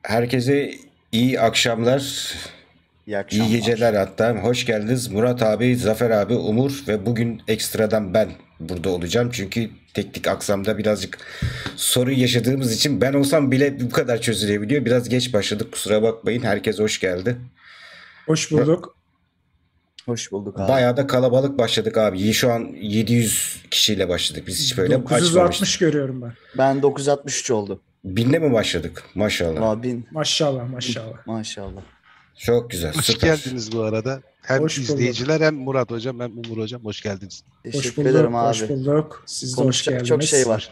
Herkese iyi akşamlar, İyi iyi akşamlar. geceler hatta. Hoş geldiniz Murat abi, Zafer abi, Umur ve bugün ekstradan ben burada olacağım. Çünkü teknik aksamda birazcık sorun yaşadığımız için ben olsam bile bu kadar çözülebiliyor. Biraz geç başladık, kusura bakmayın. Herkes hoş geldi. Hoş bulduk. Hoş bulduk abi. Bayağı da kalabalık başladık abi. Şu an 700 kişiyle başladık. Biz hiç böyle açmamıştık. 960 görüyorum ben. Ben 963 oldu. Binle mi başladık? Maşallah. Abin Maşallah maşallah. maşallah. Çok güzel, Hoş süper. geldiniz bu arada. Hem Hoş bulduk. izleyiciler hem Murat Hocam hem Umur Hocam hoş geldiniz. Hoş Teşekkür bulduk. ederim Hoş abi. bulduk. Siz de hoş Konuşacak geldiniz. çok şey var.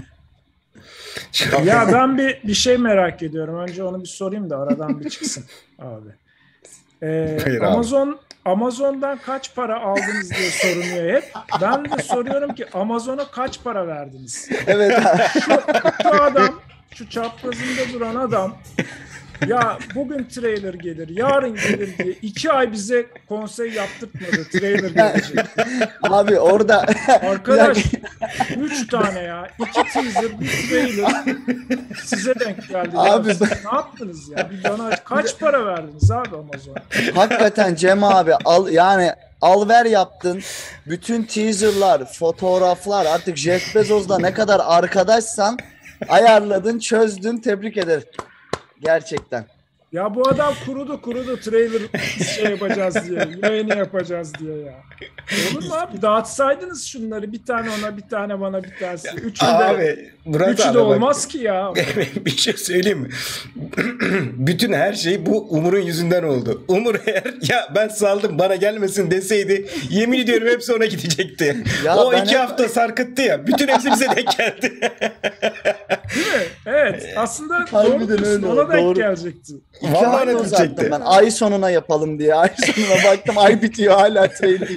Ya ben bir şey merak ediyorum. Önce onu bir sorayım da aradan bir çıksın abi. Buyur abi. Amazon'dan kaç para aldınız diye sorunuyor hep. Ben de soruyorum ki Amazon'a kaç para verdiniz? Evet abi. Şu adam, şu çaprazında duran adam ya bugün trailer gelir, yarın gelir diye 2 ay bize konsey yaptırtmadı. Trailer gelecek. Abi orada Arkadaş Bir dakika. 3 tane ya. 2 teaser, bir trailer size denk geldi. Abi Ya. Siz ne yaptınız ya? Bir bana kaç para verdiniz abi Amazon'a? hakikaten Cem abi al ver yaptın. Bütün teaserlar, fotoğraflar artık Jeff Bezos'la ne kadar arkadaşsan ayarladın, çözdün. Tebrik ederim. Gerçekten. Ya bu adam kurudu trailer şey yapacağız diye, yayını yapacağız diye ya. Olur mu abi? Dağıtsaydınız şunları. Bir tane ona, bir tane bana, bir tanesi. Abi, Murat Üçü abi de bak. olmaz ki ya. Bir şey söyleyeyim mi? Bütün her şey bu Umur'un yüzünden oldu. Umur eğer ya ben saldım bana gelmesin deseydi yemin ediyorum hepsi ona gidecekti. Ya o ben 2 hafta sarkıttı ya. Bütün hepsi bize denk geldi. Değil mi? Evet. Aslında Harbiden doğru diyorsun. öyle, Ona denk doğru. gelecekti. İki Vallahi ay ne uzattım diyecekti? ben. Ay sonuna yapalım diye. Ay sonuna baktım. Ay bitiyor hala trailer.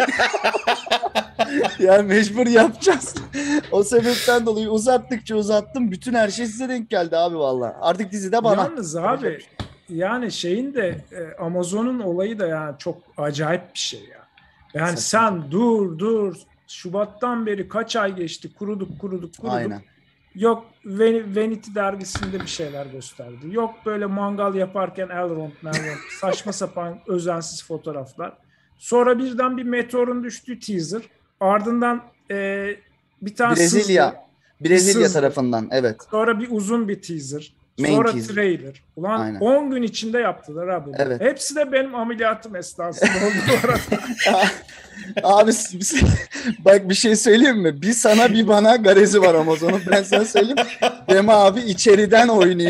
Ya mecbur yapacağız. O sebepten dolayı uzattıkça uzattım. Bütün her şey size denk geldi abi vallahi. Artık dizi de bana. Yalnız abi yani şeyin de Amazon'un olayı da yani çok acayip bir şey ya. Yani sen dur Şubat'tan beri kaç ay geçti kuruduk. Aynen. Yok Vanity dergisinde bir şeyler gösterdi. Yok böyle mangal yaparken Elrond saçma sapan özensiz fotoğraflar. Sonra birden bir meteorun düştüğü teaser. Ardından bir tane Brezilya sızdı. tarafından evet. Sonra bir uzun bir teaser. Main Sonra teaser. trailer. Ulan Aynen. 10 gün içinde yaptılar abi. Evet. Hepsi de benim ameliyatım esnasında oldu bu arada. Abi bak bir şey söyleyeyim mi? Bir sana bir bana garezi var Amazon'un. Ben sana söyleyeyim. Cem abi içeriden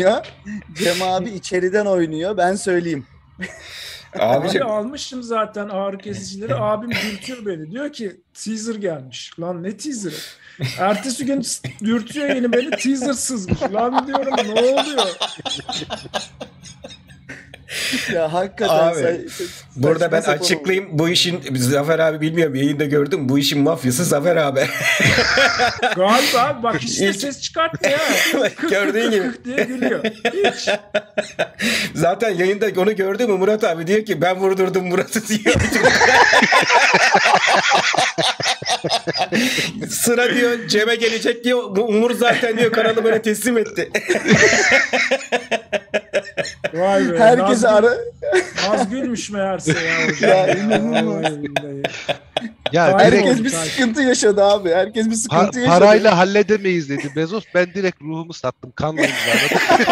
oynuyor. Ben söyleyeyim. Abi almışım zaten ağrı kesicileri. Abim dürtüyor beni. Diyor ki teaser gelmiş. Lan ne teaser'ı? Ertesi gün dürtüyor yeni beni, teaser sızmış. Lan diyorum ne oluyor? Ya hakikaten Abi, burada ben açıklayayım. Bu işin Zafer abi bilmiyorum yayında gördüm. Bu işin mafyası Zafer abi. Galiba abi bak hiç de ses çıkartmıyor ya. Gördüğün gibi. Diye gülüyor. Hiç. Zaten yayında onu gördü mü Murat abi diyor ki ben vurdurdum Murat'ı diyor. Sıra diyor Cem'e gelecek diyor. Umur zaten diyor kanalı böyle teslim etti. Vay be. Herkes Nazgülmüş meğerse ya hocam. Ya inanılmaz. Ya Hayır, direkt Herkes bir sıkıntı yaşadı abi. Herkes bir sıkıntı yaşadı. parayla halledemeyiz dedi Bezos. Ben direkt ruhumu sattım. Kanla imzaladım.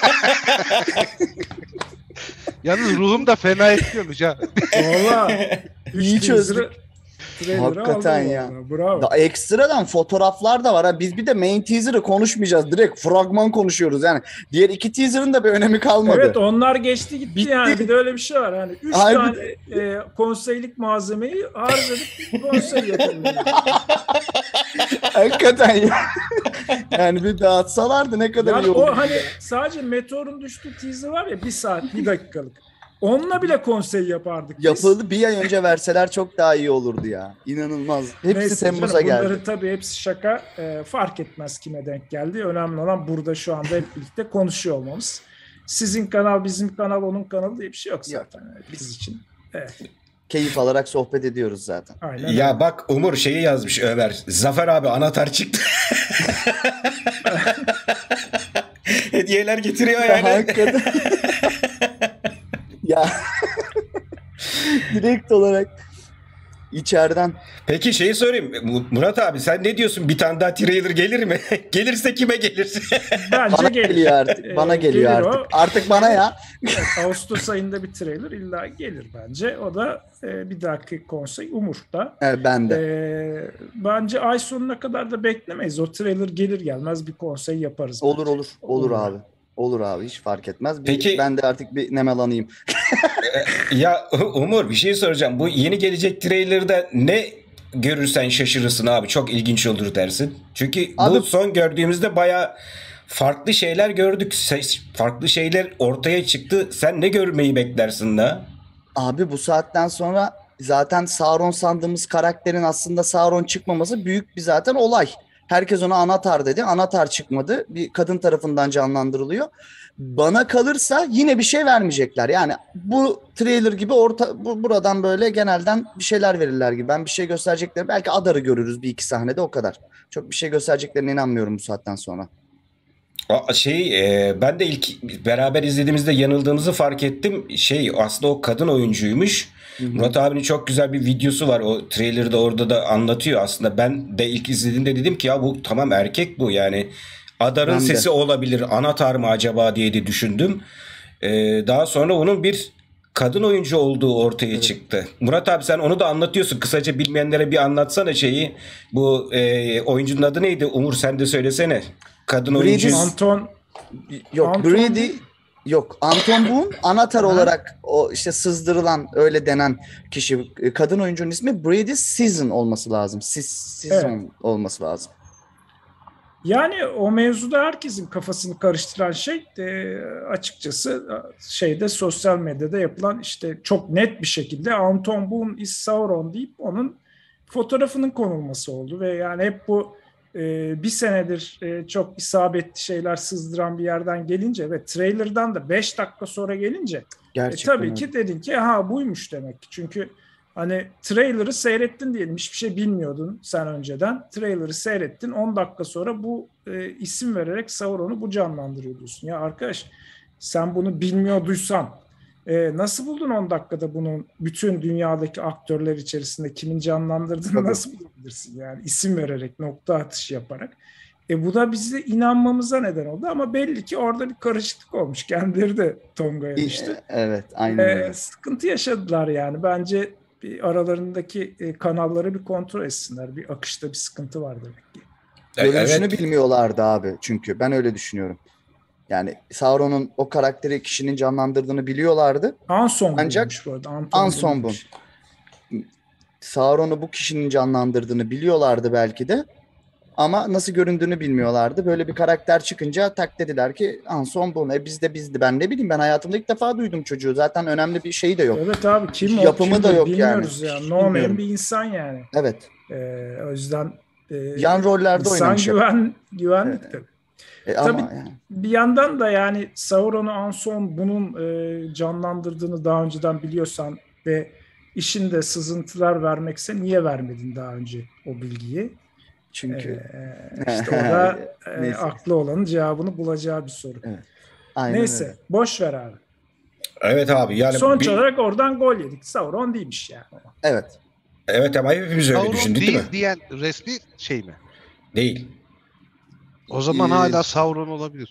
Yalnız ruhum da fena etmiyormuş ha. Valla. İyi çözdük. Hakikaten ya. Bravo. Da ekstradan fotoğraflar da var. Ha. Biz bir de main teaser'ı konuşmayacağız. Direkt fragman konuşuyoruz yani. Diğer iki teaser'ın da bir önemi kalmadı. Evet onlar geçti gitti Bitti. yani. Bir de öyle bir şey var. Yani 3 tane konseylik malzemeyi harcadık. Konsey yapalım. Hakikaten ya. Yani bir dağıtsalardı ne kadar Yani iyi olur. o hani sadece meteorun düştüğü teaser var ya 1 saat 1 dakikalık. Onunla bile konsey yapardık biz. Yapıldı bir ay önce verseler çok daha iyi olurdu ya. İnanılmaz. Hepsi Neyse Temmuz'a canım, geldi. bunların tabii hepsi şaka. Fark etmez kime denk geldi. Önemli olan burada şu anda hep birlikte konuşuyor olmamız. Sizin kanal, bizim kanal, onun kanalı diye bir şey yok zaten. Biz için. Evet. Keyif alarak sohbet ediyoruz zaten. Aynen. Ya bak Umur şeyi yazmış Ömer. Zafer abi anahtar çıktı. hediyeler getiriyor yani. Hakikaten. Ya direkt olarak içeriden. Peki şeyi sorayım. Murat abi sen ne diyorsun? Bir tane daha trailer gelir mi? Gelirse kime gelir? Bence Bana gelir. geliyor artık. Bana geliyor Gelir artık. o. Artık bana ya. Evet, Ağustos ayında bir trailer illa gelir bence. O da bir dahaki konsey Umur'da. Evet, ben de. Bence ay sonuna kadar da beklemeyiz. O trailer gelir gelmez bir konsey yaparız. Olur bence. olur abi. Olur abi, hiç fark etmez. Peki- Ben de artık bir nemalanayım. Ya Umur bir şey soracağım. Bu yeni gelecek trailer'da ne görürsen şaşırırsın abi. Çok ilginç olur dersin. Çünkü bu Abi- son gördüğümüzde bayağı farklı şeyler gördük. Farklı şeyler ortaya çıktı. Sen ne görmeyi beklersin da? Abi bu saatten sonra zaten Sauron sandığımız karakterin aslında Sauron çıkmaması büyük bir zaten olay. Herkes ona Anatar dedi. Anatar çıkmadı. Bir kadın tarafından canlandırılıyor. Bana kalırsa yine bir şey vermeyecekler. Yani bu trailer gibi buradan böyle genelden bir şeyler verirler gibi. Ben bir şey gösterecekleri, belki Adar'ı görürüz bir iki sahnede, o kadar. Çok bir şey göstereceklerine inanmıyorum bu saatten sonra. Ben de ilk beraber izlediğimizde yanıldığımızı fark ettim. Aslında o kadın oyuncuymuş. Murat abinin çok güzel bir videosu var. O trailer'da orada da anlatıyor aslında. Ben de ilk izlediğimde dedim ki ya bu tamam erkek bu yani. Adar'ın Ben de. sesi olabilir. Anatar mı acaba diye de düşündüm. Daha sonra onun bir kadın oyuncu olduğu ortaya çıktı. Murat abi sen onu da anlatıyorsun. Kısaca bilmeyenlere bir anlatsana şeyi. Bu oyuncunun adı neydi? Umur sen de söylesene. Kadın Brady oyuncu. Anton Yok, Anton Brady değil. yok. Anton Boone Anatar olarak o işte sızdırılan, öyle denen kişi. Kadın oyuncunun ismi Brady Season olması lazım. Season olması lazım. Yani o mevzuda herkesin kafasını karıştıran şey açıkçası sosyal medyada yapılan işte çok net bir şekilde Anton Boone is Sauron deyip onun fotoğrafının konulması oldu ve yani hep bu bir senedir çok isabetli şeyler sızdıran bir yerden gelince ve trailer'dan da 5 dakika sonra gelince Gerçekten tabii ki dedin ki ha buymuş demek ki. Çünkü hani trailer'ı seyrettin diyelim, hiçbir şey bilmiyordun sen önceden. Trailer'ı seyrettin, 10 dakika sonra bu isim vererek Sauron'u bu canlandırıyor diyorsun. Ya arkadaş sen bunu bilmiyorduysan nasıl buldun 10 dakikada bunun bütün dünyadaki aktörler içerisinde kimin canlandırdığını Tabii. nasıl bulabilirsin? Yani isim vererek, nokta atışı yaparak. Bu da bizi inanmamıza neden oldu ama belli ki orada bir karışıklık olmuş. Kendileri de tongaya düştü. Evet, aynen öyle. Sıkıntı yaşadılar yani. Bence bir aralarındaki kanalları bir kontrol etsinler. Bir akışta bir sıkıntı var demek ki. Görünüşünü Evet. bilmiyorlardı abi, çünkü ben öyle düşünüyorum. Yani Sauron'un o karakteri kişinin canlandırdığını biliyorlardı. Anson Ancak bulmuş bu arada. Anson Boone. Sauron'u bu kişinin canlandırdığını biliyorlardı belki de. Ama nasıl göründüğünü bilmiyorlardı. Böyle bir karakter çıkınca tak dediler ki Anson Boone. Bizdi. Ben ne bileyim, ben hayatımda ilk defa duydum çocuğu. Zaten önemli bir şey de yok. Evet abi, kim o? Yapımı kim da bu? yok Bilmiyoruz yani. ya. Hiç No man bilmiyorum. bir insan yani. Evet. O yüzden Yan rollerde insan oynamış. güvenlik tabii. Ama Tabii yani. bir yandan da yani Sauron'u Anson bunun canlandırdığını daha önceden biliyorsan ve işinde sızıntılar vermekse niye vermedin daha önce o bilgiyi? Çünkü İşte orada Neyse. aklı olanın cevabını bulacağı bir soru. Evet. Aynen Neyse öyle. boş ver abi. Evet abi yani Sonuç olarak oradan gol yedik. Sauron değilmiş yani. Evet. evet ama hepimiz öyle Sauron düşündük değil mi? diyen resmi şey mi? Değil. O zaman hala Sauron olabilir.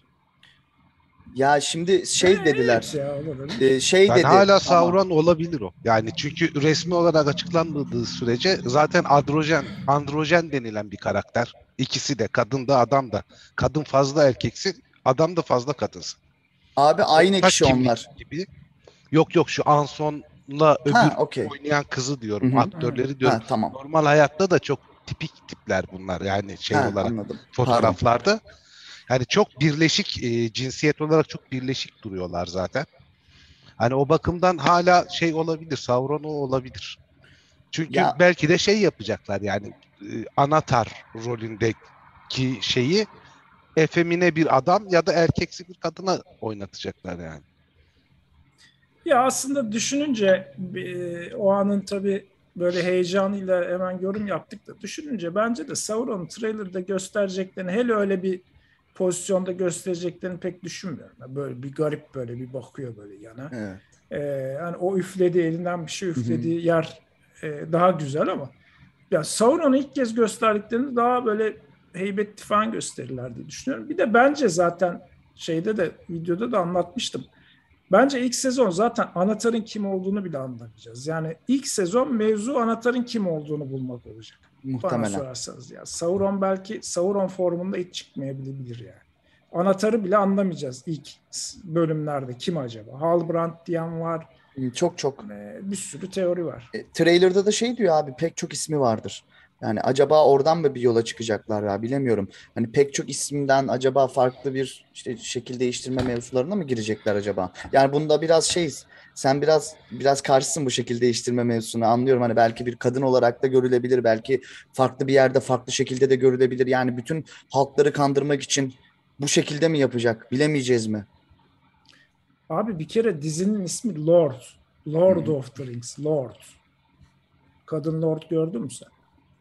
Ya şimdi şey dediler. Evet ya, olabilir. Şey Ben dedi. hala ama- Sauron olabilir o. Yani çünkü resmi olarak açıklanmadığı sürece zaten androjen denilen bir karakter. İkisi de, kadın da adam da. Kadın fazla erkeksi, adam da fazla kadınsın. Abi aynı Ortak kişi kimlik onlar. gibi. Yok şu Anson'la öbür okey. oynayan kızı diyorum, Hı hı. aktörleri diyorum. Tamam. Normal hayatta da çok tipik tipler bunlar yani şey olarak Anladım. fotoğraflarda. Yani çok birleşik, cinsiyet olarak çok birleşik duruyorlar zaten. Hani o bakımdan hala şey olabilir, Sauron o olabilir. Çünkü Ya- belki de şey yapacaklar yani Anatar rolündeki şeyi efemine bir adam ya da erkeksi bir kadına oynatacaklar yani. Ya aslında düşününce o anın tabii böyle heyecanıyla hemen yorum yaptık da düşününce bence de Sauron'un trailer'da göstereceklerini, hele öyle bir pozisyonda göstereceklerini pek düşünmüyorum. Böyle bir garip böyle bir bakıyor böyle yana. Evet. Yani o üflediği elinden bir şey üflediği yer daha güzel ama ya Sauron'u ilk kez gösterdiklerinde daha böyle heybetli falan gösterirler diye düşünüyorum. Bir de bence zaten şeyde de videoda da anlatmıştım. Bence ilk sezon zaten Anahtar'ın kim olduğunu bile anlamayacağız. Yani ilk sezon mevzu Anahtar'ın kim olduğunu bulmak olacak. Bana Muhtemelen. sorarsanız ya. Sauron belki Sauron formunda hiç çıkmayabilir yani. Anahtar'ı bile anlamayacağız ilk bölümlerde. Kim acaba? Halbrand diyen var. Çok çok. Bir sürü teori var. Trailer'da da şey diyor abi, pek çok ismi vardır. Yani acaba oradan mı bir yola çıkacaklar ya, bilemiyorum. Hani pek çok isimden acaba farklı bir işte şekil değiştirme mevzularına mı girecekler acaba? Yani bunda biraz şeyiz. Sen biraz karşısın bu şekil değiştirme mevzusuna, anlıyorum. Hani belki bir kadın olarak da görülebilir. Belki farklı bir yerde farklı şekilde de görülebilir. Yani bütün halkları kandırmak için bu şekilde mi yapacak? Bilemeyeceğiz mi? Abi bir kere dizinin ismi Lord. Lord of the Rings. Lord. Kadın Lord gördün mü sen?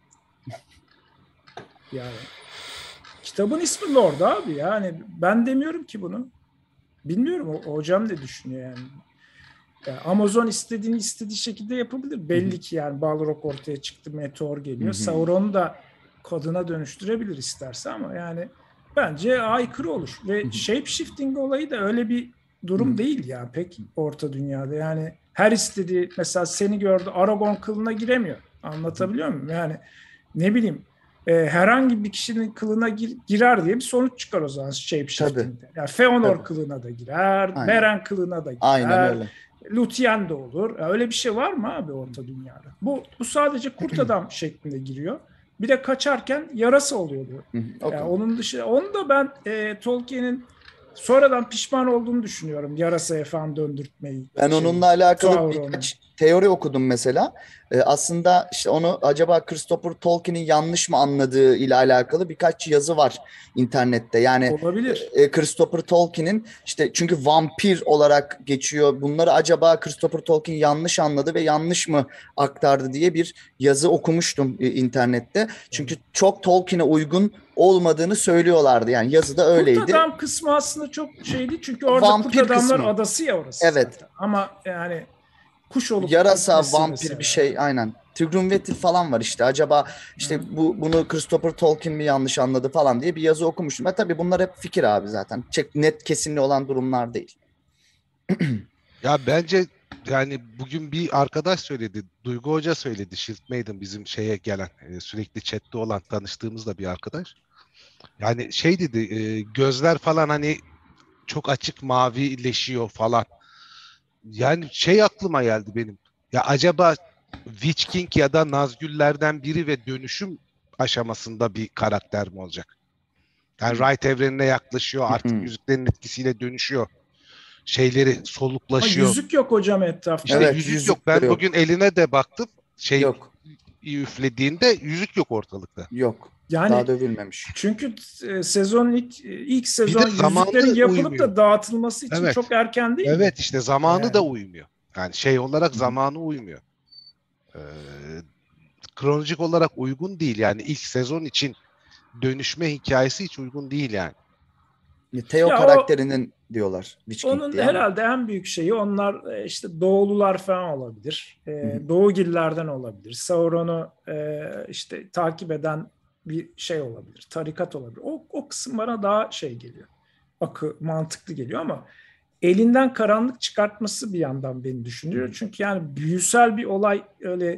Yani kitabın ismi Lord abi. Yani ben demiyorum ki bunu. Bilmiyorum hocam ne düşünüyor yani. Yani Amazon istediği şekilde yapabilir. Belli ki yani Balrog ortaya çıktı, meteor geliyor. Sauron'u da kadına dönüştürebilir isterse ama yani bence aykırı olur. Ve shape shifting olayı da öyle bir durum değil ya pek Orta Dünya'da. Yani her istediği mesela seni gördü Aragorn kılına giremiyor. Anlatabiliyor muyum? Yani ne bileyim herhangi bir kişinin kılına girer diye bir sonuç çıkar o zaman shape shifting'de. Yani Feanor kılına da girer, Aynen. Beren kılına da girer. Aynen öyle. Luthien de olur. Öyle bir şey var mı abi Orta Dünya'da? Bu sadece kurt adam şeklinde giriyor. Bir de kaçarken yarası oluyordu. Yani onun dışı, onu da ben Tolkien'in sonradan pişman olduğunu düşünüyorum. Yarasaya falan döndürtmeyi. Ben onunla alakalı Sauron'u. birkaç teori okudum mesela. Aslında işte onu acaba Christopher Tolkien'in yanlış mı anladığı ile alakalı birkaç yazı var internette. Yani Olabilir. Christopher Tolkien'in işte, çünkü vampir olarak geçiyor. Bunları acaba Christopher Tolkien yanlış anladı ve yanlış mı aktardı diye bir yazı okumuştum internette. Çünkü çok Tolkien'e uygun olmadığını söylüyorlardı. Yani yazıda öyleydi. Kurt adam kısmı aslında çok şeydi. Çünkü orada Vampir kurt adamlar kısmı. adası ya orası Evet. zaten. Ama yani kuş olup yarasa, gitmesi vampir mesela. bir şey, aynen. Tigrum-Vetil falan var işte. Acaba işte bunu Christopher Tolkien mi yanlış anladı falan diye bir yazı okumuştum. Tabii bunlar hep fikir abi zaten. Çok net kesinli olan durumlar değil. Ya bence yani bugün bir arkadaş söyledi. Duygu Hoca söyledi. Shield Maiden bizim şeye gelen sürekli chatte olan tanıştığımız da bir arkadaş. Yani şey dedi gözler falan hani çok açık mavileşiyor falan. Yani şey aklıma geldi benim. Ya acaba Witch King ya da Nazgüllerden biri ve dönüşüm aşamasında bir karakter mi olacak? Yani Wright evrenine yaklaşıyor, artık yüzüklerin etkisiyle dönüşüyor. Şeyleri Ama soluklaşıyor. yüzük yok hocam etrafta. İşte Evet, yüzük yüzük yok. Ben de yok. bugün eline de baktım. Şey Yok. üflediğinde yüzük yok ortalıkta. Yok. Yani Daha dövülmemiş. çünkü sezonun ilk Bir de sezon zamanı yüzüklerin yapılıp uymuyor. da dağıtılması için Evet. çok erken değil mi? Evet, işte zamanı da Yani. uymuyor. Yani şey olarak zamanı uymuyor. Ee, kronolojik olarak uygun değil. Yani ilk sezon için dönüşme hikayesi hiç uygun değil yani. Theo Ya o karakterinin diyorlar Witch King onun diye ama. herhalde en büyük şeyi onlar işte doğulular falan olabilir. Hı. Doğugillerden olabilir. Sauron'u işte takip eden bir şey olabilir. Tarikat olabilir. O kısım bana daha şey geliyor. Mantıklı geliyor ama elinden karanlık çıkartması bir yandan beni düşünüyor. Çünkü yani büyüsel bir olay öyle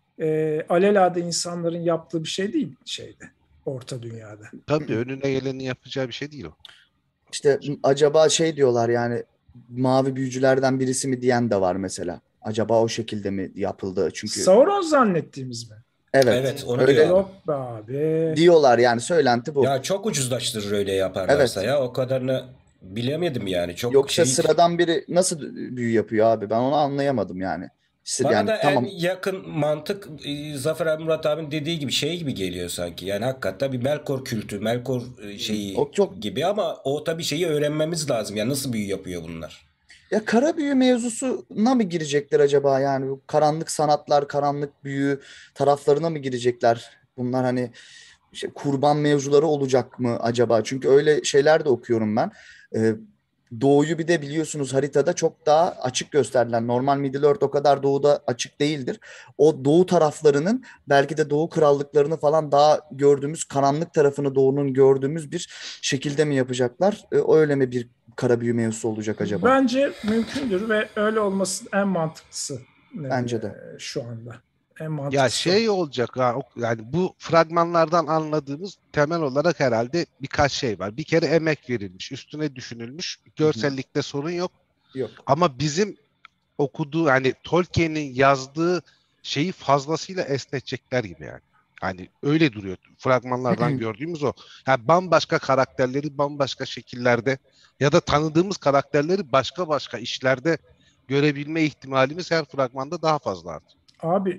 alelade insanların yaptığı bir şey değil şeyde Orta Dünya'da. Tabii önüne geleni yapacağı bir şey değil o. İşte acaba şey diyorlar yani, mavi büyücülerden birisi mi diyen de var mesela. Acaba o şekilde mi yapıldı? Çünkü Sauron zannettiğimiz mi? evet, Evet, onu diyor öyle abi. Yok be abi. diyorlar yani, söylenti bu. Ya çok ucuzlaştırır öyle yaparlarsa Evet. ya. O kadarını bilemedim yani. Çok Yoksa şey. sıradan biri nasıl büyü yapıyor abi? Ben onu anlayamadım yani. Bana Yani da en tamam, yakın mantık Zafer abi Murat abinin dediği gibi şey gibi geliyor sanki. Yani hakikaten bir Melkor kültü, Melkor şeyi o çok, gibi ama o tabii şeyi öğrenmemiz lazım. Yani nasıl büyü yapıyor bunlar? ya kara büyü mevzusuna mı girecekler acaba, yani bu karanlık sanatlar, karanlık büyü taraflarına mı girecekler? Bunlar hani kurban mevzuları olacak mı acaba? Çünkü öyle şeyler de okuyorum ben. E, Doğuyu bir de biliyorsunuz haritada çok daha açık gösterilen. Normal Middle-earth o kadar doğuda açık değildir. O doğu taraflarının belki de doğu krallıklarını falan daha gördüğümüz karanlık tarafını doğunun gördüğümüz bir şekilde mi yapacaklar? Öyle mi bir kara büyü mevzusu olacak acaba? Bence mümkündür ve öyle olması en mantıklısı Bence de. şu anda. En Ya mantıklısı. şey olacak yani bu fragmanlardan anladığımız temel olarak herhalde birkaç şey var. Bir kere emek verilmiş, üstüne düşünülmüş. Görsellikte sorun yok. Yok. Ama bizim okuduğu hani Tolkien'in yazdığı şeyi fazlasıyla esnetecekler gibi yani. Hani öyle duruyor. Fragmanlardan gördüğümüz o. Yani bambaşka karakterleri bambaşka şekillerde ya da tanıdığımız karakterleri başka başka işlerde görebilme ihtimalimiz her fragmanda daha fazla artıyor. Abi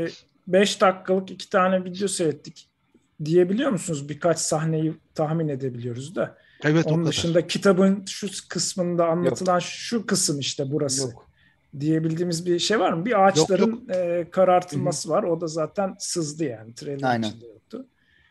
5 dakikalık 2 tane video seyrettik. Diyebiliyor musunuz? Birkaç sahneyi tahmin edebiliyoruz da. Evet, o Onun kadar. dışında kitabın şu kısmında anlatılan şu kısım işte burası. Yok. Diyebildiğimiz bir şey var mı? Bir ağaçların karartılması Hı hı. var. O da zaten sızdı yani. Trailer Aynen. içinde yoktu.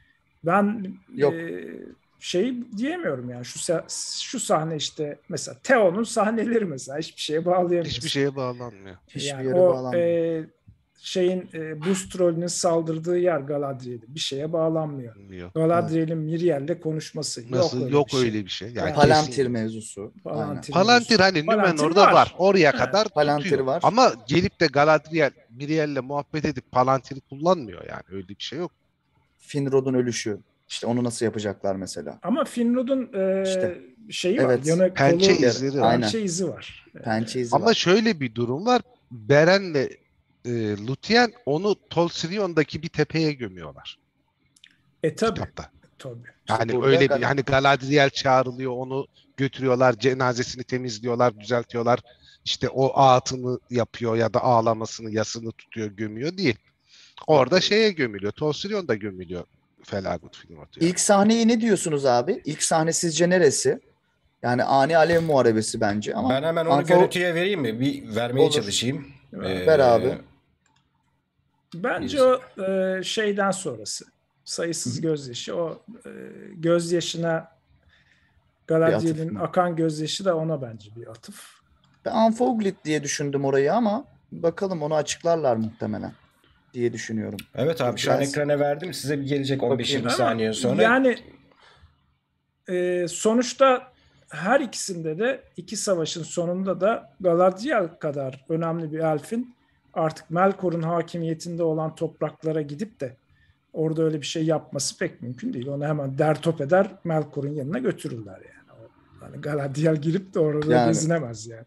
Ben Yok. şey diyemiyorum yani şu sahne işte mesela Theo'nun sahneleri mesela hiçbir şeye bağlayamıyorsun. Hiçbir şeye bağlanmıyor. Hiçbir Yani yere o bağlanmıyor. şeyin buz trollünün saldırdığı yer Galadriel'in bir şeye bağlanmıyor. Bilmiyor. Galadriel'in Miriel'le konuşması Nasıl yok yok öyle öyle bir şey. Yani Yani Palantir kesin. mevzusu. Aynen. Palantir Palantir mevzusu. hani Palantir Númenor'da var. Oraya He. kadar Palantir tutuyor. var. Ama gelip de Galadriel Miriel'le muhabbet edip Palantir'i kullanmıyor yani. Öyle bir şey yok. Finrod'un ölüşü. İşte onu nasıl yapacaklar mesela? Ama Finrod'un İşte. şeyi var. Evet. Yanı Pençe kolu izleri var. Aynen. pençe izi var. Pençe izi Ama var. şöyle bir durum var. Beren'le Lúthien onu Tol Sirion'daki bir tepeye gömüyorlar Tabii. kitapta. Tabii. Yani Burada öyle bir hani Galadriel çağrılıyor, onu götürüyorlar, cenazesini temizliyorlar, düzeltiyorlar. İşte o ağıtını yapıyor ya da ağlamasını, yasını tutuyor, gömüyor değil. Orada şeye gömülüyor. Tol Sirion da gömülüyor. Felagut Finrod yani. İlk sahneyi ne diyorsunuz abi? İlk sahne sizce neresi? Yani ani alev muharebesi bence ama Ben hemen onu görüntüye vereyim mi? Bir vermeye Olur. çalışayım. Ver abi. Bence o şeyden sonrası. Sayısız gözyaşı. O gözyaşına Galadriel'in mı? akan gözyaşı da ona bence bir atıf. Ben Unfoglit diye düşündüm orayı ama bakalım onu açıklarlar muhtemelen diye düşünüyorum. Evet abi şu an Biraz- ekrana verdim. Size bir gelecek 15-20 Ama saniye sonra. yani sonuçta her ikisinde de iki savaşın sonunda da Galadriel kadar önemli bir elfin artık Melkor'un hakimiyetinde olan topraklara gidip de orada öyle bir şey yapması pek mümkün değil. Onu hemen dertop eder Melkor'un yanına götürürler yani. Yani Galadriel girip de orada Yani. gezinemez yani.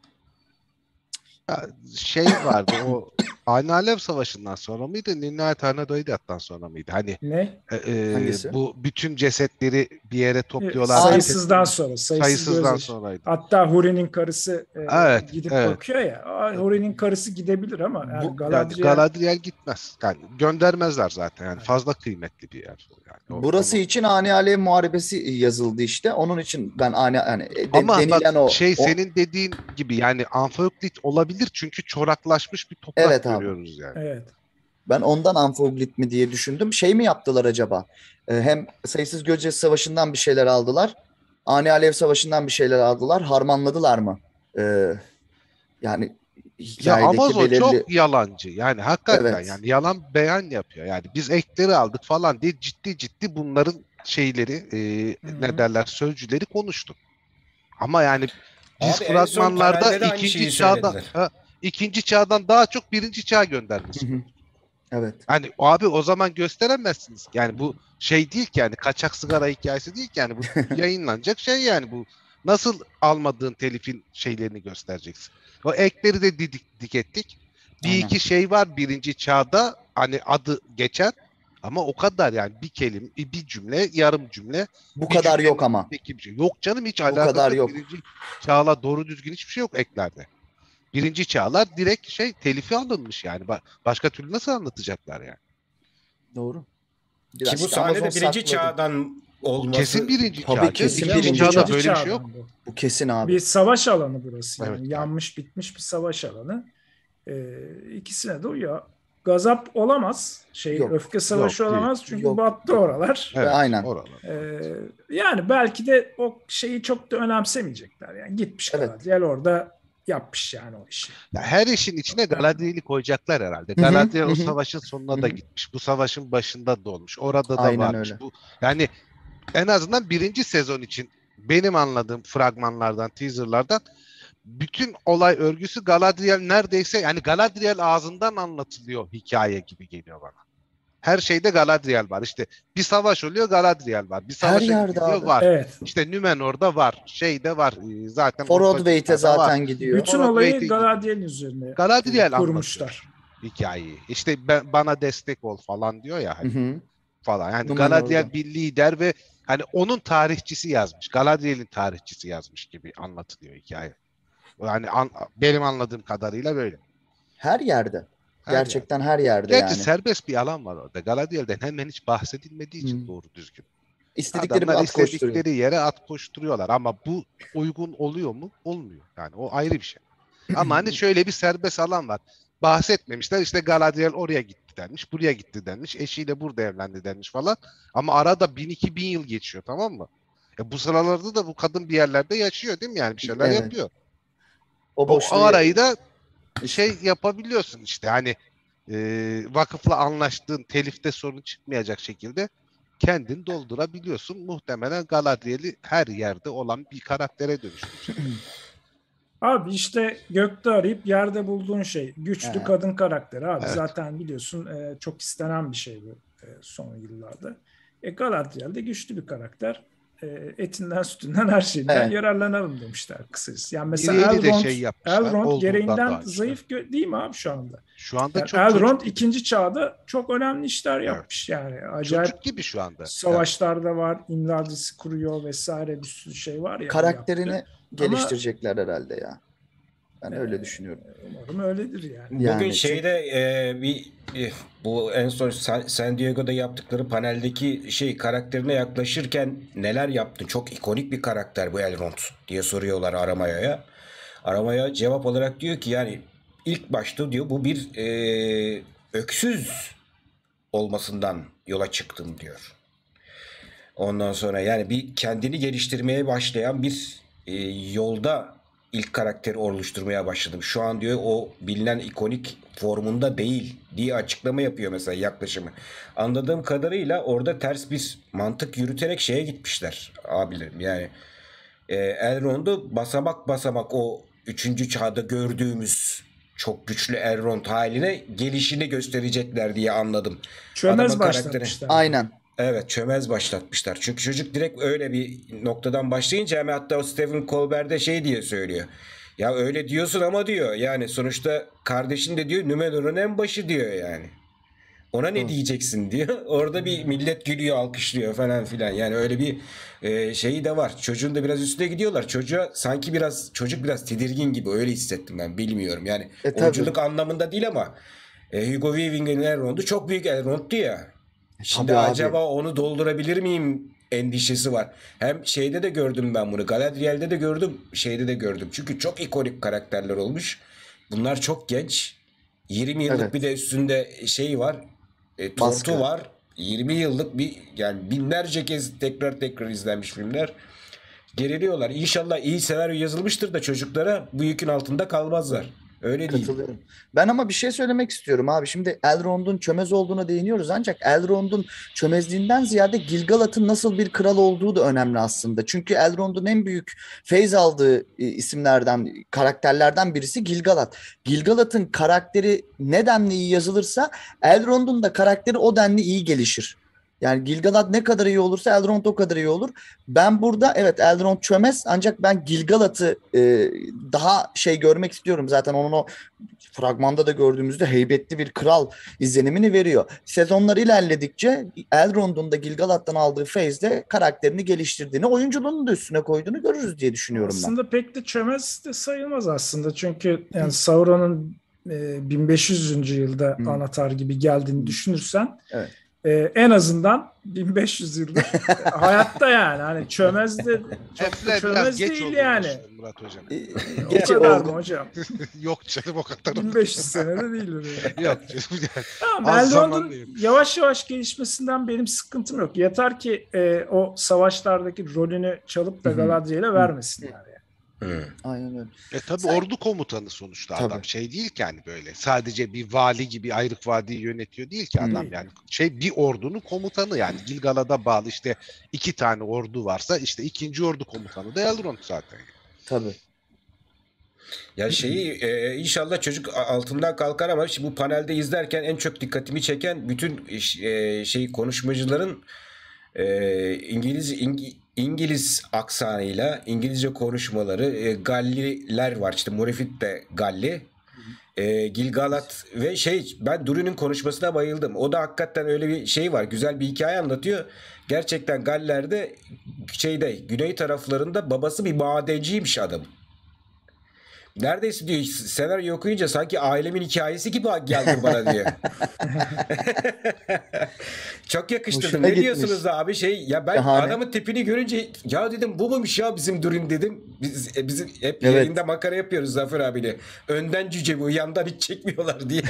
Ya, şey vardı o Ani Alev Savaşı'ndan sonra mıydı? Nihayet Harnadoidat'tan sonra mıydı? Hani Ne? Hangisi? bu bütün cesetleri bir yere topluyorlar. Sayısızdan sonra. Sayısızdan gözyaşı. sonraydı. Hatta Huri'nin karısı Evet, gidip evet. bakıyor ya. Huri'nin karısı gidebilir ama yani Bu- Yani Galadriel Galadriel gitmez. Yani göndermezler zaten. Yani fazla kıymetli bir yer. Yani Burası için ani alev muharebesi yazıldı işte. Onun için ben ani yani ama denilen bak o senin dediğin gibi yani Unfoglit olabilir çünkü çoraklaşmış bir toprak Evet abi. görüyoruz yani. evet. ben ondan Unfoglit mi diye düşündüm. Şey mi yaptılar acaba? Hem sayısız Göcesi Savaşı'ndan bir şeyler aldılar. Ani Alev Savaşı'ndan bir şeyler aldılar. Harmanladılar mı? Yani Ya hikayedeki Amazon belirli... çok yalancı. Yani hakikaten Evet. yani yalan beyan yapıyor. Yani biz ekleri aldık falan diye ciddi bunların şeyleri ne derler sözcüleri konuştuk. Ama yani biz Abi en son fragmanlarda panelde de aynı şeyi söylediler. ikinci çağdan daha çok birinci çağ göndermesi. Hı hı. Evet. Hani abi o zaman gösteremezsiniz. Yani bu şey değil ki yani kaçak sigara hikayesi değil ki yani bu yayınlanacak şey yani bu nasıl almadığın telifin şeylerini göstereceksin. O ekleri de dik ettik. Bir Aynen. iki şey var birinci çağda hani adı geçer ama o kadar yani bir kelime, bir cümle, yarım cümle. Bu bir kadar cümle, yok ama. bir şey. Yok canım hiç Bu alakası kadar yok. yok. Birinci çağla doğru düzgün hiçbir şey yok eklerde. Birinci çağlar direkt şey telifi alınmış yani. Başka türlü nasıl anlatacaklar yani? Doğru. Ki bu sahnede birinci çağdan olması. Kesin birinci Tabii çağ. kesin İkinci birinci çağda çağ. böyle bir şey yok. Bu kesin abi. Bir savaş alanı burası. Yani. Evet, Yanmış bitmiş bir savaş alanı. İkisine de uyuyor. Gazap olamaz. Yok, Öfke savaşı yok, değil. olamaz çünkü Yok. battı oralar. Evet, Aynen. oralar. Yani belki de o şeyi çok da önemsemeyecekler. Yani gitmiş Evet. Galadriel orada yapmış yani o işi. Ya her işin içine Galadriel'i koyacaklar herhalde. Hı hı, Galadriel hı o hı. savaşın sonuna Hı da hı. gitmiş. Bu savaşın başında da olmuş. Orada da Aynen varmış. öyle. Bu yani en azından birinci sezon için benim anladığım fragmanlardan, teaserlardan bütün olay örgüsü Galadriel neredeyse yani Galadriel ağzından anlatılıyor hikaye gibi geliyor bana. Her şeyde Galadriel var. İşte bir savaş oluyor Galadriel var. Bir Her savaşa yerde gidiliyor abi. var. Evet. İşte Númenor'da var. Şeyde var. Zaten For Orta Oddvait'e Dünya'da var. zaten gidiyor. Bütün Orada olayı Waite'e gidiyor. Galadriel'in üzerine Galadriel kurmuşlar. anlatıyor hikayeyi. İşte bana destek ol falan diyor ya Hı hani hı. falan. Yani Númenor'da. Galadriel bir lider ve hani onun tarihçisi yazmış. Galadriel'in tarihçisi yazmış gibi anlatılıyor hikaye. Yani benim anladığım kadarıyla böyle. Her yerde. Her yer. Gerçekten her yerde Gerçi yani. serbest bir alan var orada. Galadriel'den hemen hiç bahsedilmediği için Hı. doğru düzgün. İstedikleri Adamlar bir at koşturuyor. istedikleri yere at koşturuyorlar ama bu uygun oluyor mu? Olmuyor. Yani o ayrı bir şey. Ama hani şöyle bir serbest alan var. Bahsetmemişler işte Galadriel oraya gitti denmiş, buraya gitti denmiş, eşiyle burada evlendi denmiş falan. Ama arada 1000-2000 yıl geçiyor, tamam mı? Bu sıralarda da bu kadın bir yerlerde yaşıyor değil mi? Yani bir şeyler Evet. yapıyor. O O boşluğu arayı da işte. şey yapabiliyorsun işte hani vakıfla anlaştığın telifte sorun çıkmayacak şekilde kendin doldurabiliyorsun. Muhtemelen Galadriel'i her yerde olan bir karaktere dönüştürecek. Abi işte gökte arayıp yerde bulduğun şey. Güçlü He. kadın karakteri abi. Evet. Zaten biliyorsun çok istenen bir şey bu son yıllarda. Galadriel de güçlü bir karakter. Etinden sütünden her şeyinden Evet. yararlanalım demişler kısacası. Yani mesela Miriel'i de şey yapmışlar. Elrond Olduğundan gereğinden daha güçlü. zayıf değil mi abi şu anda? Şu anda Yani çok Elrond çocuk gibi. ikinci çağda çok önemli işler Evet. yapmış yani. Acayip Çocuk gibi şu anda. savaşlarda var, imdadisi kuruyor vesaire bir sürü şey var ya. Karakterini yaptı. Ama geliştirecekler herhalde ya. Ben öyle düşünüyorum. umarım öyledir yani. Bugün Yani şeyde bu en son San Diego'da yaptıkları paneldeki karakterine yaklaşırken neler yaptın? Çok ikonik bir karakter bu Elrond diye soruyorlar Aramaya'ya. Aramaya cevap olarak diyor ki yani ilk başta diyor bu bir öksüz olmasından yola çıktım diyor. Ondan sonra yani bir kendini geliştirmeye başlayan bir yolda ilk karakteri oluşturmaya başladım. Şu an diyor o bilinen ikonik formunda değil diye açıklama yapıyor mesela yaklaşımı. Anladığım kadarıyla orada ters bir mantık yürüterek şeye gitmişler abilerim. Yani Elrond'u basamak basamak o 3. çağda gördüğümüz çok güçlü Elrond haline gelişini gösterecekler diye anladım. Çömez Adamın karakteri. başlatmışlar. aynen. Evet, çömez başlatmışlar. Çünkü çocuk direkt öyle bir noktadan başlayınca hemen hatta o Stephen Colbert de şey diye söylüyor. Ya öyle diyorsun ama diyor yani sonuçta kardeşin de diyor Númenor'un en başı diyor yani. Ona ne Hı. diyeceksin diyor. Orada bir millet gülüyor, alkışlıyor falan filan. Yani öyle bir şeyi de var. Çocuğun da biraz üstüne gidiyorlar. Çocuğa sanki çocuk biraz tedirgin gibi öyle hissettim ben. Bilmiyorum. Yani Tabii. oyunculuk anlamında değil ama Hugo Weaving'in Elrond'u çok büyük Elrond'tu ya. Şimdi Tabii abi. acaba onu doldurabilir miyim endişesi var. Hem şeyde de gördüm ben bunu. Galadriel'de de gördüm, şeyde de gördüm. Çünkü çok ikonik karakterler olmuş. Bunlar çok genç. 20 yıllık Evet. bir de üstünde şey var. Tortu Baskı. var. 20 yıllık bir yani binlerce kez tekrar izlenmiş filmler. Geriliyorlar. İnşallah iyi senaryo yazılmıştır da çocuklara bu yükün altında kalmazlar. Öyle değil. Katılıyorum. Ben ama bir şey söylemek istiyorum abi. Şimdi Elrond'un çömez olduğuna değiniyoruz ancak Elrond'un çömezliğinden ziyade Gil-galad'ın nasıl bir kral olduğu da önemli aslında. Çünkü Elrond'un en büyük feyz aldığı isimlerden, karakterlerden birisi Gil-galad. Gil-galad'ın karakteri ne denli iyi yazılırsa Elrond'un da karakteri o denli iyi gelişir. Yani Gil-galad ne kadar iyi olursa Elrond o kadar iyi olur. Ben burada evet Elrond çömez ancak ben Gil-galad'ı daha şey görmek istiyorum. Zaten onun o fragmanda da gördüğümüzde heybetli bir kral izlenimini veriyor. Sezonlar ilerledikçe Elrond'un da Gil-galad'dan aldığı feyzle karakterini geliştirdiğini, oyunculuğunu da üstüne koyduğunu görürüz diye düşünüyorum ben. Aslında pek de çömez de sayılmaz aslında. Çünkü yani Sauron'un 1500. yılda Hı. Anahtar gibi geldiğini düşünürsen Evet. En azından 1500 yıldır hayatta yani. Hani çömez de çok da Hepler biraz çömez geç değil oldu yani. Murat Hocam. O Geç kadar mı oldu. hocam? Yok canım o kadar. 1500 senede değildir yani. Yok canım. Yani. Tamam, Az Elrond'un zaman değil. yavaş yavaş gelişmesinden benim sıkıntım yok. Yeter ki o savaşlardaki rolünü çalıp da Galadriel'e vermesinler yani. Aynen öyle. Tabii ordu komutanı sonuçta Tabii. adam. Şey değil ki hani böyle. Sadece bir vali gibi ayrık vadiyi yönetiyor değil ki adam yani. Bir ordunun komutanı yani. Gilgalad'a bağlı işte 2 tane ordu varsa işte 2. ordu komutanı da Elrond zaten. Tabii. Ya inşallah çocuk altından kalkar ama şimdi bu panelde izlerken en çok dikkatimi çeken bütün konuşmacıların İngiliz aksanıyla İngilizce konuşmaları, Galliler var işte Morefit de Galli. Gilgalad ve ben Durin'in konuşmasına bayıldım. O da hakikaten öyle bir şey var. Güzel bir hikaye anlatıyor. Gerçekten Galler'de güney taraflarında babası bir madenciymiş adam. Neredeyse diyor senaryo okuyunca sanki ailemin hikayesi gibi geldi bana diyor. Çok yakıştırdım. Hoşuna Ne gitmiş. diyorsunuz abi ben Şahane. adamın tipini görünce ya dedim bu muymuş ya bizim Durin dedim. Bizim hep Evet. yayında makara yapıyoruz Zafer abiyle. Önden cüce bu yandan hiç çekmiyorlar diye.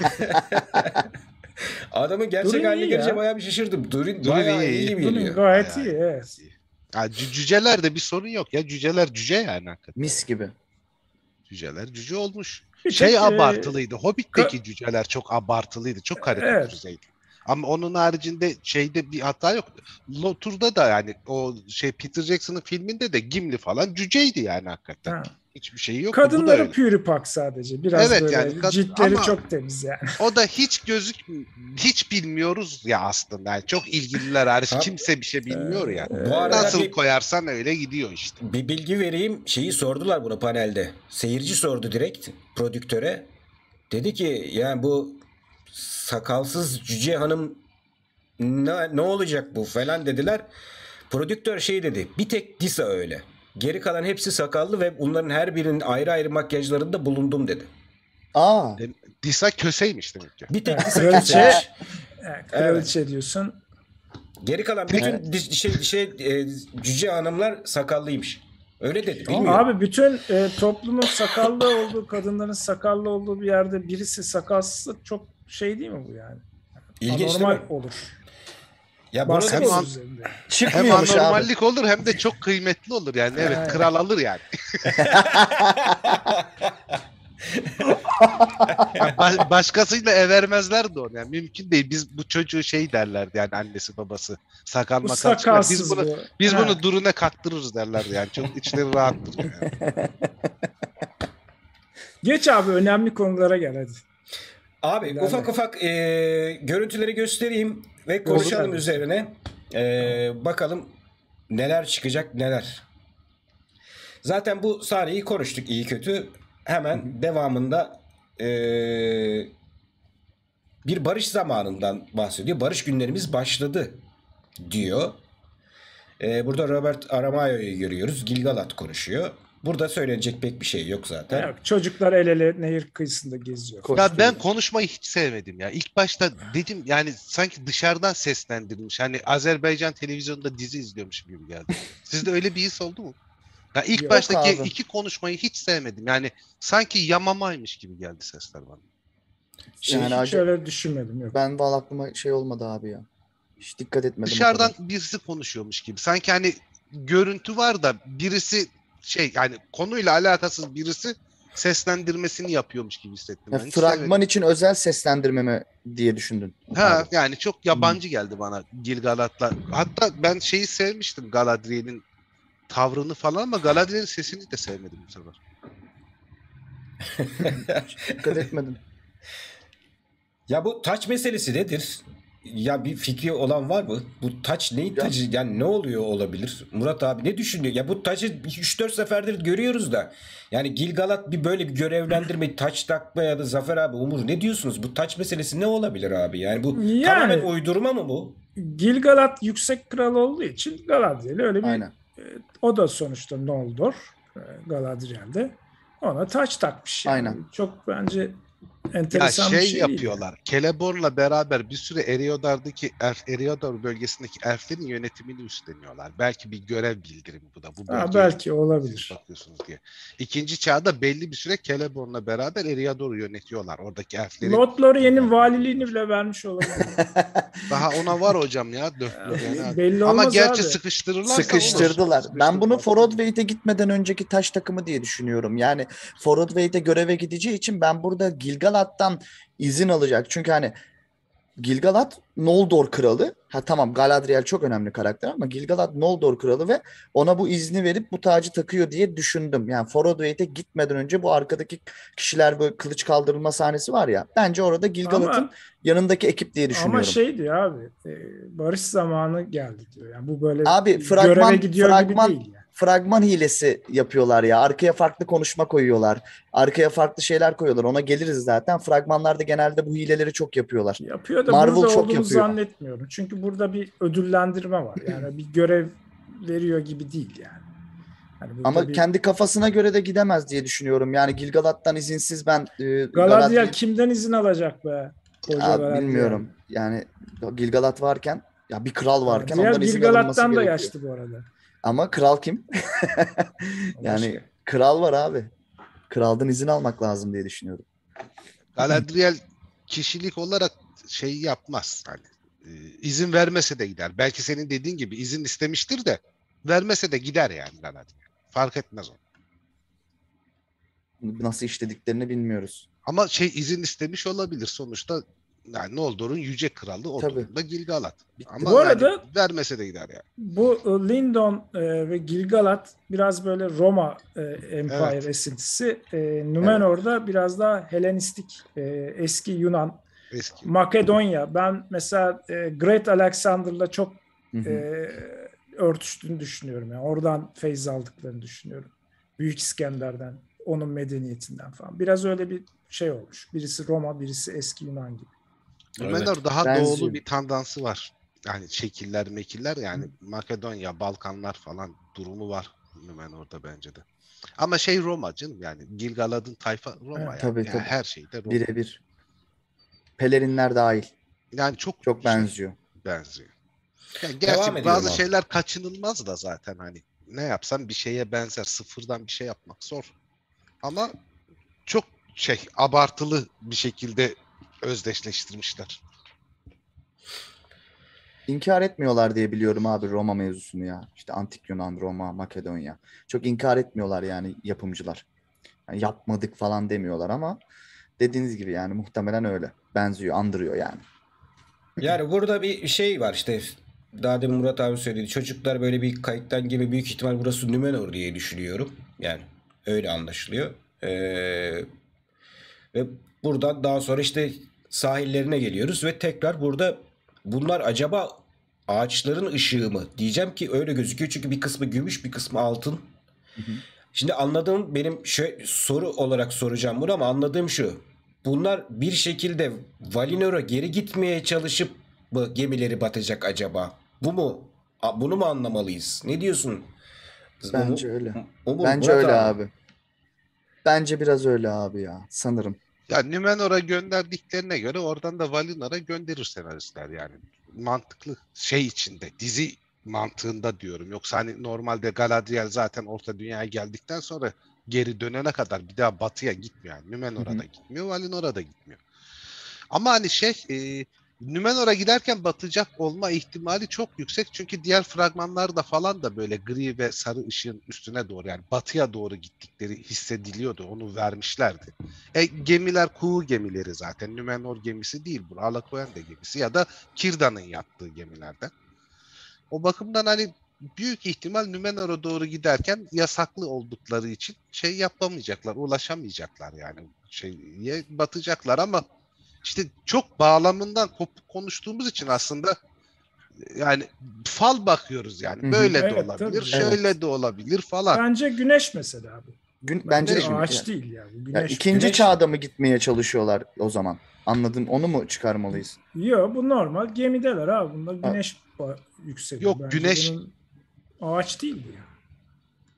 Adamın gerçek Durin haline iyi gelince ya. bayağı bir şaşırdım. Durin Durin bayağı iyi. iyi gibi Bunun geliyor. gayet Bayağı iyi, evet. Ya cücelerde bir sorun yok ya. Cüceler cüce yani hakikaten. Mis gibi. Cüceler cüce olmuş. Bir tek, Abartılıydı. Hobbit'teki cüceler çok abartılıydı. Çok karikatürizeydi. Ama onun haricinde bir hata yoktu. Lotur'da da yani o Peter Jackson'ın filminde de Gimli falan cüceydi yani hakikaten. Ha. Hiçbir şeyi yoktu. Bu da Kadınları öyle. püripak sadece. Biraz Evet böyle yani ciltleri ama çok temiz yani. o da hiç bilmiyoruz ya aslında. Yani çok ilgililer hariç Ha. kimse bir şey bilmiyor ya. Bu arada Nasıl bir koyarsan öyle gidiyor işte. Bir bilgi vereyim. Sordular bunu panelde. Seyirci sordu direkt prodüktöre. Dedi ki yani bu sakalsız cüce hanım ne olacak bu falan dediler. Prodüktör dedi. Bir tek Disa öyle. Geri kalan hepsi sakallı ve bunların her birinin ayrı ayrı makyajlarında bulundum dedi. Aa. Disa köseymiş demek ki. Bir tek Disa Kraliçe, kesilmiş. kraliçe diyorsun. Geri kalan bütün cüce hanımlar sakallıymış. Öyle dedi. Bilmiyorum. Abi bütün toplumun sakallı olduğu, kadınların sakallı olduğu bir yerde birisi sakalsız çok şey değil mi bu yani? İlginç Anormal değil mi? olur. Ya bunu Baskı da olur Hem- üzerinde. Hem Çıkmıyormuş abi. anormallik olur hem de çok kıymetli olur yani. Evet Evet. kral alır yani. Ya başkasıyla evermezlerdi onu. Yani mümkün değil. Biz bu çocuğu derlerdi yani annesi babası. Sakal Bu makal çıkar. Biz sakalsız bunu bu. biz Ha. bunu duruna kaktırırız derlerdi yani. Çok içleri rahattır. Yani. Geç abi önemli konulara gel hadi. Abi İlerle. ufak görüntüleri göstereyim ve konuşalım Olur. üzerine. Bakalım neler çıkacak neler. Zaten bu sahneyi konuştuk iyi kötü. Hemen devamında bir barış zamanından bahsediyor. Barış günlerimiz başladı diyor. Burada Robert Aramayo'yu görüyoruz. Gilgalad konuşuyor. Burada söylenecek pek bir şey yok zaten. Yok, çocuklar el ele nehir kıyısında geziyor. Ya ben konuşmayı hiç sevmedim ya. İlk başta dedim yani sanki dışarıdan seslendirilmiş. Hani Azerbaycan televizyonunda dizi izliyormuş gibi geldi. Sizde öyle bir his oldu mu? Ya ilk Yok baştaki abi. iki konuşmayı hiç sevmedim. Yani sanki yamamaymış gibi geldi sesler bana. Yani Hiç öyle düşünmedim. Yok. ben vallahi aklıma şey olmadı abi ya. Hiç dikkat etmedim. o Dışarıdan kadar. birisi konuşuyormuş gibi. Sanki hani görüntü var da birisi yani konuyla alakasız birisi seslendirmesini yapıyormuş gibi hissettim. Ya, Ben hiç fragman sevmedim. için özel seslendirme mi diye düşündün. Ha abi. yani çok yabancı geldi bana Gilgalad'la. Hatta ben sevmiştim Galadriel'in tavrını falan ama Galadriel'in sesini de sevmedim bu sefer. Dikkat etmedim. Ya bu taç meselesi nedir? Ya bir fikri olan var mı? Bu taç neyin Ya- tacı? Yani ne oluyor olabilir? Murat abi ne düşünüyor? Ya bu tacı 3-4 seferdir görüyoruz da. Yani Gilgalad böyle bir görevlendirme, taç takma ya da Zafer abi, Umur ne diyorsunuz? Bu taç meselesi ne olabilir abi? Yani bu Yani- tamamen uydurma mı bu? Gilgalad yüksek kral olduğu için Galadriel öyle bir Aynen. o da sonuçta Noldor Galadriel'de ona taç takmış. Yani. Aynen. Çok bence Ya enteresan bir şey şey değil. yapıyorlar. Celeborn'la beraber bir süre Eriador bölgesindeki elflerin yönetimini üstleniyorlar. Belki bir görev bildirimi bu da. Bu Ha, bölgeye belki siz olabilir. bakıyorsunuz diye. İkinci çağda belli bir süre Celeborn'la beraber Eriador'u yönetiyorlar. Oradaki elflerin Lord Lorien'in liderliğini valiliğini yapıyorlar. bile vermiş olabilir. Daha ona var hocam ya. Belli Ama olmaz gerçi abi. sıkıştırırlarsa olur. Sıkıştırdılar. Ben bunu Sıkıştırdılar. Forodwaite'e gitmeden önceki taş takımı diye düşünüyorum. Yani Forodwaite'e göreve gideceği için ben burada Gilgalad'dan izin alacak. Çünkü hani Gilgalad Noldor kralı. Ha tamam, Galadriel çok önemli karakter ama Gilgalad Noldor kralı ve ona bu izni verip bu tacı takıyor diye düşündüm. Yani Forodwaite'e gitmeden önce bu arkadaki kişiler, böyle kılıç kaldırılma sahnesi var ya. Bence orada Gilgalad'ın Ama yanındaki ekip diye ama düşünüyorum. şey diyor abi, barış zamanı geldi diyor. Yani bu böyle Abi göreve gidiyor gibi değil yani. fragman hilesi yapıyorlar ya. Arkaya farklı konuşma koyuyorlar. Arkaya farklı şeyler koyuyorlar. Ona geliriz zaten. Fragmanlarda genelde bu hileleri çok yapıyorlar. Yapıyor da Marvel burada çok olduğunu yapıyor. zannetmiyorum. Çünkü burada bir ödüllendirme var. Yani bir görev veriyor gibi değil yani. Hani burada Ama bir kendi kafasına göre de gidemez diye düşünüyorum. Yani Gilgalad'dan izinsiz ben Galadriel kimden izin alacak be? Koca Ya Galadriel. bilmiyorum. Yani Gilgalad varken, ya bir kral varken Galadriel ondan izin alınması Gilgalad'dan da gerekiyor. yaşlı bu arada. Ama kral kim? O Yani başka. kral var abi. Kraldan izin almak lazım diye düşünüyorum. Galadriel kişilik olarak şey yapmaz. Hani izin vermese de gider. Belki senin dediğin gibi izin istemiştir de vermese de gider yani Galadriel. Fark etmez o. Nasıl işlediklerini bilmiyoruz. Ama şey izin istemiş olabilir sonuçta. Yani Noldor'un yüce kralı o Tabii. durumda Gilgalad. Ama Bu yani arada vermese de gider yani. bu Lindon ve Gilgalad biraz böyle Roma Empire Evet. esintisi. Numenor'da biraz daha Helenistik, eski Yunan, Eski. Makedonya. Ben mesela Great Alexander'la çok Hı hı. örtüştüğünü düşünüyorum. Yani oradan feyz aldıklarını düşünüyorum. Büyük İskender'den, onun medeniyetinden falan. Biraz öyle bir şey olmuş. Birisi Roma, birisi eski Yunan gibi. Numenor daha Benziyor. doğulu bir tandansı var. Yani şekiller mekiller yani Makedonya, Balkanlar falan durumu var Numenor'da bence de. Ama şey Roma canım yani Gilgalad'ın tayfa Roma Evet, yani. Tabii Yani tabii. her şeyde Roma. Birebir. Pelerinler dahil. Yani çok Çok benziyor. benziyor. Yani Devam gerçi ediyorum bazı abi. şeyler kaçınılmaz da zaten hani ne yapsan bir şeye benzer. Sıfırdan bir şey yapmak zor. Ama çok abartılı bir şekilde özdeşleştirmişler. İnkar etmiyorlar diye biliyorum abi Roma mevzusunu ya. İşte Antik Yunan, Roma, Makedonya. Çok inkar etmiyorlar yani yapımcılar. Yani yapmadık falan demiyorlar ama dediğiniz gibi yani muhtemelen öyle. Benziyor, andırıyor yani. Yani burada bir şey var işte, daha demin Murat abi söyledi. Çocuklar böyle bir kayıttan gibi, büyük ihtimal burası Numenor diye düşünüyorum. Yani öyle anlaşılıyor. Ve buradan daha sonra işte sahillerine geliyoruz ve tekrar burada bunlar acaba ağaçların ışığı mı? Diyeceğim ki öyle gözüküyor çünkü bir kısmı gümüş, bir kısmı altın. Şimdi anladığım, benim şöyle soru olarak soracağım bunu ama anladığım şu. Bunlar bir şekilde Valinor'a geri gitmeye çalışıp mı gemileri batacak acaba? Bu mu? Bunu mu anlamalıyız? Ne diyorsun? Bence öyle. Umur, Bence Murat öyle abi. abi. Bence biraz öyle abi ya. Sanırım. Ya Numenor'a gönderdiklerine göre oradan da Valinor'a gönderir senaristler yani. Mantıklı şey içinde, dizi mantığında diyorum. Yoksa hani normalde Galadriel zaten Orta Dünya'ya geldikten sonra geri dönene kadar bir daha batıya gitmiyor. Yani Numenor'a da gitmiyor, Valinor'a da gitmiyor. Ama hani Numenor'a giderken batacak olma ihtimali çok yüksek. Çünkü diğer fragmanlarda falan da böyle gri ve sarı ışığın üstüne doğru yani batıya doğru gittikleri hissediliyordu. Onu vermişlerdi. Gemiler kuğu gemileri zaten. Numenor gemisi değil bu. Alakoyanda gemisi ya da Kirda'nın yaptığı gemilerden. O bakımdan hani büyük ihtimal Numenor'a doğru giderken yasaklı oldukları için yapamayacaklar, ulaşamayacaklar yani şeye batacaklar ama işte çok bağlamından kopuk konuştuğumuz için aslında yani fal bakıyoruz yani. Hı hı. Böyle de Evet, olabilir, tabii. şöyle Evet. de olabilir falan. Bence güneş mesela abi. Bence Bence de ağaç değil ya. Bu ya güneş. ikinci Güneş- çağda mı gitmeye çalışıyorlar o zaman? Anladım. Onu mu çıkarmalıyız? Yok, bu normal gemideler abi. Bunda Ha. güneş yükseliyor. Yok, Bence güneş- bunun ağaç değil bu ya.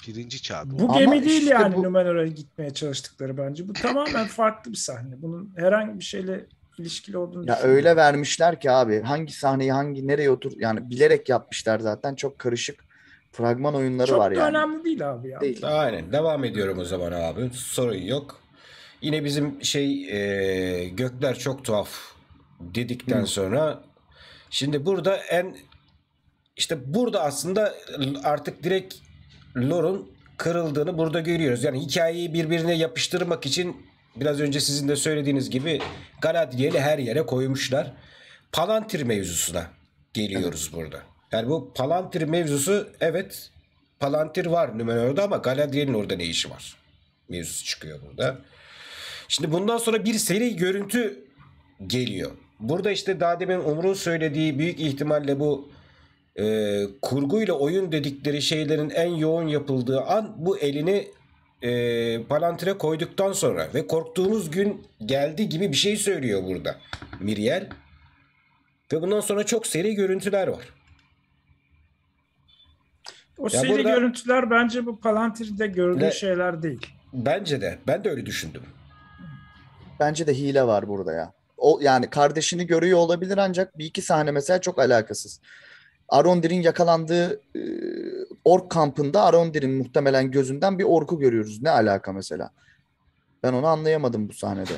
Pirinci çağda. Bu Ama gemi değil işte yani bu- Numenor'a gitmeye çalıştıkları bence. Bu tamamen farklı bir sahne. Bunun herhangi bir şeyle ilişkili olduğunu Ya düşünmüyorum. öyle vermişler ki abi, hangi sahneyi nereye otur, yani bilerek yapmışlar zaten, çok karışık fragman oyunları var Çok da yani. önemli değil abi ya. Değil. Aynen. Devam ediyorum o zaman abi. Sorun yok. Yine bizim gökler çok tuhaf dedikten sonra şimdi burada işte burada aslında artık direkt lore'un kırıldığını burada görüyoruz. Yani hikayeyi birbirine yapıştırmak için biraz önce sizin de söylediğiniz gibi Galadriel'i her yere koymuşlar. Palantir mevzusuna geliyoruz burada. Yani bu Palantir mevzusu, evet, Palantir var Numenor'da ama Galadriel'in orada ne işi var? Mevzusu çıkıyor burada. Şimdi bundan sonra bir seri görüntü geliyor. Burada işte daha demin Umur'un söylediği büyük ihtimalle bu kurguyla oyun dedikleri şeylerin en yoğun yapıldığı an bu elini Palantir'e koyduktan sonra ve korktuğumuz gün geldi gibi bir şey söylüyor burada Miriel. Ve bundan sonra çok seri görüntüler var. O seri burada- görüntüler bence bu Palantir'de gördüğü Ne- şeyler değil. Bence de. Ben de öyle düşündüm. Bence de hile var burada ya. O yani kardeşini görüyor olabilir ancak bir iki sahne mesela çok alakasız. Arondir'in yakalandığı ork kampında Arondir'in muhtemelen gözünden bir orku görüyoruz. Ne alaka mesela? Ben onu anlayamadım bu sahnede.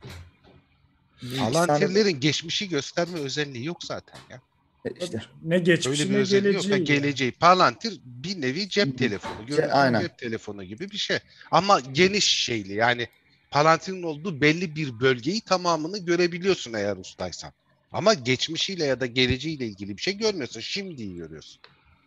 Bir iki sahne- Palantirlerin geçmişi gösterme özelliği yok zaten ya. işte. Ne geçmişi Öyle bir ne özelliği yok. geleceği. yani. Geleceği. Palantir bir nevi cep telefonu. Görüntülü aynen. cep telefonu gibi bir şey. Ama geniş şeyli yani Palantir'in olduğu belli bir bölgeyi tamamını görebiliyorsun eğer ustaysan. Ama geçmişiyle ya da geleceğiyle ilgili bir şey görmüyorsun. Şimdiyi görüyorsun.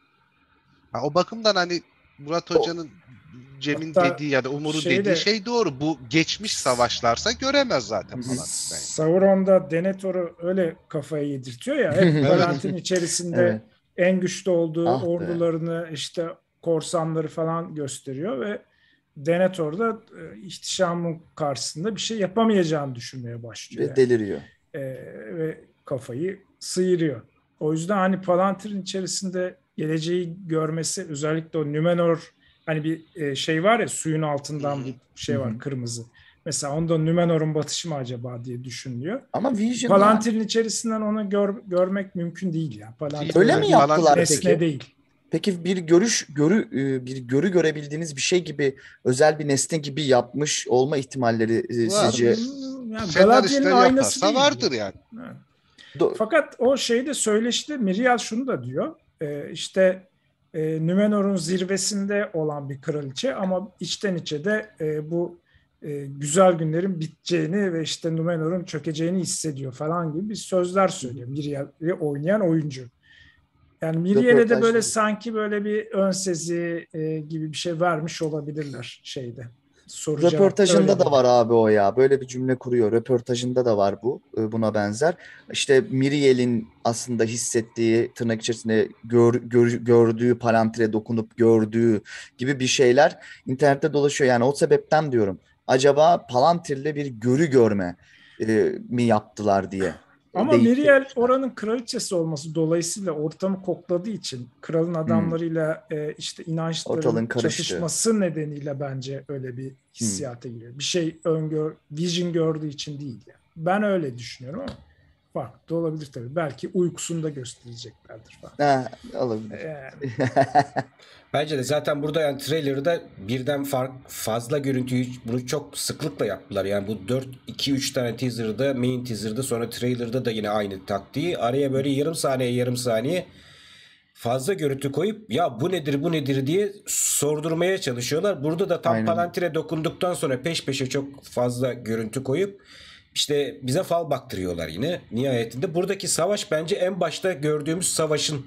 Ha, o bakımdan hani Murat Hoca'nın Cem'in Hatta dediği ya da Umur'un şeyde- dediği şey doğru. Bu geçmiş savaşlarsa göremez zaten Hı hı. Palantir. Sauron'da Denethor'u öyle kafaya yedirtiyor ya. Hep Evet. Palantir'in içerisinde Evet. en güçlü olduğu Ah be. ordularını, işte korsanları falan gösteriyor ve Denethor da ihtişamın karşısında bir şey yapamayacağını düşünmeye başlıyor. Ve yani. deliriyor. Ve kafayı sıyırıyor. O yüzden hani Palantir'in içerisinde geleceği görmesi, özellikle o Numenor, hani bir şey var ya, suyun altından Hı hı. bir şey var, Hı hı. kırmızı. Mesela onda Numenor'un batışı mı acaba diye düşünülüyor. Ama Vision Palantir'in içerisinden onu görmek mümkün değil ya. Palantir Öyle mi bir yaptılar nesne peki? değil. Peki bir görü görebildiğiniz bir şey gibi, özel bir nesne gibi yapmış olma ihtimalleri Var. sizce? Yani Senaristler Galadriel'in aynası yaparsa değil. vardır yani. Evet. Do- Fakat o şeyde söyleşte Miriel şunu da diyor. İşte Numenor'un zirvesinde olan bir kraliçe ama içten içe de bu güzel günlerin biteceğini ve işte Numenor'un çökeceğini hissediyor falan gibi bir sözler söylüyor Miriel'i oynayan oyuncu. Yani Miriel'e de böyle Röportajda- sanki böyle bir ön sezi gibi bir şey vermiş olabilirler şeyde. Soru cevapta Röportajında öyle da diyor. var abi o ya. Böyle bir cümle kuruyor. Röportajında da var bu. Buna benzer. İşte Miriel'in aslında hissettiği, tırnak içerisinde gördüğü, Palantir'e dokunup gördüğü gibi bir şeyler internette dolaşıyor. Yani o sebepten diyorum. Acaba Palantir'le bir görme mi yaptılar diye. Ama Deyip Miriel geçmişler. oranın kraliçesi olması dolayısıyla ortamı kokladığı için kralın adamlarıyla işte Ortalığın inançların karıştığı. çatışması nedeniyle bence öyle bir hissiyata giriyor. Bir şey vision gördüğü için değil. Yani. Ben öyle düşünüyorum ama farklı da olabilir tabii. Belki uykusunda göstereceklerdir falan. Ha, olabilir. Yani Bence de zaten burada yani trailer'da birden fazla görüntüyü bunu çok sıklıkla yaptılar. Yani bu 2-3 tane teaser'da, main teaser'da, sonra trailer'da da yine aynı taktiği. Araya böyle yarım saniye fazla görüntü koyup ya bu nedir diye sordurmaya çalışıyorlar. Burada da tam Aynen. Palantir'e dokunduktan sonra peş peşe çok fazla görüntü koyup işte bize fal baktırıyorlar yine nihayetinde. Buradaki savaş bence en başta gördüğümüz savaşın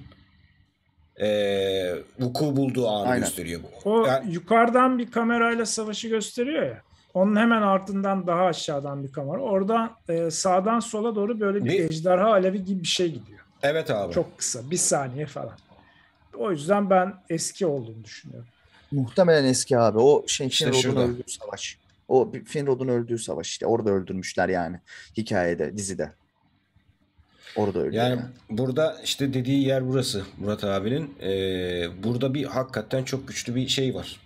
vuku bulduğu anı Aynen. gösteriyor. o Yani, yukarıdan bir kamerayla savaşı gösteriyor ya. Onun hemen ardından daha aşağıdan bir kamera. Oradan sağdan sola doğru böyle bir Bir- ejderha alevi gibi bir şey gidiyor. evet abi. Çok kısa. Bir saniye falan. O yüzden ben eski olduğunu düşünüyorum. Muhtemelen eski abi. O İşte Finrod'un şurada. öldüğü savaş. O Finrod'un öldüğü savaş işte. Orada öldürmüşler yani hikayede, dizide. Orada öyle. Yani burada işte dediği yer burası Murat abinin. Burada bir hakikaten çok güçlü bir şey var.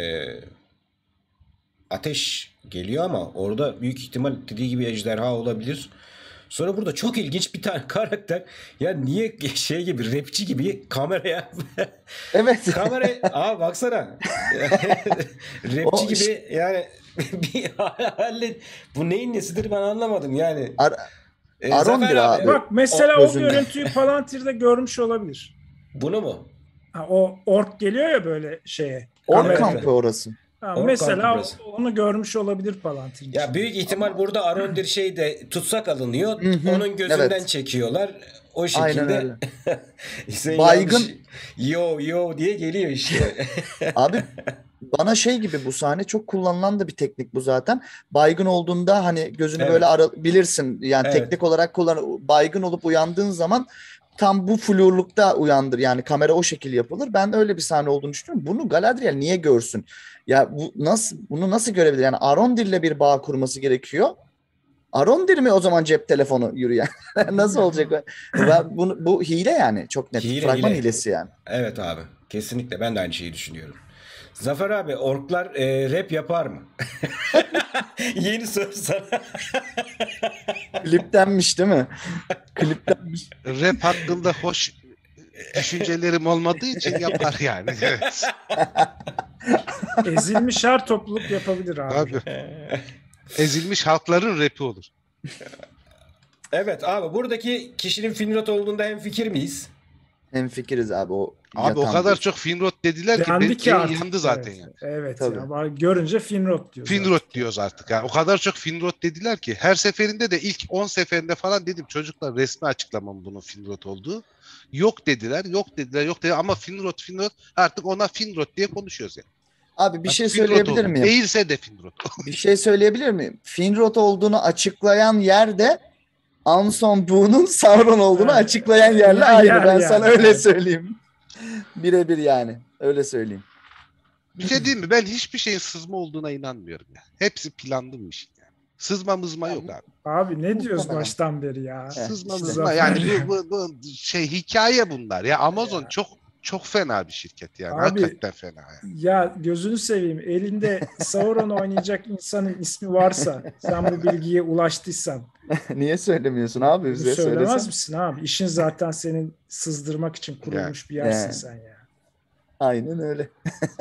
Ateş geliyor ama orada büyük ihtimal dediği gibi ejderha olabilir. Sonra burada çok ilginç bir tane karakter. Ya niye şey gibi rapçi gibi kameraya Evet. Aa baksana. Rapçi O gibi yani bir hallet. Bu neyin nesidir ben anlamadım yani. Arondir Zafer abi. Bak mesela O o gözünde. görüntüyü Palantir'de görmüş olabilir. Bunu mu? Ha, o ork geliyor ya böyle şeye. Ork Evet, kameraya. kampı orası. Ha, Ork mesela kampı burası. onu görmüş olabilir Palantir. Ya büyük ihtimal burada Arondir şeyde tutsak alınıyor. Hı hı, Onun gözünden evet. çekiyorlar. O Aynen şekilde öyle. Hüseyin Baygın. yanlış, yo diye geliyor işte. Abi bana şey gibi bu sahne çok kullanılan da bir teknik bu zaten. Baygın olduğunda hani gözünü Evet. böyle bilirsin yani Evet. teknik olarak baygın olup uyandığın zaman tam bu flurlukta uyandır. Yani kamera o şekil yapılır. Ben öyle bir sahne olduğunu düşünüyorum. Bunu Galadriel niye görsün? Ya bunu nasıl görebilir? Yani Arondir'le bir bağ kurması gerekiyor. Arondir mi o zaman cep telefonu yürüyen? Nasıl olacak? Bu hile yani. Çok net. Hile, Fragman hile. hilesi yani. Evet abi. Kesinlikle ben de aynı şeyi düşünüyorum. Zafer abi orklar rap yapar mı? Yeni soru sana. Kliptenmiş değil mi? Kliptenmiş. Rap hakkında hoş düşüncelerim olmadığı için yapar yani. Evet. Ezilmiş her topluluk yapabilir abi. Abi. Ezilmiş halkların rapi olur. Evet abi buradaki kişinin Finrod olduğunda hemfikir miyiz? Hemfikiriz abi o Abi o yatan kadar bir- çok Finrod dediler ki Dendi benim ki artık. yandı zaten Evet, yani. evet Tabii. ya. Bak, görünce Finrod diyor. Finrod zaten. diyoruz artık. Yani o kadar çok Finrod dediler ki her seferinde de ilk 10 seferinde falan dedim çocuklar resmi açıklamam bunun Finrod olduğu. Yok dediler ama Finrod artık ona Finrod diye konuşuyoruz yani. Abi bir şey Artık Finrod söyleyebilir oldu. miyim? Değilse de Finrod. Bir şey söyleyebilir miyim? Finrod olduğunu açıklayan yerde Anson Bu'nun Sauron olduğunu Evet. açıklayan yerle Yer aynı. Ben yani, sana öyle evet. söyleyeyim. Birebir yani. Öyle söyleyeyim. Bir şey diyeyim mi? Ben hiçbir şeyin sızma olduğuna inanmıyorum ya. Hepsi planlı bir şey yani. Sızma mızma yok abi. Abi ne diyoruz Muhtemelen. baştan beri ya? Sızma işte. mızma Zafer yani ya. bu şey hikaye bunlar ya. Amazon çok fena bir şirket yani. Abi, Hakikaten fena yani. Ya gözünü seveyim. Elinde Sauron oynayacak insanın ismi varsa sen bu bilgiye ulaştıysan Niye söylemiyorsun abi? bunu Bize söylemez söylesen. misin abi? İşin zaten senin sızdırmak için kurulmuş bir yersin Yani. sen ya. Aynen öyle.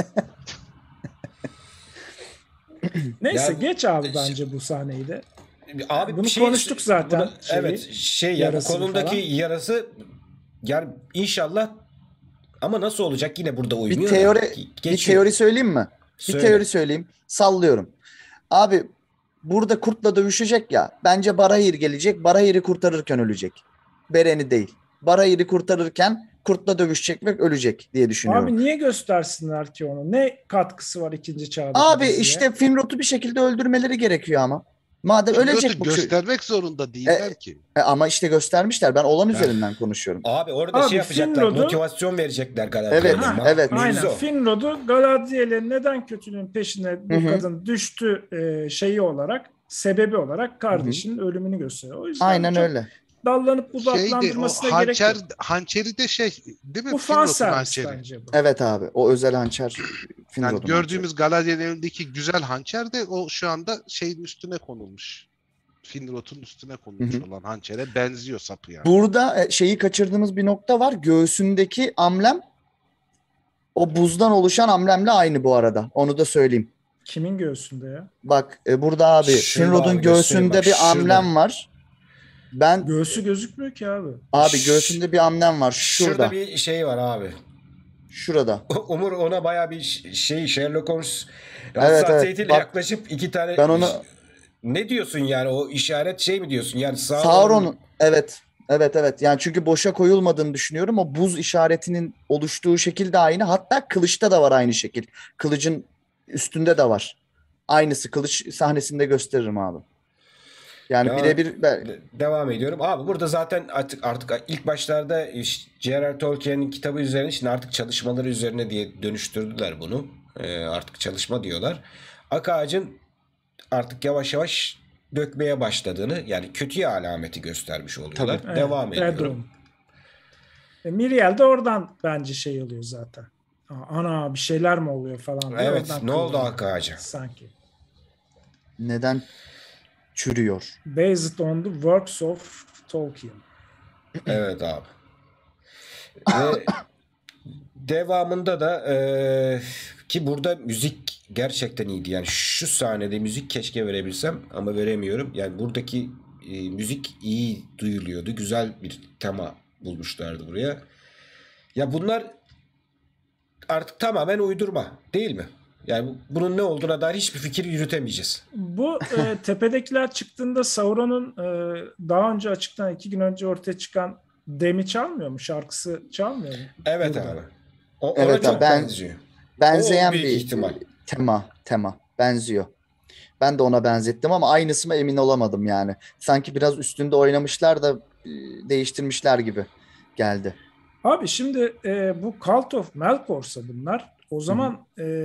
Neyse Ya- geç abi bence bu sahneyi de. Abi Bunu bir şey- konuştuk zaten, buna- şeyi, evet şey ya bu yarasını kolundaki falan. yarası yani inşallah ama nasıl olacak yine burada uymuyor. Bir teori da. bir Geçiyor. teori söyleyeyim mi? Söyle. Bir teori söyleyeyim. Sallıyorum. Abi burada kurtla dövüşecek ya. Bence Barahir gelecek. Barahir'i kurtarırken ölecek. Beren'i değil. Barahir'i kurtarırken kurtla dövüşecek ve ölecek diye düşünüyorum. Abi niye göstersinler ki onu? Ne katkısı var ikinci çağda? Abi işte Finrod'u bir şekilde öldürmeleri gerekiyor ama. Madem ölecek Finrod'u bu çocuk. göstermek zorunda değiller ki. Ama işte göstermişler. Ben olan üzerinden konuşuyorum. Abi orada Abi şey yapacaklar, Finrod'u- motivasyon verecekler galiba. Evet, evet. Aynen. Mevzu o. Finrod'u Galadriel'in neden kötülüğün peşine bu Hı hı. kadın düştü şeyi olarak, sebebi olarak kardeşinin ölümünü gösteriyor. O yüzden Aynen çok öyle. dallanıp Şeydi o budaklandırmasına gerek yok. hançeri de şey değil mi? Bu fan Finrod'un servis hançeri. bence bu. Evet abi. O özel hançer Finrod'un Yani gördüğümüz Galadriel'in elindeki güzel hançer de o şu anda şeyin üstüne konulmuş. Finrod'un üstüne konulmuş Hı hı. olan hançere benziyor sapı yani. Burada şeyi kaçırdığımız bir nokta var. Göğsündeki amblem o buzdan oluşan amblemle aynı bu arada. Onu da söyleyeyim. Kimin göğsünde ya? Bak burada abi Şurada Finrod'un abi, göstereyim göğsünde bak, bir şurada. amblem var. Ben Göğsü gözükmüyor ki abi. abi göğsünde bir amblem var. Şurada. Şurada bir şey var abi. Şurada. Umur ona baya bir şey Sherlock Holmes Evet, hassasiyetiyle bak, yaklaşıp iki tane ben onu ne diyorsun yani o işaret şey mi diyorsun yani Sauron'un evet. Evet. Yani çünkü boşa koyulmadığını düşünüyorum. O buz işaretinin oluştuğu şekil de aynı. Hatta kılıçta da var aynı şekil. Kılıcın üstünde de var. Aynısı kılıç sahnesinde gösteririm abi. Yani Ya, birebir devam ediyorum. Abi burada zaten artık ilk başlarda J.R.R. Tolkien'in kitabı üzerine şimdi artık çalışmaları üzerine diye dönüştürdüler bunu. Artık çalışma diyorlar. Ak Ağacın artık yavaş yavaş dökmeye başladığını, yani kötüye alameti göstermiş oluyorlar. Tabii. Devam Evet, ediyorum. Miriel de oradan bence şey oluyor zaten. Ana bir şeyler mi oluyor falan diye Evet, oradan ne oldu kıvranıyor Hakkı Ağaca? sanki. Neden çürüyor? Based on the works of Tolkien. Evet abi. Ve devamında da ki burada müzik gerçekten iyiydi. Yani şu sahnede müzik keşke verebilsem ama veremiyorum. Yani buradaki müzik iyi duyuluyordu. Güzel bir tema bulmuşlardı buraya. Ya bunlar artık tamamen uydurma değil mi? Yani bunun ne olduğuna dair hiçbir fikir yürütemeyeceğiz. Bu tepedekiler çıktığında Sauron'un daha önce açıktan 2 gün önce ortaya çıkan Demi çalmıyor mu? Şarkısı çalmıyor mu? Evet Burada. abi. Ona Evet çok abi, benziyor. benzeyen O büyük bir ihtimal. tema benziyor. Ben de ona benzettim ama aynısı mı emin olamadım yani. Sanki biraz üstünde oynamışlar da değiştirmişler gibi geldi. Abi şimdi bu Cult of Melkor'sa bunlar o zaman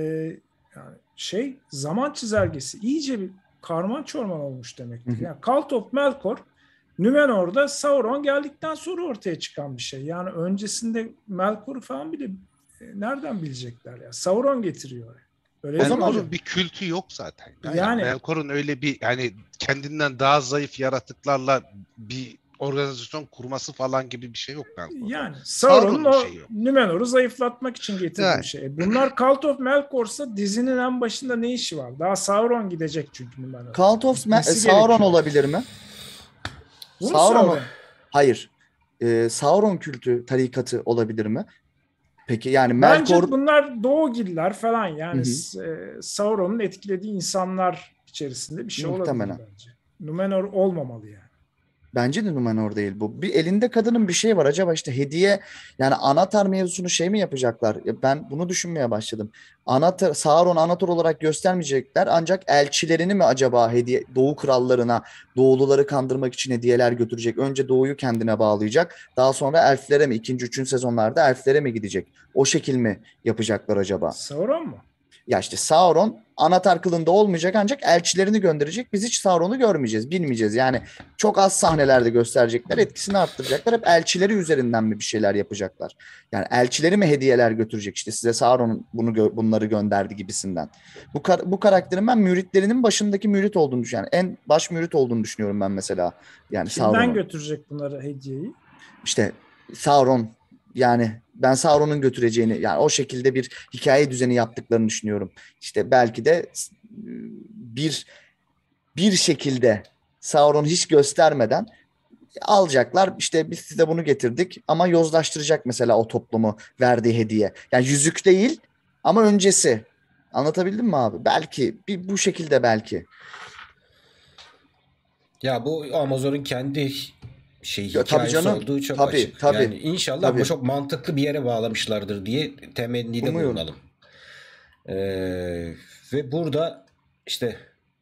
yani zaman çizelgesi iyice bir karman çorman olmuş demektir. Yani Cult of Melkor Númenor'da Sauron geldikten sonra ortaya çıkan bir şey. Yani öncesinde Melkor'u falan bile nereden bilecekler ya? Sauron getiriyor. Öyle değil mi zaman- hocam? Melkor'un bir kültü yok zaten. Yani- Melkor'un öyle bir yani kendinden daha zayıf yaratıklarla bir organizasyon kurması falan gibi bir şey yok Melkor'da. Yani Sauron'un Sauron'un o şeyi yok. Númenor'u zayıflatmak için getirdiği Yani. şey. Bunlar Cult of Melkor'sa dizinin en başında ne işi var? Daha Sauron gidecek çünkü Númenor. Cult of Gitmesi Sauron gerekiyor. olabilir mi? Bu mu Sauron. Hayır. Sauron kültü tarikatı olabilir mi? Peki yani Bence Melkor bunlar Doğugiller falan yani Hı Sauron'un etkilediği insanlar içerisinde bir şey Muhtemelen. olabilir bence. Númenor olmamalı yani. bence de Numenor değil bu. Bir elinde kadının bir şey var. Acaba işte hediye yani Anahtar mevzusunu şey mi yapacaklar? Ben bunu düşünmeye başladım. Anahtar, Sauron Anahtar olarak göstermeyecekler. Ancak elçilerini mi acaba hediye Doğu krallarına Doğuluları kandırmak için hediyeler götürecek? Önce Doğu'yu kendine bağlayacak. Daha sonra elflere mi? İkinci, üçüncü sezonlarda elflere mi gidecek? O şekil mi yapacaklar acaba? Sauron mu? Ya işte Sauron Anahtar kılığında olmayacak ancak elçilerini gönderecek. Biz hiç Sauron'u görmeyeceğiz, bilmeyeceğiz. Yani çok az sahnelerde gösterecekler, etkisini arttıracaklar. Hep elçileri üzerinden mi bir şeyler yapacaklar? Yani elçileri mi hediyeler götürecek? İşte size Sauron bunları gönderdi gibisinden. Bu karakterin ben müritlerinin başındaki mürit olduğunu düşünüyorum. Yani en baş mürit olduğunu düşünüyorum ben mesela. Yani Kimden Sauron'un. götürecek bunları hediyeyi? İşte Sauron yani ben Sauron'un götüreceğini yani o şekilde bir hikaye düzeni yaptıklarını düşünüyorum. İşte belki de bir şekilde Sauron'u hiç göstermeden alacaklar. İşte biz size bunu getirdik ama yozlaştıracak mesela o toplumu verdiği hediye. Yani yüzük değil ama öncesi. Anlatabildim mi abi? Belki bu şekilde belki. Ya bu Amazon'un kendi Ya, tabii hikayesi canım. olduğu çok Tabii, açık. tabii. Yani inşallah Tabii. bu çok mantıklı bir yere bağlamışlardır diye temennide Umuyorum. bulunalım. Ve burada işte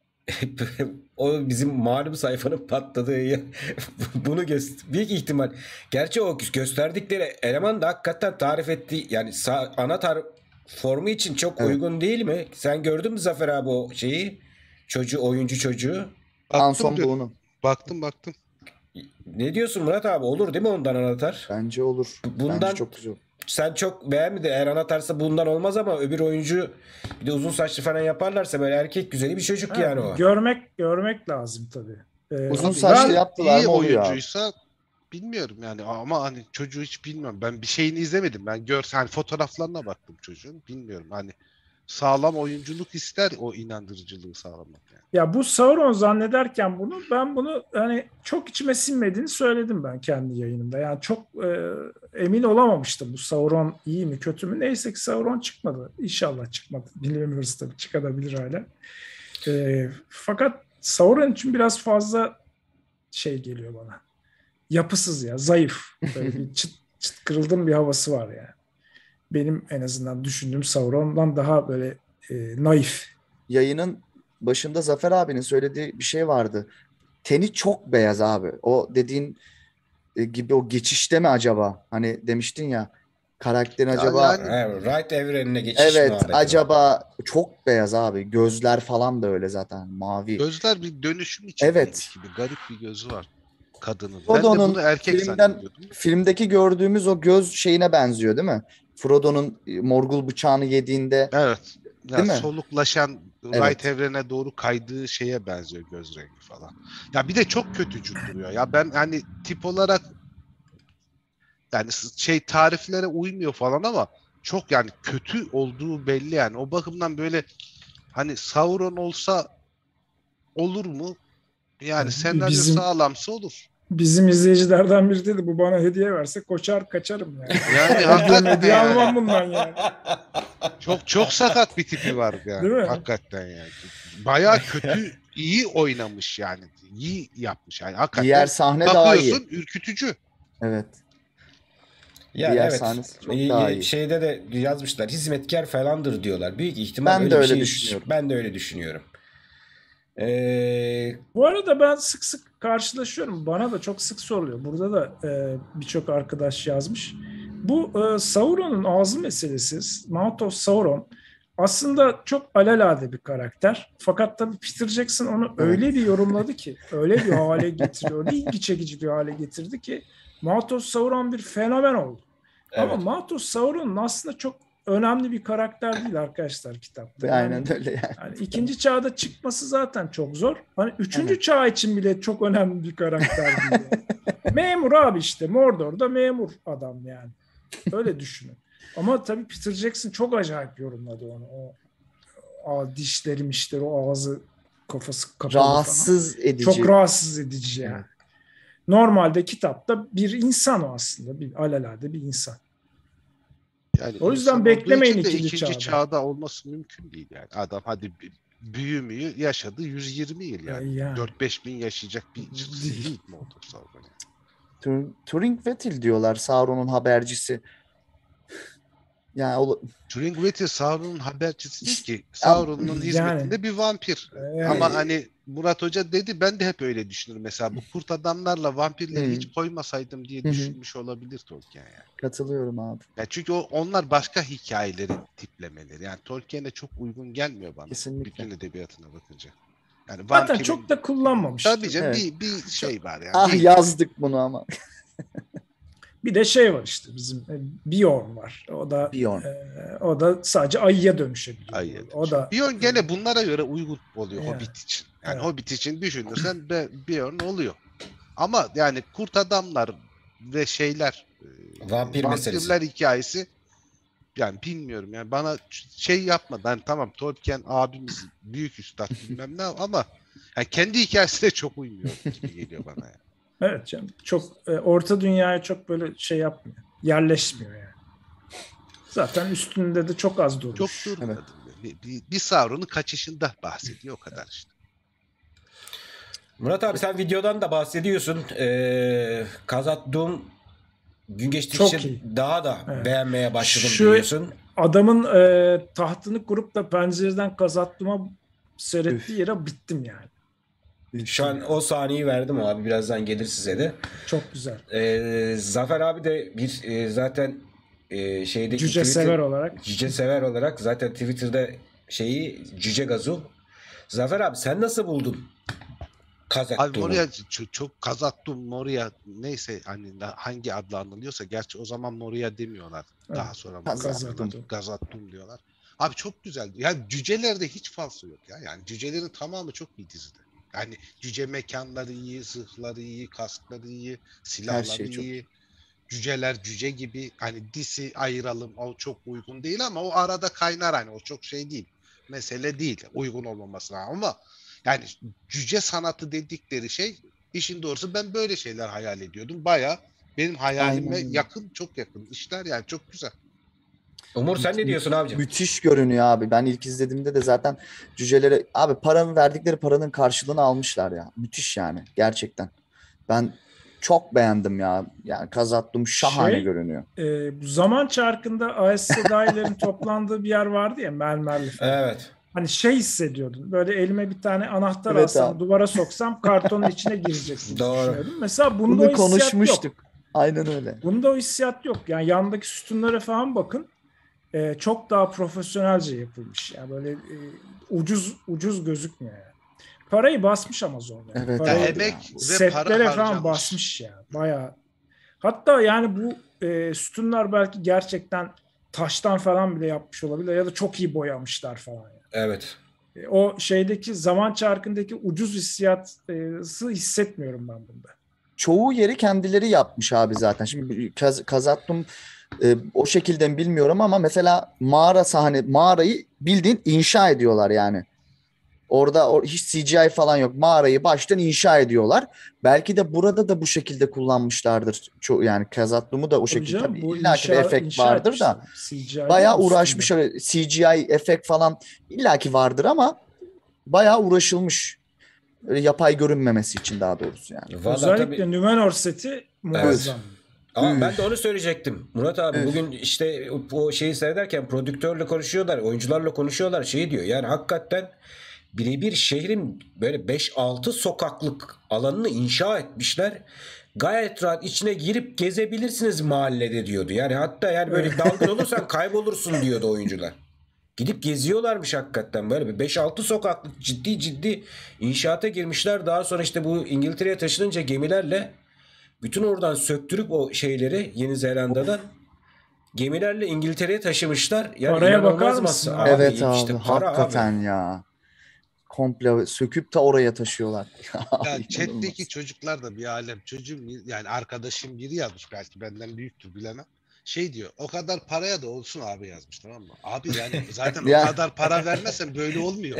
o bizim malum sayfanın patladığı yer. Bunu büyük ihtimal. Gerçi o gösterdikleri eleman da hakikaten tarif ettiği yani anahtar formu için çok Evet. uygun değil mi? Sen gördün mü Zafer abi o şeyi? Oyuncu çocuğu. Anson dün. bunu. Baktım. Ne diyorsun Murat abi? Olur değil mi ondan anahtar? Bence olur. Bundan Bence çok güzel. sen çok beğenmedin. Eğer anahtarsa bundan olmaz ama öbür oyuncu bir de uzun saçlı falan yaparlarsa böyle erkek güzeli bir çocuk yani o. Görmek lazım tabii. Uzun Abi saçlı ben- yaptılar İyi mı oluyor abi. oyuncuysa bilmiyorum yani ama hani çocuğu hiç bilmiyorum. Ben bir şeyini izlemedim. Ben hani fotoğraflarına baktım çocuğun. Bilmiyorum hani sağlam oyunculuk ister o inandırıcılığı sağlamak yani. Ya bu Sauron zannederken ben bunu hani çok içime sinmediğini söyledim ben kendi yayınımda. Yani çok emin olamamıştım bu Sauron iyi mi kötü mü. Neyse ki Sauron çıkmadı. İnşallah çıkmadı. Bilmiyoruz tabii çıkabilir hala. Fakat Sauron için biraz fazla şey geliyor bana. Yapısız ya zayıf. Böyle bir çıt çıt kırıldım bir havası var yani. Benim en azından düşündüğüm Sauron'dan daha böyle naif. Yayının başında Zafer abinin söylediği bir şey vardı. Teni çok beyaz abi. O dediğin gibi o geçişte mi acaba? Hani demiştin ya Karakterin acaba yani- Right evrenine geçiş evet muhabbeti var. acaba çok beyaz abi. Gözler falan da öyle zaten mavi. Gözler bir dönüşüm içindeymiş Evet. gibi. Garip bir gözü var kadının. Ben de Frodo'nun bunu erkek filmden zannediyordum. filmdeki gördüğümüz o göz şeyine benziyor değil mi? Frodo'nun Morgul bıçağını yediğinde Evet. Ya değil mi? soluklaşan Evet. Right evrene doğru kaydığı şeye benziyor göz rengi falan. Ya bir de çok kötücül duruyor. Ya ben hani tip olarak yani tariflere uymuyor falan ama çok yani kötü olduğu belli yani. O bakımdan böyle hani Sauron olsa olur mu? Yani senaryo Bizim sağlamsa olur. bizim izleyicilerden biri dedi bu bana hediye verse koşar kaçarım yani. Yani Hediye hakikaten almam yani. bundan yani. Çok sakat bir tipi var yani. Değil mi? Hakikaten yani. Bayağı kötü, iyi oynamış yani. İyi yapmış yani. Hakikaten diğer sahne daha iyi. bakıyorsun ürkütücü. Evet. Yani Diğer evet. sahnesi çok daha iyi. Şeyde de yazmışlar. Hizmetkar falandır diyorlar. Büyük ihtimal Ben de öyle bir öyle şey. düşünüyorum. Ben de öyle düşünüyorum. Bu arada ben sık sık karşılaşıyorum. Bana da çok sık soruluyor. Burada da birçok arkadaş yazmış. Bu Sauron'un ağzı meselesi, Mouth of Sauron aslında çok alelade bir karakter. Fakat tabii Peter Jackson onu öyle bir yorumladı ki, öyle bir hale getiriyor, öyle ilgi çekici bir hale getirdi ki Mouth of Sauron bir fenomen oldu. Ama Evet. Mouth of Sauron'un aslında çok önemli bir karakter değil arkadaşlar kitapta. Aynen öyle yani. Yani ikinci çağda çıkması zaten çok zor. Hani üçüncü çağ için bile çok önemli bir karakter değil. Yani. Memur abi işte. Mordor'da memur adam yani. Öyle düşünün. Ama tabii Peter Jackson çok acayip yorumladı onu. O dişleri mişleri, o ağzı kafası kapalı Rahatsız falan. edici. Çok rahatsız edici yani. Evet. Normalde kitapta bir insan o aslında. Bir alelade bir insan. Yani O yüzden insan beklemeyin olduğu için de ikinci ikinci çağda. çağda olması mümkün değil yani. Adam hadi büyümüyü yaşadı 120 yıl yani. Yani. 4-5 bin yaşayacak bir değil mi oldu Sauron yani? Turing Vettil diyorlar Sauron'un habercisi. Yani Turing Vettil Sauron'un habercisi değil ki. Sauron'un Yani. hizmetinde bir vampir. Yani. Ama hani Murat Hoca dedi ben de hep öyle düşünürüm. Mesela bu kurt adamlarla vampirleri hiç koymasaydım diye düşünmüş olabilir Tolkien yani. katılıyorum abi. Yani çünkü onlar başka hikayelerin tiplemeleri. Yani Tolkien'e çok uygun gelmiyor bana. Kesinlikle. Bütün edebiyatına bakınca. Yani Zaten vampirin- çok da kullanmamış. Tabii canım Evet. bir şey var yani. Ah yazdık bunu ama. Bir de şey var işte bizim Bjorn var. O da Bjorn. O da sadece ayıya dönüşebiliyor. Ay, O da Bjorn gene bunlara göre uygun oluyor Yani. Hobbit için. Yani Evet. Hobbit için düşünürsen Bjorn oluyor. Ama yani kurt adamlar ve Vampir meselesi. vampirler hikayesi yani bilmiyorum yani bana şey yapmadı. Yani tamam Tolkien abimiz büyük üstad bilmem ne ama yani kendi hikayesine çok uymuyor gibi geliyor bana yani. evet canım. Çok orta dünyaya çok böyle şey yapmıyor. Yerleşmiyor yani. Zaten üstünde de çok az durmuş. Çok durmadı. Bir Sauron'un kaçışında bahsediyor o kadar işte. Murat abi sen videodan da bahsediyorsun. Khazad-dûm gün geçtikçe Çok iyi. daha da Evet. beğenmeye başladım Şu- diyorsun. Adamın tahtını kurup da pencereden Khazad-dûm'a seyrettiği yere bittim yani. Şu an o sahneyi verdim abi. Birazdan gelir size de. Çok güzel. Zafer abi de bir zaten şeydeki Cüce sever olarak. Cüce sever olarak zaten Twitter'da Cüce Gazu. Zafer abi sen nasıl buldun Abi Khazad-dûm'u? Moria çok Khazad-dûm, Moria neyse hani hangi adla anılıyorsa gerçi o zaman Moria demiyorlar. Evet. Daha sonra Khazad-dûm. Khazad-dûm diyorlar. Abi çok güzel. Yani cücelerde hiç falso yok ya. Yani cücelerin tamamı çok iyi dizide. Yani cüce mekanları iyi, zırhları iyi, kaskları iyi, silahları şey çok iyi. Cüceler cüce gibi hani disi ayıralım o çok uygun değil ama o arada kaynar hani o çok şey değil. Mesele değil uygun olmamasına ama yani cüce sanatı dedikleri şey işin doğrusu ben böyle şeyler hayal ediyordum. Baya benim hayalime Aynen öyle. yakın çok yakın işler yani çok güzel. Umur sen ne diyorsun abicim? Müthiş görünüyor abi. Ben ilk izlediğimde de zaten cücelere abi verdikleri paranın karşılığını almışlar ya. Müthiş yani gerçekten. Ben çok beğendim ya. Yani Khazad-dûm şahane görünüyor. Bu zaman çarkında Aes Sedai'lerin toplandığı bir yer vardı ya mermerli falan. Evet. Hani şey hissediyordun. Böyle elime bir tane anahtar Evet alsam, abi. duvara soksam kartonun içine gireceksin. Doğru. Düşünüyordum. Mesela bunda Bunu o hissiyat yok. konuşmuştuk. Aynen öyle. Bunda o hissiyat yok. Yani yandaki sütunlara falan bakın. Çok daha profesyonelce yapılmış. Yani böyle ucuz gözükmüyor yani. Parayı basmış Amazon yani. Evet Ya Parayı abi ya. emek ve para setlere falan harcamış. basmış ya. Bayağı. Hatta yani bu sütunlar belki gerçekten taştan falan bile yapmış olabilir ya da çok iyi boyamışlar falan. Yani. Evet. O şeydeki zaman çarkındaki ucuz hissiyatı hissetmiyorum ben bunda. Çoğu yeri kendileri yapmış abi zaten. Şimdi Kazattum o şekilde mi bilmiyorum ama mesela mağarayı bildiğin inşa ediyorlar yani. Orada hiç CGI falan yok. Mağarayı baştan inşa ediyorlar. Belki de burada da bu şekilde kullanmışlardır. Yani Kazattum'u da o Tabii şekilde. canım Tabii bu illaki bir efekt inşa vardır etmişler. da CGI değil bayağı mi uğraşmış. üstünde? Öyle CGI efekt falan illaki vardır ama bayağı uğraşılmış. Öyle yapay görünmemesi için daha doğrusu yani. Valla tabii. Özellikle Numenor seti Evet. muazzam. Aa, ben de Üf, onu söyleyecektim. Murat abi üf. bugün işte o şeyi seyrederken prodüktörle konuşuyorlar, oyuncularla konuşuyorlar. Şey diyor yani hakikaten birebir şehrin böyle 5-6 sokaklık alanını inşa etmişler. Gayet rahat içine girip gezebilirsiniz mahallede diyordu. Yani hatta yani böyle dalgın olursan kaybolursun diyordu oyuncular. Gidip geziyorlarmış hakikaten böyle bir 5-6 sokaklık ciddi ciddi inşaata girmişler. Daha sonra işte bu İngiltere'ye taşınınca gemilerle bütün oradan söktürüp o şeyleri Yeni Zelanda'dan gemilerle İngiltere'ye taşımışlar. Yani Paraya bakar inanılmaz mısın masa abi? abi Evet işte abi para abi. hakikaten ya. Komple söküp de oraya taşıyorlar. Ya Abi chat'teki inanılmaz. çocuklar da bir alem. Çocuğum yani arkadaşım biri yazmış, belki benden büyüktür bilemem. Şey diyor, o kadar paraya da olsun abi yazmış, tamam mı? Abi yani zaten o Ya kadar para vermesen böyle olmuyor.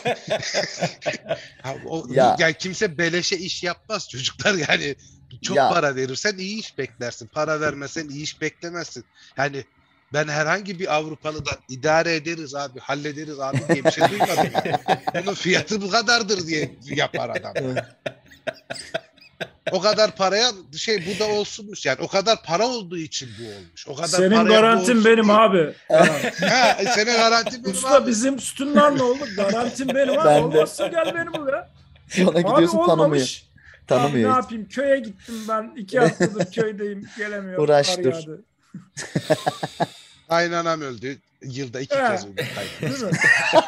Ha, ya yani kimse beleşe iş yapmaz çocuklar yani. Çok ya para verirsen iyi iş beklersin. Para vermesen iyi iş beklemezsin. Yani ben herhangi bir Avrupalı'dan idare ederiz abi, hallederiz abi diye bir şey duymadım yani. Bunun fiyatı bu kadardır diye yapar adam yani. O kadar paraya bu da olsunmuş yani. O kadar para olduğu için bu olmuş. O kadar Senin paraya bu garantin olsun benim değil. abi falan. Ha, senin garanti benim Usta abi. bizim sütunlar ne oldu? Garantim benim abi. ben de Olmazsa gel beni bul ya. sonra Abi gidiyorsun tanımıyor. olmamış. Abi ne Tanımıyor hiç. yapayım? Köye gittim ben. 2 haftadır köydeyim. Gelemiyorum. Kar Uğraş dur. yağdı. Kaynanam öldü. Yılda 2 He, kez ölür değil kaynanası. mi?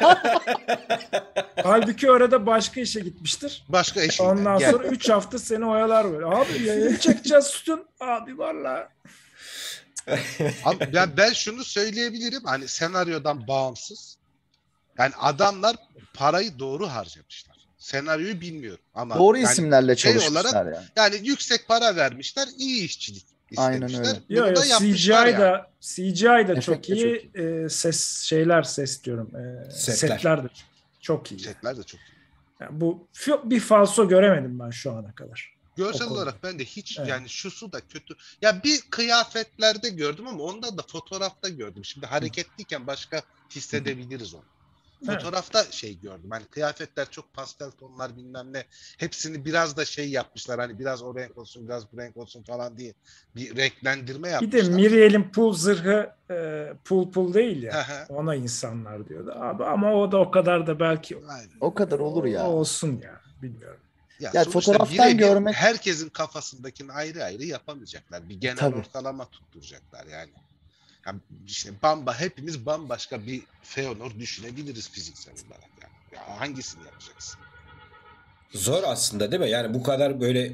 Halbuki orada başka işe gitmiştir. Başka eşiyle. Ondan Gel. sonra 3 hafta seni oyalar böyle. Abi yayın çekeceğiz sütun. Abi valla. Ben şunu söyleyebilirim. Hani senaryodan bağımsız. Yani adamlar parayı doğru harcamışlar. Senaryoyu bilmiyorum ama Doğru yani isimlerle şey olarak, çalışmışlar ya. yani yüksek para vermişler, iyi işçilik Aynen istemişler. öyle. Yo Bunu yo da yapmışlar yani. CGI da çok Efekt de çok iyi. Ses diyorum. Setler. Setler de çok iyi. Setler de çok iyi. Yani bir falso göremedim ben şu ana kadar. Görsel O konuda. olarak ben de hiç Evet. yani şusu da kötü. Ya bir kıyafetlerde gördüm ama onda da fotoğrafta gördüm. Şimdi hareketliyken başka hissedebiliriz onu. Evet. Fotoğrafta şey gördüm. Hani kıyafetler çok pastel tonlar bilmem ne. Hepsini biraz da şey yapmışlar. Hani biraz o renk olsun, biraz bu renk olsun falan diye bir renklendirme Bir de yapmışlar. Miriel'in pul zırhı pul değil Hı ya. hı. Ona insanlar diyordu. Abi ama o da o kadar da belki Aynen. O kadar olur ya. olsun ya. Bilmiyorum. Ya Ya sonuçta fotoğraftan birebir görmek herkesin kafasındakini ayrı ayrı yapamayacaklar. Bir genel tabii. ortalama tutturacaklar yani. Ya işte hepimiz bambaşka bir Feanor düşünebiliriz fiziksel olarak yani. Ya hangisini yapacaksın? Zor aslında değil mi? Yani bu kadar böyle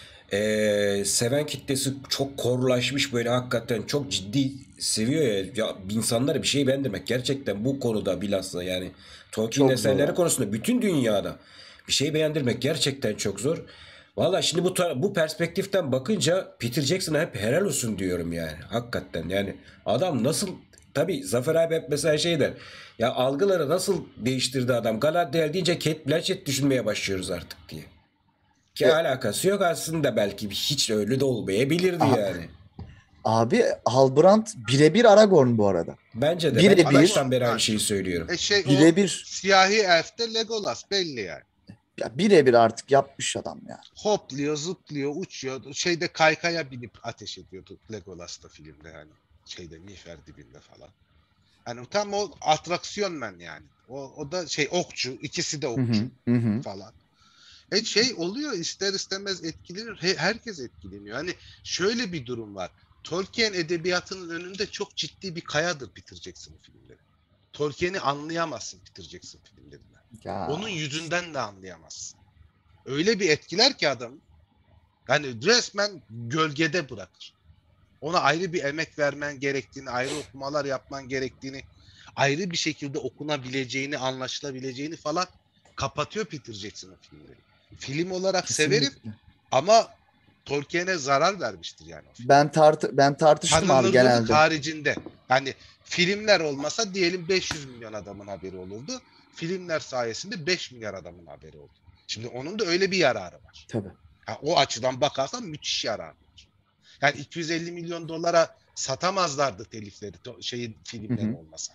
seven kitlesi çok korlaşmış böyle hakikaten çok ciddi seviyor ya insanlara bir şey beğendirmek gerçekten bu konuda bilhassa yani Tolkien Çok zor eserleri abi. konusunda bütün dünyada bir şey beğendirmek gerçekten çok zor. Valla şimdi bu perspektiften bakınca Peter Jackson'a hep helal olsun diyorum yani hakikaten yani adam nasıl tabi Zafer abi hep mesela şey der ya algıları nasıl değiştirdi adam Galadriel deyince Cate Blanchett düşünmeye başlıyoruz artık diye. Ki E, alakası yok aslında belki hiç öyle de olmayabilirdi a- yani. Abi Halbrand birebir Aragorn bu arada. Bence de ben Birebir baştan beri aynı Ha, şeyi söylüyorum. O birebir siyahi elfte Legolas belli yani. ya birebir artık yapmış adam ya. Hopluyor, zıplıyor, uçuyor. Şeyde kaykaya binip ateş ediyordu Legolas'ta filmde yani. Şeyde miğfer dibinde falan. Yani tam o atraksiyonmen yani. O da okçu, ikisi de Hı okçu hı, hı hı. falan. Şey oluyor, ister istemez etkileniyor. Herkes etkileniyor. Hani şöyle bir durum var. Tolkien edebiyatının önünde çok ciddi bir kayadır Peter Jackson'ın filmleri. Tolkien'i anlayamazsın Peter Jackson filmlerinden. Ya. Onun yüzünden de anlayamazsın. Öyle bir etkiler ki adam. Yani resmen gölgede bırakır. Ona ayrı bir emek vermen gerektiğini, ayrı okumalar yapman gerektiğini, ayrı bir şekilde okunabileceğini, anlaşılabileceğini falan kapatıyor Peter Jackson'ın filmleri. Film olarak Kesinlikle. severim ama Tolkien'e zarar vermiştir yani o film. Ben tartıştım abi Tanınırlık genelde. haricinde. Yani filmler olmasa diyelim 500 milyon adamın haberi olurdu. Filmler sayesinde 5 milyar adamın haberi oldu. Şimdi onun da öyle bir yararı var. Tabii. Yani o açıdan bakarsan müthiş yararı var. Yani 250 milyon dolara satamazlardı telifleri filmleri olmasa.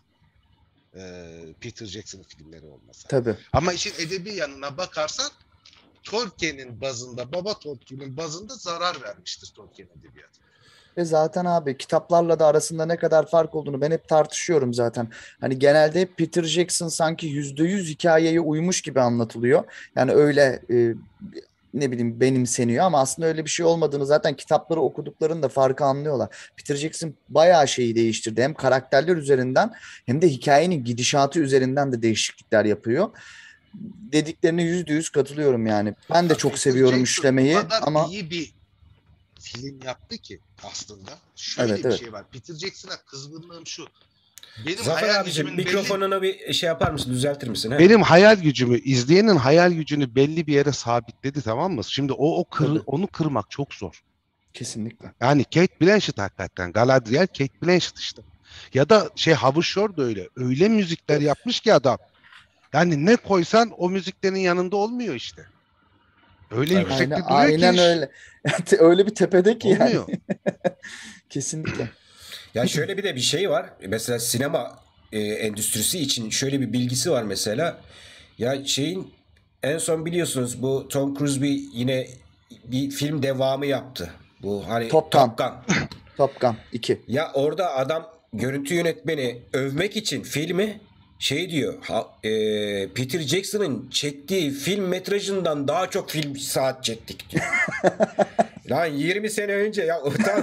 Peter Jackson'ın filmleri olmasa. Tabii. Ama işin edebi yanına bakarsan Tolkien'in bazında, baba Tolkien'in bazında zarar vermiştir Tolkien edebiyatı. Ve zaten abi kitaplarla da arasında ne kadar fark olduğunu ben hep tartışıyorum zaten. Hani genelde hep Peter Jackson sanki %100 hikayeye uymuş gibi anlatılıyor. Yani öyle ne bileyim benimseniyor ama aslında öyle bir şey olmadığını zaten kitapları okuduklarında farkı anlıyorlar. Peter Jackson bayağı şeyi değiştirdi. Hem karakterler üzerinden hem de hikayenin gidişatı üzerinden de değişiklikler yapıyor. Dediklerine %100 katılıyorum yani. Ben de çok Peter seviyorum Jackson işlemeyi o kadar ama iyi bir film yaptı ki aslında. Şöyle bir şey var. Peter Jackson'a kızgınlığım şu. Benim Zafer hayal abicim gücümün mikrofonunu bir şey yapar mısın? Düzeltir misin? He? benim hayal gücümü, izleyenin hayal gücünü belli bir yere sabitledi, tamam mı? Şimdi Tabii. onu kırmak çok zor. kesinlikle. Yani Kate Blanchett hakikaten. Galadriel Kate Blanchett işte. Ya da Howard Shore da öyle. Öyle müzikler yapmış ki adam. Yani ne koysan o müziklerin yanında olmuyor işte. Öyle Evet. yüksekte duruyor Aynen ki öyle. Öyle bir tepede ki yani. olmuyor. Kesinlikle. Ya şöyle bir de bir şey var. Mesela sinema endüstrisi için şöyle bir bilgisi var mesela. Ya en son biliyorsunuz bu Tom Cruise yine bir film devamı yaptı. Bu hani Top Gun. Top Gun. Top Gun 2. Ya orada adam görüntü yönetmeni övmek için filmi diyor. Peter Jackson'ın çektiği film metrajından daha çok film saat çektik diyor. Lan 20 sene önce ya utan.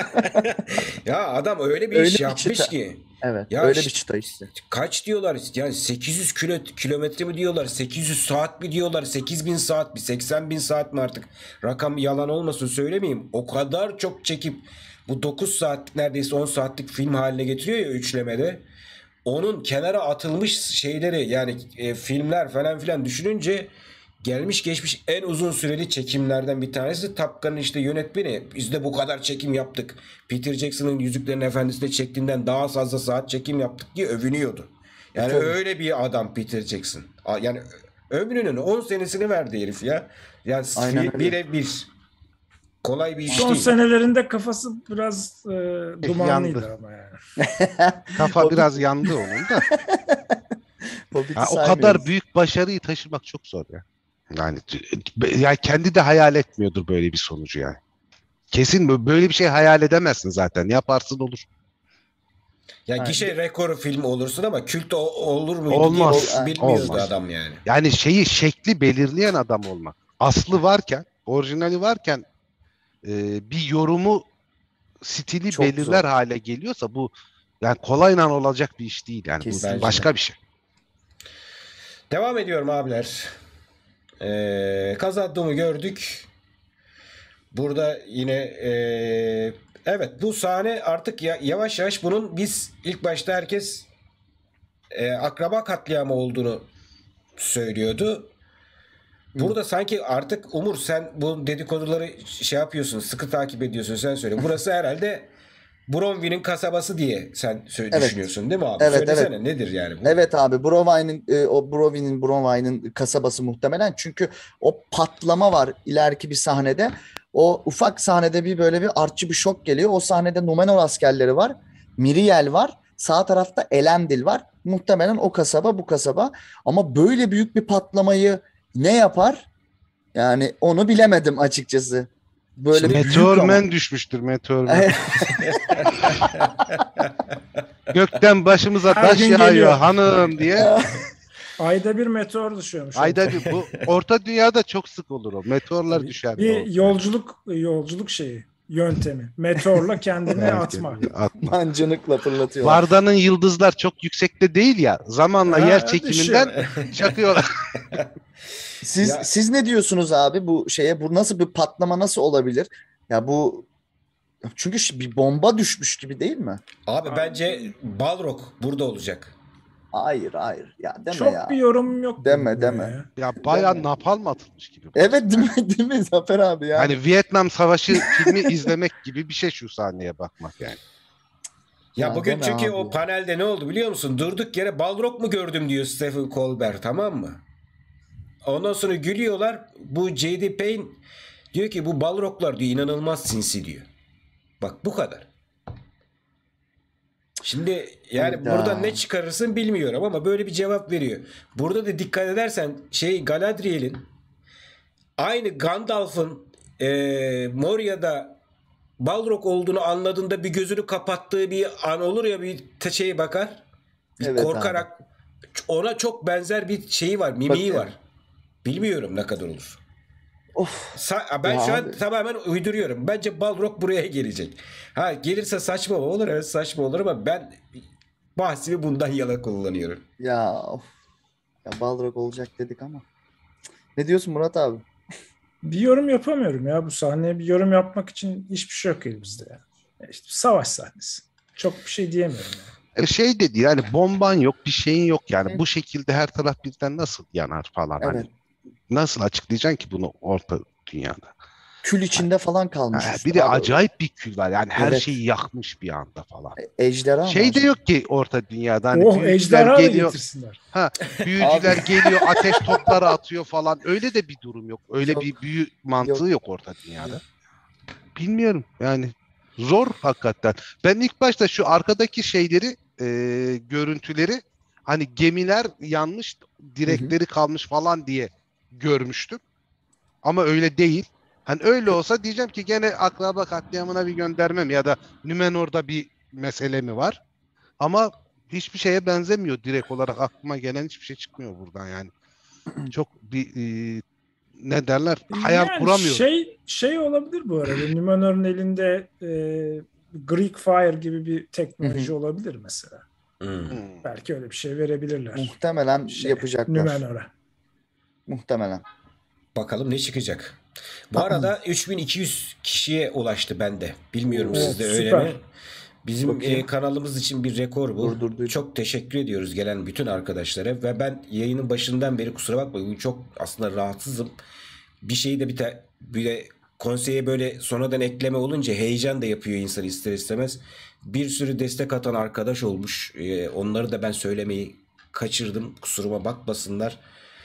Ya adam öyle bir Öyle iş bir yapmış çıta. ki. Evet. Ya öyle işte- bir çıta işte. Kaç diyorlar? Yani 800 kilometre mi diyorlar? 800 saat mi diyorlar? 8000 saat mi? 80.000 saat mi artık? Rakam yalan olmasın söylemeyeyim. O kadar çok çekip bu 9 saatlik neredeyse 10 saatlik film haline getiriyor ya üçlemede. Onun kenara atılmış şeyleri yani filmler falan filan düşününce gelmiş geçmiş en uzun süreli çekimlerden bir tanesi Top Gun'ın işte yönetmeni. Biz de bu kadar çekim yaptık. Peter Jackson'ın Yüzüklerin Efendisi'nde çektiğinden daha fazla saat çekim yaptık diye övünüyordu. Yani Tabii. öyle bir adam Peter Jackson. Yani ömrünün 10 senesini verdi herif ya. Yani Aynen öyle. birebir. Kolay bir iş Son değil. senelerinde kafası biraz dumanlıydı yandı. ama yani. Kafa biraz yandı onun da. Hobbit'i Ya o saymıyoruz. kadar büyük başarıyı taşımak çok zor ya. Yani kendi de hayal etmiyordur böyle bir sonucu yani. Kesin böyle bir şey hayal edemezsin zaten. Yaparsın olur. Ya Aynen. gişe rekoru film olursun ama kült olur muydu Olmaz. diye bilmiyordu Olmaz. adam yani. Yani şekli belirleyen adam olmak. Aslı varken, orijinali varken bir yorumu stili Çok belirler zor. hale geliyorsa bu yani kolayla olacak bir iş değil yani. Kesinlikle. Bu başka bir şey. Devam ediyorum abiler. Kazadığımı gördük. Burada yine evet bu sahne artık yavaş yavaş bunun biz ilk başta herkes akraba katliamı olduğunu söylüyordu. Burada sanki artık Umur sen bu dedikoduları yapıyorsun, sıkı takip ediyorsun sen söyle. Burası herhalde Bronwyn'in kasabası diye sen Evet. düşünüyorsun değil mi abi? Evet, Söylesene nedir yani bu? Evet abi Bronwyn'in kasabası muhtemelen çünkü o patlama var ileriki bir sahnede. O ufak sahnede böyle bir artçı bir şok geliyor. O sahnede Numenor askerleri var. Miriel var. Sağ tarafta Elendil var. Muhtemelen o kasaba bu kasaba. Ama böyle büyük bir patlamayı ne yapar? Yani onu bilemedim açıkçası. Böyle büyük ama. Meteormen düşmüştür meteormen. Gökten başımıza Her taş gün yağıyor geliyor. hanım diye. Ayda bir meteor düşüyormuş. Ayda bir, bu orta dünyada çok sık olur o. Meteorlar düşer. Bir yolculuk şeyi, yöntemi. Meteorla kendini atma. Atma. Mancınıkla fırlatıyorlar. Varda'nın yıldızlar çok yüksekte değil ya. Zamanla Ha, yer çekiminden çakıyorlar. Siz ne diyorsunuz abi bu şeye? Bu nasıl bir patlama nasıl olabilir? Ya bu çünkü bir bomba düşmüş gibi değil mi? Abi bence Balrog burada olacak. Hayır. Ya deme Çok ya. bir yorum yok. Deme, bu deme. ya. Ya bayağı napalm atılmış gibi. Evet değil mi Zafer abi ya? Hani Vietnam Savaşı filmi izlemek gibi bir şey şu sahneye bakmak yani. Ya Ya bugün deme çünkü abi o ya. panelde ne oldu biliyor musun? Durduk yere Balrog mu gördüm diyor Stephen Colbert, tamam mı? Ondan sonra gülüyorlar. Bu J.D. Payne diyor ki bu Balroglar diyor inanılmaz sinsi diyor. Bak bu kadar. Şimdi yani Hayda. buradan ne çıkarırsın bilmiyorum ama böyle bir cevap veriyor. Burada da dikkat edersen Galadriel'in aynı Gandalf'ın Moria'da Balrog olduğunu anladığında bir gözünü kapattığı bir an olur ya, bir şeye bakar. Bir Evet korkarak ona çok benzer bir şeyi var, mimiği Bakın. var. Bilmiyorum ne kadar olur. Of. Ben Ya şu an abi. tamamen uyduruyorum. Bence Balrog buraya gelecek. Ha gelirse saçma olur, evet saçma olur ama ben bahsimi bundan yana kullanıyorum. Ya of. Ya Balrog olacak dedik ama. Ne diyorsun Murat abi? Bir yorum yapamıyorum ya bu sahneye. Bir yorum yapmak için hiçbir şey yok elimizde ya. İşte savaş sahnesi. Çok bir şey diyemiyorum ya. Şey dedi yani bomban yok, bir şeyin yok yani. Evet. Bu şekilde her taraf birden nasıl yanar falan. Evet. Hani nasıl açıklayacaksın ki bunu orta dünyada? Kül içinde falan kalmış. Ha, üstü bir de abi. acayip bir kül var. Yani her Evet. şeyi yakmış bir anda falan. Ejderha mı Şey de acaba? yok ki orta dünyada. Hani Oh büyücüler ejderha da geliyor. getirsinler. Ha, büyücüler geliyor, ateş topları atıyor falan. Öyle de bir durum yok. Öyle Yok. bir büyü mantığı yok orta dünyada. Bilmiyorum yani. Zor hakikaten. Ben ilk başta şu arkadaki şeyleri, görüntüleri hani gemiler yanmış, direkleri kalmış falan diye görmüştüm. Ama öyle değil. Hani öyle olsa diyeceğim ki gene akraba katliamına bir gönderme mi ya da Nümenor'da bir mesele mi var? Ama hiçbir şeye benzemiyor, direkt olarak aklıma gelen hiçbir şey çıkmıyor buradan yani. Çok bir ne derler, hayal Yani kuramıyorum. şey olabilir bu arada. Numenor'un elinde Greek Fire gibi bir teknoloji olabilir mesela. Hmm. Belki öyle bir şey verebilirler. Muhtemelen yapacaklar. Numenor'a. Muhtemelen. Bakalım ne çıkacak. Bu arada 3200 kişiye ulaştı bende. Bilmiyorum Oo, sizde öyle süper. mi? Bizim Bakayım. kanalımız için bir rekor bu. Durdurduydum. Çok teşekkür ediyoruz gelen bütün arkadaşlara ve ben yayının başından beri kusura bakmayın çok aslında rahatsızım. Bir şeyi de bir de konseye böyle sonradan ekleme olunca heyecan da yapıyor insan ister istemez. Bir sürü destek atan arkadaş olmuş. Onları da ben söylemeyi kaçırdım. Kusuruma bakmasınlar.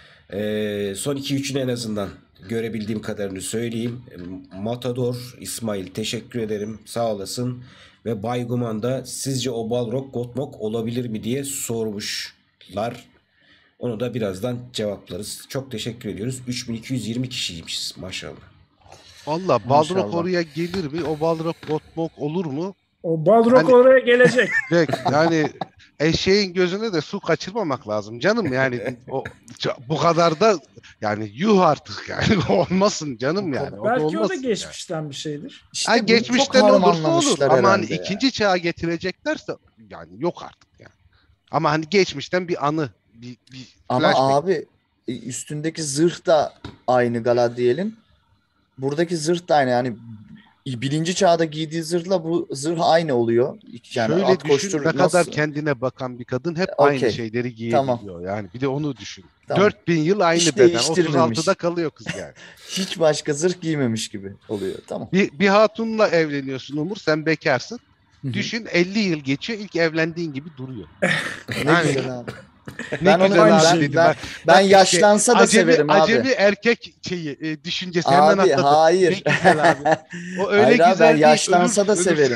Son 2-3'ünü en azından görebildiğim kadarını söyleyeyim. Matador İsmail teşekkür ederim. Sağ olasın. Ve Bayguman da sizce o Balrog Gotmog olabilir mi diye sormuşlar. Onu da birazdan cevaplarız. Çok teşekkür ediyoruz. 3220 kişiymişiz maşallah. Valla Balrog Maşallah. oraya gelir mi? O Balrog Gotmog olur mu? O Balrog Hani- oraya gelecek. Yani eşeğin gözüne de su kaçırmamak lazım canım yani bu kadar da yani yuh artık yani olmasın canım yani. O da Belki o da olmasın yani. geçmişten bir şeydir. İşte Ha, bunu geçmişten çok olursa olur harmanlamışlar ama hani herhalde ya. ikinci çağa getireceklerse yani yok artık yani. Ama hani geçmişten bir anı, bir Ama flashback. abi üstündeki zırh da aynı Galadriel'in. Buradaki zırh da aynı yani birinci çağda giydiği zırhla bu zırh aynı oluyor. Yani Şöyle at düşün, koştur ne kadar nasıl? kendine bakan bir kadın hep Okey. aynı şeyleri giyebiliyor. Yani bir de onu düşün. Tamam. 4000 yıl aynı Hiç beden. değiştirmemiş. 36'da kalıyor kız yani. Hiç başka zırh giymemiş gibi oluyor. Tamam. Bir hatunla evleniyorsun Umur, sen bekarsın. Hı hı. Düşün 50 yıl geçiyor, ilk evlendiğin gibi duruyor. Ne Yani- güzel abi. Ne Ben onu güzel aynı abi şey. dedi. Ben Bak işte, yaşlansa da severim abi. Acemi erkek şeyi, düşüncesi hemen Abi atladı. hayır. Ne güzel abi. O öyle Hayır abi, güzel ben değil. yaşlansa da ölür. severim.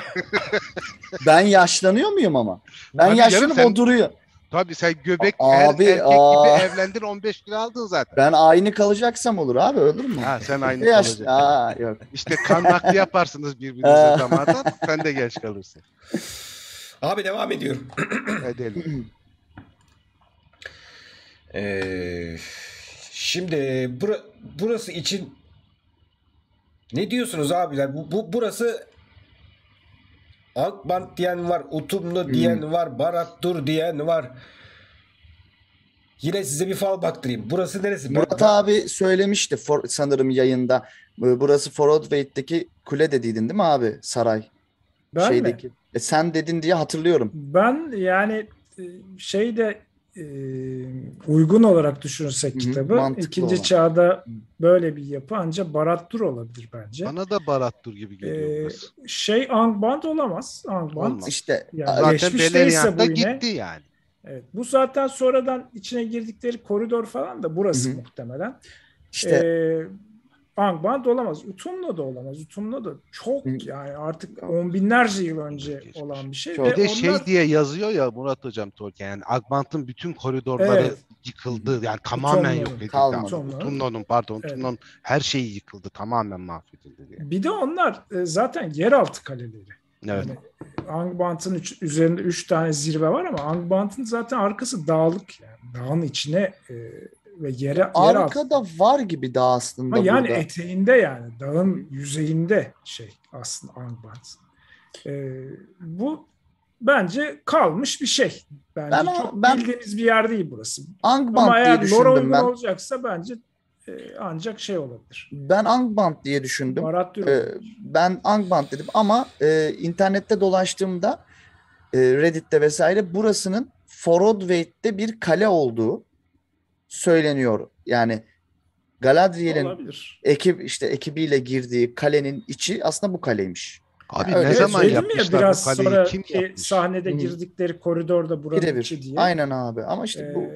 Ben yaşlanıyor muyum ama? Ben Tabii yaşlanıp canım, sen- o duruyor. Tabii sen göbek Abi, erkek aa. gibi evlendin, 15 kilo aldın zaten. Ben aynı kalacaksam olur abi, olur mu? Ha, sen aynı Yaş... kalacaksın. Aa, yok. İşte kan nakli yaparsınız birbirinize damardan. Sen de genç kalırsın. Abi devam ediyorum. Edelim. Ee, şimdi burası için ne diyorsunuz abiler? Burası Akbant diyen var, Utumlu diyen var, Baratdur diyen var. Yine size bir fal baktırayım. Burası neresi? Murat abi söylemişti sanırım yayında. Burası Forodwaite'deki kule dediydin değil mi abi? Saray. Ben Şeydeki. mi? Sen dedin diye hatırlıyorum. Ben yani şeyde uygun olarak düşünürsek Hı hı, kitabı mantıklı ikinci olan. çağda böyle bir yapı ancak Barad-dûr olabilir bence. Bana da Barad-dûr gibi geliyor burası. Angband olamaz. Angband Olmaz. İşte yani Zaten geçmişteyse bu Beleriand'da yine. gitti yani. Evet, bu zaten sonradan içine girdikleri koridor falan da burası Hı hı. muhtemelen. işte Angband olamaz. Utumno da olamaz. Utumno da çok Hı. yani artık on binlerce yıl önce Geçmiş. olan bir şey. Çok. Ve Bir de onlar şey diye yazıyor ya Murat Hocam Tolkien, yani Agbant'ın bütün koridorları Evet. yıkıldı. Yani tamamen yok edildi. Kalmadı. Utumno'nun her şeyi yıkıldı. Tamamen mahvedildi diye. bir de onlar zaten yeraltı kaleleri. Evet. Yani Angband'ın üzerinde 3 tane zirve var ama Angband'ın zaten arkası dağlık yani. Dağın içine ve yeraltı. arkada var gibi daha aslında Ama yani burada. eteğinde yani dağın yüzeyinde şey aslında Angband. Bu bence kalmış bir şey. Bence çok bildiğiniz bir yer değil burası. Angband Ama diye eğer lore düşündüm uygun ben. olacaksa bence ancak şey olabilir. Ben Angband diye düşündüm. Barad-dûr Ee, olabilir. ben Angband dedim ama internette dolaştığımda Reddit'te vesaire burasının Forodwaite'de bir kale olduğu söyleniyor. Yani Galadriel'in Olabilir. ekibiyle girdiği kalenin içi aslında bu kaleymiş. Abi öyle ne zaman söyledim ya yapmışlar biraz bu kaleyi? sonra Kim yapmış? sahnede Hı. girdikleri koridorda buranın Birebir. içi diye. Aynen abi ama işte bu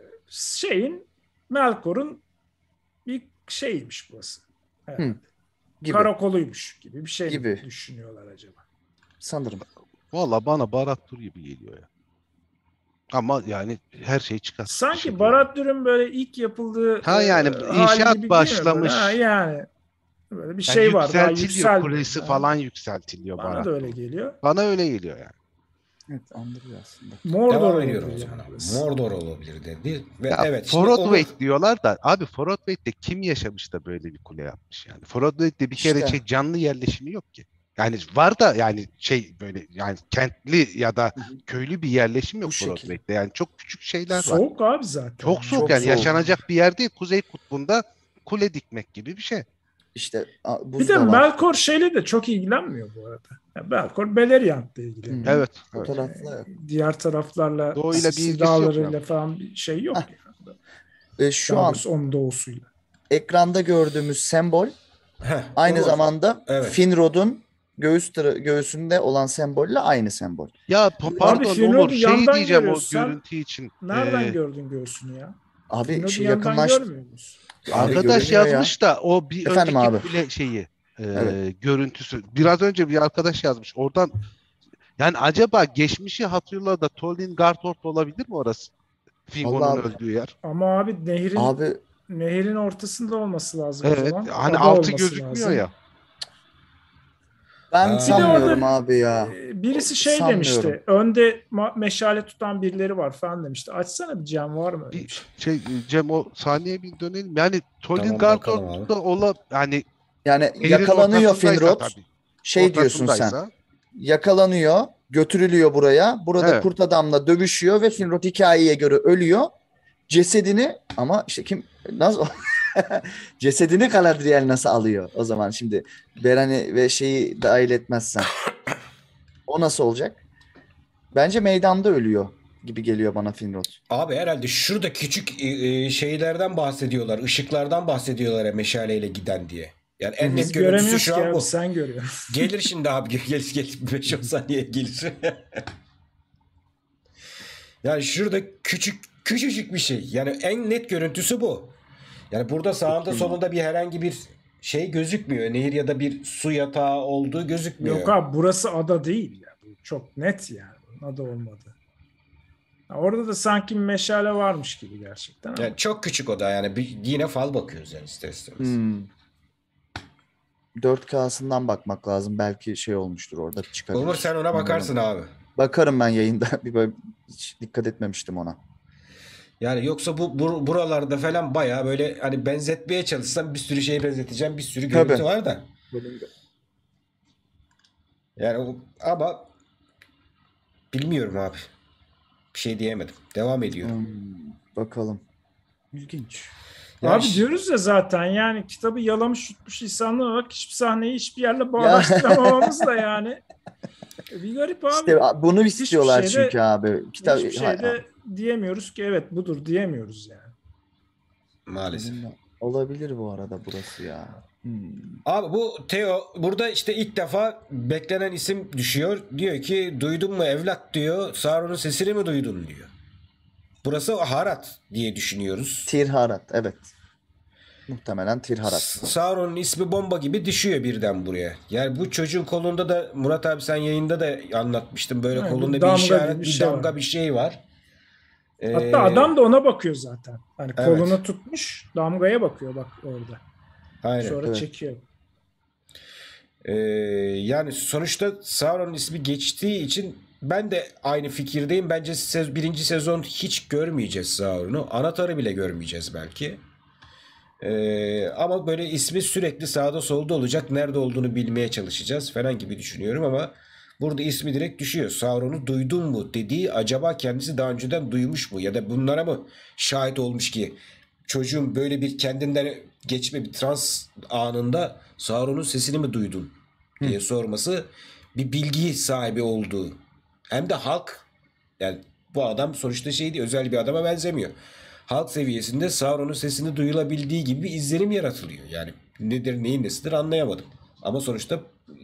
Şeyin Melkor'un bir şeymiş burası. Evet. gibi Karakoluymuş gibi bir şey Gibi. mi düşünüyorlar acaba? sanırım. Valla bana Barad-dûr gibi geliyor ya. Ama yani her şey çıkar. Sanki dışarıya. Barad-dûr'ün böyle ilk yapıldığı Yani hali inşaat gibi değil mi başlamış. böyle? Ha, yani böyle bir Yani şey var daha yükseltiliyor, yükselmiyor. kulesi Ha, falan yükseltiliyor bana da öyle Barad-dûr. geliyor. Bana öyle geliyor yani. Evet andırıyor aslında. Mordor Devam olabilir ediyorum o yani zaman. burası. Mordor olabilir dedi. Ve Ya evet şimdi Forodwaite diyorlar da abi Forodwaite'de kim yaşamış da böyle bir kule yapmış yani. Forodwaite'de bir kere İşte. canlı yerleşimi yok ki. Yani var da yani böyle yani kentli ya da köylü bir yerleşim yok Bu şekilde. Forodwaite'de. Yani çok küçük şeyler var. Soğuk abi zaten. Çok soğuk Çok yani soğuk. yaşanacak bir yer değil. Kuzey Kutbu'nda kule dikmek gibi bir şey. İşte Bir buz de da var. Melkor şeyle de çok ilgilenmiyor bu arada. Yani Melkor Beleriand'la ilgileniyor. Hı. Evet. Bu evet. tarafla yok. Diğer taraflarla Doğuyla bir Sisi ilgisi yok dağlarıyla ya. falan bir şey yok. Heh. Yani. Şu Daha an doğrusu onun doğusuyla. ekranda gördüğümüz sembol aynı olur. zamanda Evet. Finrod'un göğsünde olan sembolle aynı sembol. Ya Abi pardon Finrod'u Umur şey yandan diyeceğim o görüyorsun. Sen görüntü için. nereden gördün göğsünü ya? Abi Finrod'u şey yandan yakınlaştı. görmüyor musun? Abi Arkadaş görünüyor ya. yazmış da o bir Efendim önceki abi. kule şeyi Evet. görüntüsü. Biraz önce bir arkadaş yazmış. Oradan yani acaba geçmişi hatırla da Tolin Garthort olabilir mi orası? Fingon'un Vallahi öldüğü yer. Ama abi abi nehirin ortasında olması lazım o Evet. zaman. Hani Ada altı olması gözükmüyor lazım. ya. ben Ha. Bir de sanmıyorum orada abi ya. birisi şey Sanmıyorum. demişti. Önde meşale tutan birileri var falan demişti. Açsana bir cam var mı öyle bir Bir şey? Cem o sahneye bir dönelim. Yani Tolin Tamam, bakalım Garthort abi. da yani Yani nehrin yakalanıyor ortasındaysa Finrod. tabii. Şey diyorsun sen. Ortasındaysa. Yakalanıyor, götürülüyor buraya. Burada Evet. kurt adamla dövüşüyor ve Finrod hikayeye göre ölüyor. Cesedini ama işte kim nasıl cesedini Galadriel nasıl alıyor o zaman şimdi Beran'i ve şeyi dahil etmezsen. O nasıl olacak? Bence meydanda ölüyor gibi geliyor bana Finrod. Abi herhalde şurada küçük şeylerden bahsediyorlar. Işıklardan bahsediyorlar ya meşaleyle giden diye. Yani en Biz net görüntüsü göremiyoruz şu ki an abi, bu. sen görüyorsun. Gelir şimdi abi gelir 5-10 saniye gelir. Yani şurada küçücük bir şey. Yani en net görüntüsü bu. Yani burada sağında solunda bir herhangi bir şey gözükmüyor. Nehir ya da bir su yatağı olduğu gözükmüyor. Yok abi burası ada değil ya. Bu çok net yani. Ada olmadı. Ha, orada da sanki bir meşale varmış gibi gerçekten. Ama. Yani çok küçük o da yani yine fal bakıyoruz yani ister istemez. 4K'sından bakmak lazım. Belki şey olmuştur orada çıkabilir. Umur sen ona bakarsın abi. Bakarım ben yayında. Bir böyle hiç dikkat etmemiştim ona. Yani yoksa buralarda falan bayağı böyle hani benzetmeye çalışsam bir sürü şeye benzeteceğim. Bir sürü görüntü Tabii. var da. Yani ama bilmiyorum abi. Bir şey diyemedim. Devam ediyorum. Bakalım. İlginç. Ya Abi diyoruz ya zaten yani kitabı yalamış yutmuş insanlar olarak hiçbir sahneyi hiçbir yerle Ya bağdaştıramamamız da yani. Bir garip abi. işte bunu Hiçbir istiyorlar şeyde- çünkü abi. Kitap Hiçbir şeyde diyemiyoruz ki evet budur diyemiyoruz yani. maalesef. Olabilir bu arada burası ya. Abi bu Theo burada işte ilk defa beklenen isim düşüyor. Diyor ki duydun mu evlat diyor. Sauron'un sesini mi duydun diyor. Burası Harat diye düşünüyoruz. Tirharat, evet. Muhtemelen Tirharat. Sauron'un ismi bomba gibi düşüyor birden buraya. Yani bu çocuğun kolunda da Murat abi sen yayında da anlatmıştın. Böyle Evet, kolunda bir bir damga işaret, gibi bir bir şey damga var. bir şey var. Hatta adam da ona bakıyor zaten. Hani Evet. kolunu tutmuş damgaya bakıyor bak orada. Aynen. Sonra Evet. çekiyor. Yani sonuçta Sauron'un ismi geçtiği için ben de aynı fikirdeyim. Bence birinci sezon hiç görmeyeceğiz Sauron'u. Anahtarı bile görmeyeceğiz belki. Ama böyle ismi sürekli sağda solda olacak. Nerede olduğunu bilmeye çalışacağız falan gibi düşünüyorum ama burada ismi direkt düşüyor. Sauron'u duydun mu dediği acaba kendisi daha önceden duymuş mu? Ya da bunlara mı şahit olmuş ki çocuğun böyle bir kendinden geçme bir trans anında Sauron'un sesini mi duydun diye sorması bir bilgi sahibi olduğu. Hem de halk yani bu adam sonuçta şey değil, özel bir adama benzemiyor. Halk seviyesinde Sauron'un sesini duyulabildiği gibi bir izlenim yaratılıyor. Yani nedir neyin nesidir anlayamadım. Ama sonuçta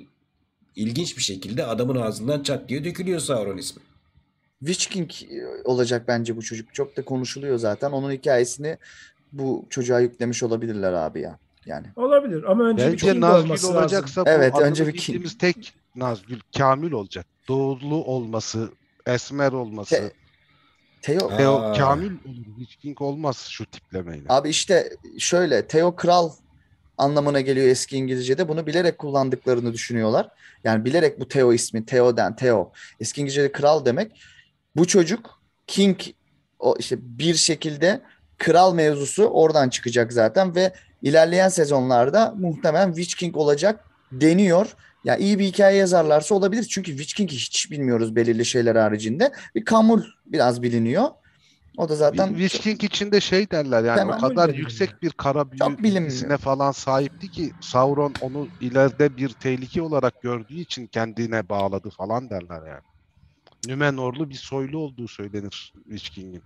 ilginç bir şekilde adamın ağzından çat diye dökülüyor Sauron ismi. Witch King olacak bence bu çocuk. Çok da konuşuluyor zaten. Onun hikayesini bu çocuğa yüklemiş olabilirler abi ya. Yani. Olabilir ama önce bir Bence King Nazgül olması lazım. olacaksa bu Evet, adını önce bir King. bildiğimiz tek Nazgül Kamil olacak. Doğulu olması, esmer olması. Theo Ha. Kamil olur. Witch King olmaz şu tiplemeyle. abi işte şöyle Theo kral anlamına geliyor eski İngilizce'de. Bunu bilerek kullandıklarını düşünüyorlar. Yani bilerek bu Theo ismi Theo. Eski İngilizce'de kral demek. Bu çocuk King o işte bir şekilde kral mevzusu oradan çıkacak zaten ve ilerleyen sezonlarda muhtemelen Witch King olacak deniyor. Ya iyi bir hikaye yazarlarsa olabilir. Çünkü Witch King'i hiç bilmiyoruz belirli şeyler haricinde. Bir Kamul biraz biliniyor. O da zaten Witch King içinde şey derler yani Temel o kadar biliniyor. yüksek bir kara büyü Çok bilinmiyor. bilgisine falan sahipti ki Sauron onu ileride bir tehlike olarak gördüğü için kendine bağladı falan derler yani. Nümenorlu bir soylu olduğu söylenir Witch King'in.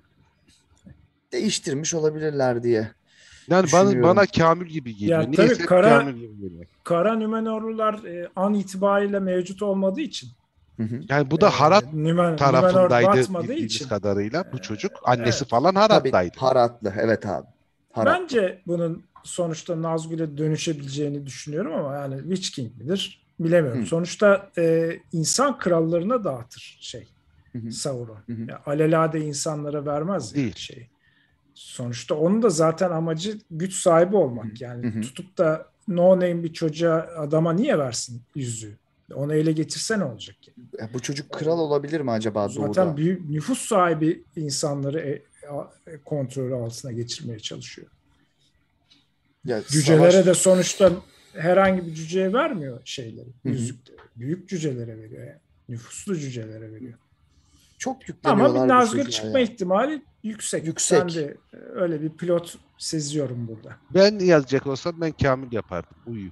değiştirmiş olabilirler diye Yani düşünüyorum. bana Kamil gibi geliyor. Ya Niyeyse tabii hep kara- Kamil gibi geliyor. Kara Nümenorlular an itibariyle mevcut olmadığı için. Hı hı. Yani bu da Harad Nümenor tarafındaydı batmadığı bildiğimiz için. kadarıyla bu çocuk. Annesi evet. falan Tabii Harad'daydı. Haratlı. Evet abi. Haratlı. Bence bunun sonuçta Nazgül'e dönüşebileceğini düşünüyorum ama yani Witch King midir bilemiyorum. Hı. Sonuçta insan krallarına dağıtır Hı hı. Sauron. Hı hı. Yani alelade insanlara vermez yani Değil. şeyi. Sonuçta onun da zaten amacı güç sahibi olmak. Yani Hı hı. tutup da no name bir çocuğa adama niye versin yüzüğü? Onu ele getirse ne olacak? Bu çocuk kral olabilir mi acaba Zaten doğuda? büyük nüfus sahibi insanları kontrolü altına geçirmeye çalışıyor. Ya, Cücelere savaş- de sonuçta herhangi bir cüceye vermiyor şeyleri, Hı hı. yüzükleri. Büyük cücelere veriyor yani. Nüfuslu cücelere veriyor. çok yükleniyorlar Ama bir bu Nazgül çocuğa çıkma ya. ihtimali yüksek. Yüksek. Ben de öyle bir pilot seziyorum burada. Ben yazacak olsam ben Kamil yapardım. Uyu.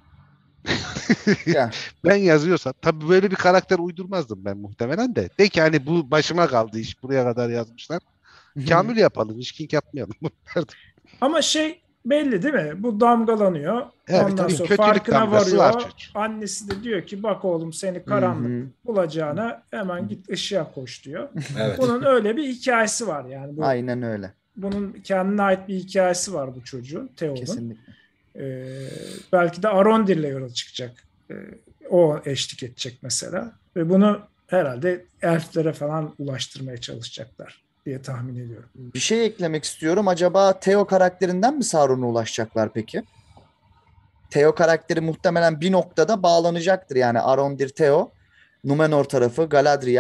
Ya, Ben yazıyorsam tabii böyle bir karakter uydurmazdım ben muhtemelen de. De ki hani bu başıma kaldı iş buraya kadar yazmışlar. Kamil yapalım. Witch King yapmayalım. Ama belli değil mi? Bu damgalanıyor. Evet, Ondan tabii sonra kötülük farkına damgası varıyor. var çocuğun. Annesi de diyor ki bak oğlum seni Hı karanlık hı. bulacağına hemen git ışığa koş diyor. Evet. Bunun öyle bir hikayesi var yani. Aynen öyle. Bunun kendine ait bir hikayesi var bu çocuğun, Theo'nun. Kesinlikle. Belki de Arondir'le yola çıkacak. O eşlik edecek mesela. Ve bunu herhalde elflere falan ulaştırmaya çalışacaklar diye tahmin ediyorum. Bir şey eklemek istiyorum. Acaba Theo karakterinden mi Sauron'a ulaşacaklar peki? Theo karakteri muhtemelen bir noktada bağlanacaktır. Yani Arondir Theo, Numenor tarafı, Galadriel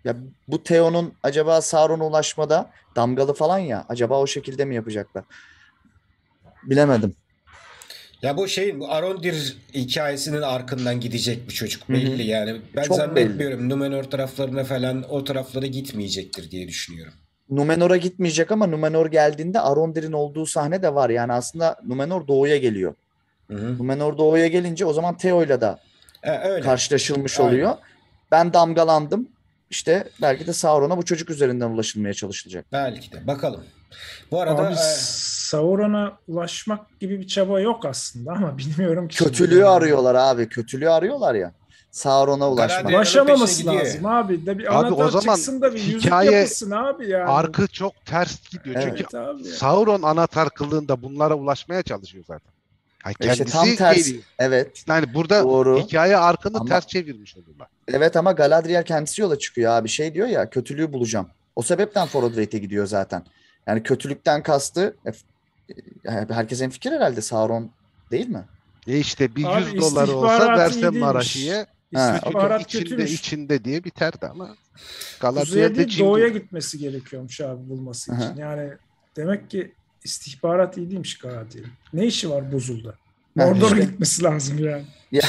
Ya bu Theon'un acaba Sauron'a ulaşmada damgalı falan ya. Acaba o şekilde mi yapacaklar? Bilemedim. Ya bu şeyin, bu Arondir hikayesinin arkından gidecek bir çocuk Hı hı. belli yani. Ben Çok belli. zannetmiyorum Numenor taraflarına falan, o taraflara gitmeyecektir diye düşünüyorum. Numenor'a gitmeyecek ama Numenor geldiğinde Arondir'in olduğu sahne de var. Yani aslında Numenor doğuya geliyor. Hı hı. Numenor doğuya gelince o zaman Theo'yla da Öyle. karşılaşılmış Aynen. oluyor. Ben damgalandım. İşte belki de Sauron'a bu çocuk üzerinden ulaşılmaya çalışılacak. Belki de. Bakalım. Bu Abi arada Sauron'a ulaşmak gibi bir çaba yok aslında ama bilmiyorum ki şimdi Kötülüğü yani. arıyorlar abi. Kötülüğü arıyorlar ya. Sauron'a ulaşmak. Galadriel'in peşine Ulaşamaması gidiyor. lazım abi. De bir Abi o anahtar zaman çıksın da bir yüzük hikaye yapılsın abi yani. arkı çok ters gidiyor. Evet. Çünkü Evet abi. Sauron anahtar kıllığında bunlara ulaşmaya çalışıyor zaten. Yani İşte tam kendisi tersi. geliyor. Evet. Yani burada Doğru. hikaye arkını Ama ters çevirmiş olurlar. evet ama Galadriel kendisi yola çıkıyor abi. Şey diyor ya, kötülüğü bulacağım. O sebepten Forodwaite'e gidiyor zaten. Yani kötülükten kastı herkes hemfikir herhalde, Sauron değil mi? İşte bir Abi 100 doları olsa istihbarat iyi versem değilmiş. Maraşi'ye Ha, okey. İstihbarat içinde kötüymüş. içinde diye biterdi ama Kuzeye Galadriel de değil doğuya cimri. gitmesi gerekiyormuş abi bulması için. Aha. Yani demek ki istihbarat iyi değilmiş Galadriel'in. Ne işi var buzulda? Ha, Mordor'a işte. gitmesi lazım yani. Ya-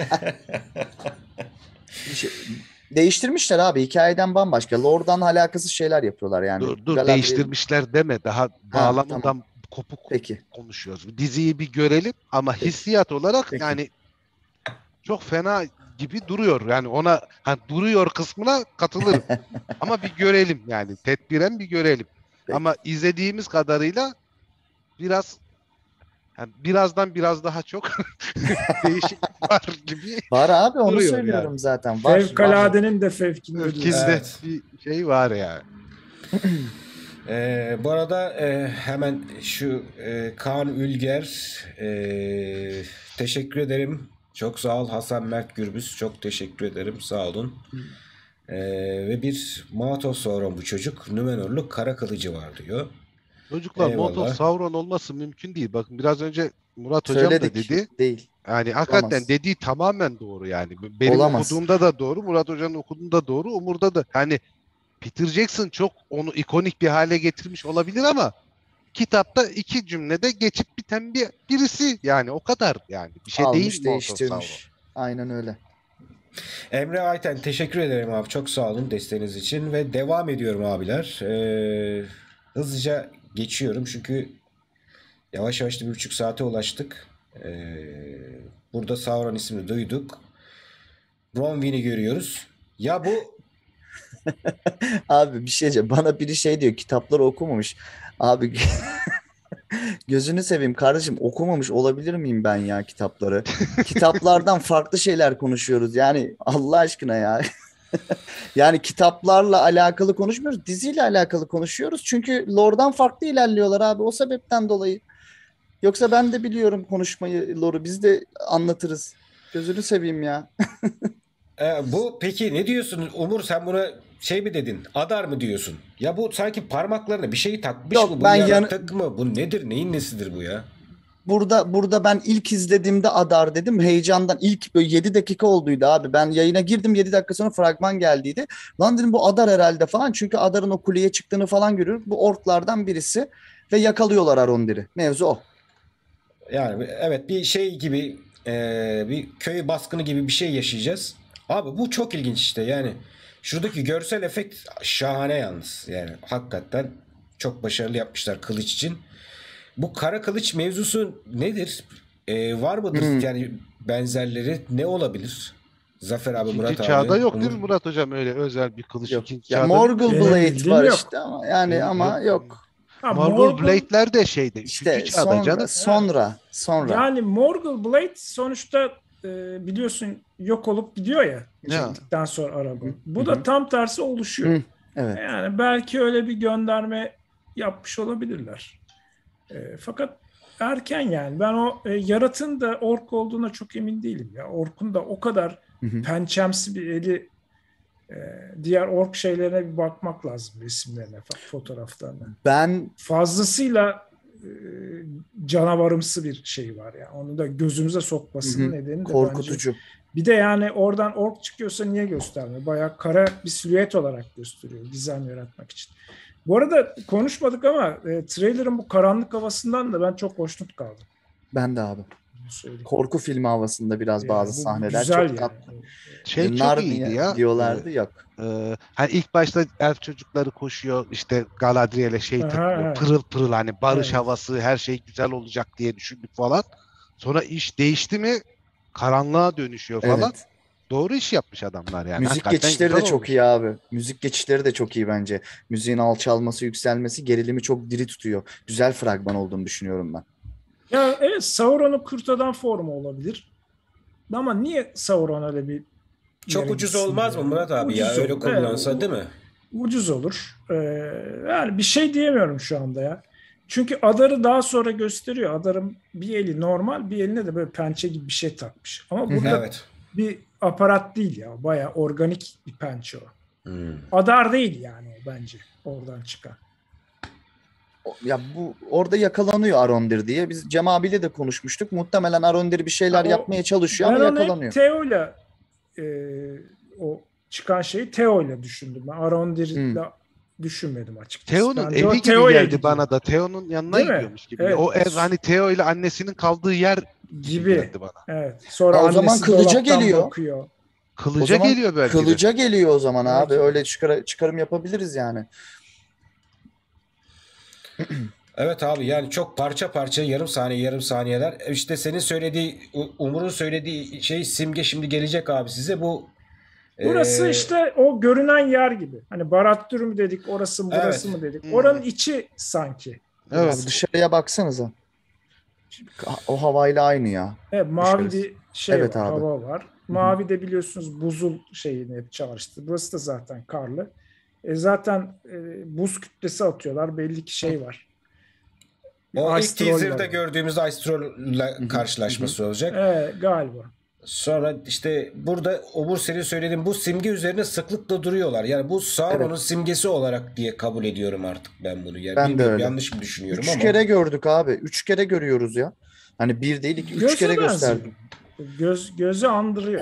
Şey- Değiştirmişler abi. Hikayeden bambaşka. Lore'dan alakasız şeyler yapıyorlar yani. Dur Galadriel. değiştirmişler deme. Daha Ha, tamam. bağlamından kopuk Peki. konuşuyoruz. Diziyi bir görelim ama Peki. hissiyat olarak Peki. yani çok fena gibi duruyor. Yani ona duruyor kısmına katılırım. Ama bir görelim yani. Tedbiren bir görelim. Peki. Ama izlediğimiz kadarıyla biraz birazdan biraz daha çok değişik var gibi Var abi, onu duruyor söylüyorum yani. zaten. Var. Fevkaladenin de fevkinde diyorsun. Fevkinde Evet. bir şey var yani. Bu arada hemen şu Kaan Ülger, teşekkür ederim. Çok sağ ol. Hasan Mert Gürbüz, çok teşekkür ederim. Sağ olun. Ve bir Matos Sauron bu çocuk. Numenorlu kara kılıcı var diyor. Çocuklar Eyvallah. Molotov Sauron olması mümkün değil. Bakın biraz önce Murat Hocam da Söyledik. dedi. Değil. Yani hakikaten Olamaz. dediği tamamen doğru yani. Benim Olamaz. okuduğumda da doğru, Murat Hoca'nın okuduğunda doğru, Umur'da da. Yani Peter Jackson çok onu ikonik bir hale getirmiş olabilir ama kitapta iki cümlede geçip biten birisi yani o kadar yani. Bir şey Almış, değil Molotov Sauron. değiştirmiş. Aynen öyle. Emre Ayten, teşekkür ederim abi. Çok sağ olun desteğiniz için ve devam ediyorum abiler. Hızlıca geçiyorum çünkü yavaş yavaş da 1,5 saate ulaştık. Burada Sauron ismini duyduk. Bronwyn'i görüyoruz. Ya bu Abi bir şey diyeceğim. Bana biri şey diyor, kitapları okumamış. Abi gözünü seveyim kardeşim, okumamış olabilir miyim ben ya kitapları? Kitaplardan farklı şeyler konuşuyoruz. Yani Allah aşkına ya. Yani kitaplarla alakalı konuşmuyoruz. Diziyle alakalı konuşuyoruz. Çünkü lore'dan farklı ilerliyorlar abi. O sebepten dolayı. Yoksa ben de biliyorum konuşmayı, lore'u. Biz de anlatırız. Gözünü seveyim ya. bu peki ne diyorsun Umur, sen buna şey mi dedin? Adar mı diyorsun? Ya bu sanki parmaklarına bir şey takmış Yok, mı? Bu ben yaratık mı? Bu nedir? Neyin nesidir bu ya? Burada ben ilk izlediğimde Adar dedim. Heyecandan ilk böyle 7 dakika olduydu abi. Ben yayına girdim, 7 dakika sonra fragman geldiydi. Lan dedim bu Adar herhalde falan. Çünkü Adar'ın o kuleye çıktığını falan görüyoruz. Bu orklardan birisi ve yakalıyorlar Arondir'i. Mevzu o. Yani evet, bir şey gibi, bir köy baskını gibi bir şey yaşayacağız. Abi bu çok ilginç işte yani. Şuradaki görsel efekt şahane yalnız. Yani hakikaten çok başarılı yapmışlar kılıç için. Bu kara kılıç mevzusu nedir? Var mıdır Hmm. yani benzerleri? Ne olabilir? Zafer abi, İkinci Murat abi. çağda yok değil Umur. mi Murat Hocam öyle özel bir kılıç Yok. ikinci Ya çağda Morgul Benim Blade bildiğim var yok. işte ama yani Benim ama yok. Ha, Morgul Blade'ler de şeyde İşte 3. çağda canım. sonra. Yani Morgul Blade sonuçta biliyorsun yok olup gidiyor ya Ya. çektikten sonra araba. Hı hı. Bu da tam tersi oluşuyor. Hı. Evet. Yani belki öyle bir gönderme yapmış olabilirler. Fakat erken yani. Ben o yaratığın da ork olduğuna çok emin değilim. Ya orkun da o kadar Hı hı. pençemsi bir eli, diğer ork şeylerine bir bakmak lazım, resimlerine, fotoğraflarına. Ben Fazlasıyla canavarımsı bir şey var ya. Onu da gözümüze sokmasının nedeni de korkutucu. bence Bir de yani oradan ork çıkıyorsa niye göstermiyor? Bayağı kara bir silüet olarak gösteriyor dizayn yaratmak için. Bu arada konuşmadık ama trailer'ın bu karanlık havasından da ben çok hoşnut kaldım. Ben de abi. Bunu söyleyeyim. Korku filmi havasında biraz Yani bazı bu sahneler güzel çok yani. tatlı. Şey çok Narnia iyiydi ya. diyorlardı, yok. Hani ilk başta elf çocukları koşuyor, işte Galadriel'e şey Aha, takıyor, evet. pırıl pırıl, hani barış Evet. havası, her şey güzel olacak diye düşündük falan. Sonra iş değişti mi karanlığa dönüşüyor falan. Evet. Doğru iş yapmış adamlar yani. Müzik Hakikaten geçişleri de güzel çok olmuş. iyi abi. Müzik geçişleri de çok iyi bence. Müziğin alçalması, yükselmesi gerilimi çok diri tutuyor. Güzel fragman olduğunu düşünüyorum ben. Ya evet, Sauron'un kurt adam formu olabilir. Ama niye Sauron öyle bir Çok yere ucuz gitsin olmaz mı yani? Murat abi ya? Ucuz Öyle olur. kullansa değil mi? Ucuz olur. Yani bir şey diyemiyorum şu anda ya. Çünkü Adar'ı daha sonra gösteriyor. Adar'ın bir eli normal, bir eline de böyle pençe gibi bir şey takmış. Ama burada Evet. bir aparat değil ya. Bayağı organik bir pençe o. Hmm. Adar değil yani o bence oradan çıkan. Ya bu orada yakalanıyor Arondir diye. Biz Cem abiyle de konuşmuştuk. Muhtemelen Arondir bir şeyler Ha, yapmaya çalışıyor ben ama onu hep yakalanıyor. Theo'yla o çıkan şeyi Theo'yla düşündüm. Ben Arondir'le Hmm. düşünmedim açıkçası. Theo'nun Bence o evi gibi Theo'ya geldi gidiyor. bana da. Theo'nun yanına Değil mi? gidiyormuş gibi. Evet. O ev hani Theo ile annesinin kaldığı yer gibi Gibi. geldi bana. Evet. Sonra Ha, o zaman annesi kılıca dolaptan geliyor. bakıyor. O Kılıca zaman geliyor belki de. kılıca geliyor o zaman abi. Belki de. Öyle çıkarım yapabiliriz yani. Evet abi, yani çok parça parça, yarım saniye yarım saniyeler. İşte senin söylediği, Umur'un söylediği şey simge şimdi gelecek abi size. Bu Burası işte o görünen yer gibi. Hani Barad-dûr mü dedik, orası mı burası evet. mı dedik. Hmm. Oranın içi sanki. Evet. Abi dışarıya baksanıza. O havayla aynı ya. Evet, mavi Dışarısı. bir şey Evet var, abi. hava var. Hı hı. Mavi de biliyorsunuz buzul şeyini hep çağrıştı. Burası da zaten karlı. Zaten buz kütlesi atıyorlar. Belli ki şey var. O Bir ilk ice troll teaser'da var. gördüğümüz Ice Troll'la karşılaşması olacak. Galiba. Sonra işte burada Umur, senin söylediğin bu simge üzerine sıklıkla duruyorlar. Yani bu Sauron'un Evet. simgesi olarak diye kabul ediyorum artık ben bunu. Yani Ben de bilmiyorum, öyle. yanlış mı düşünüyorum 3 ama. kere gördük abi. 3 kere görüyoruz ya. Hani bir değil iki, 3 kere Göze benziyor. gösterdi. Gözü andırıyor.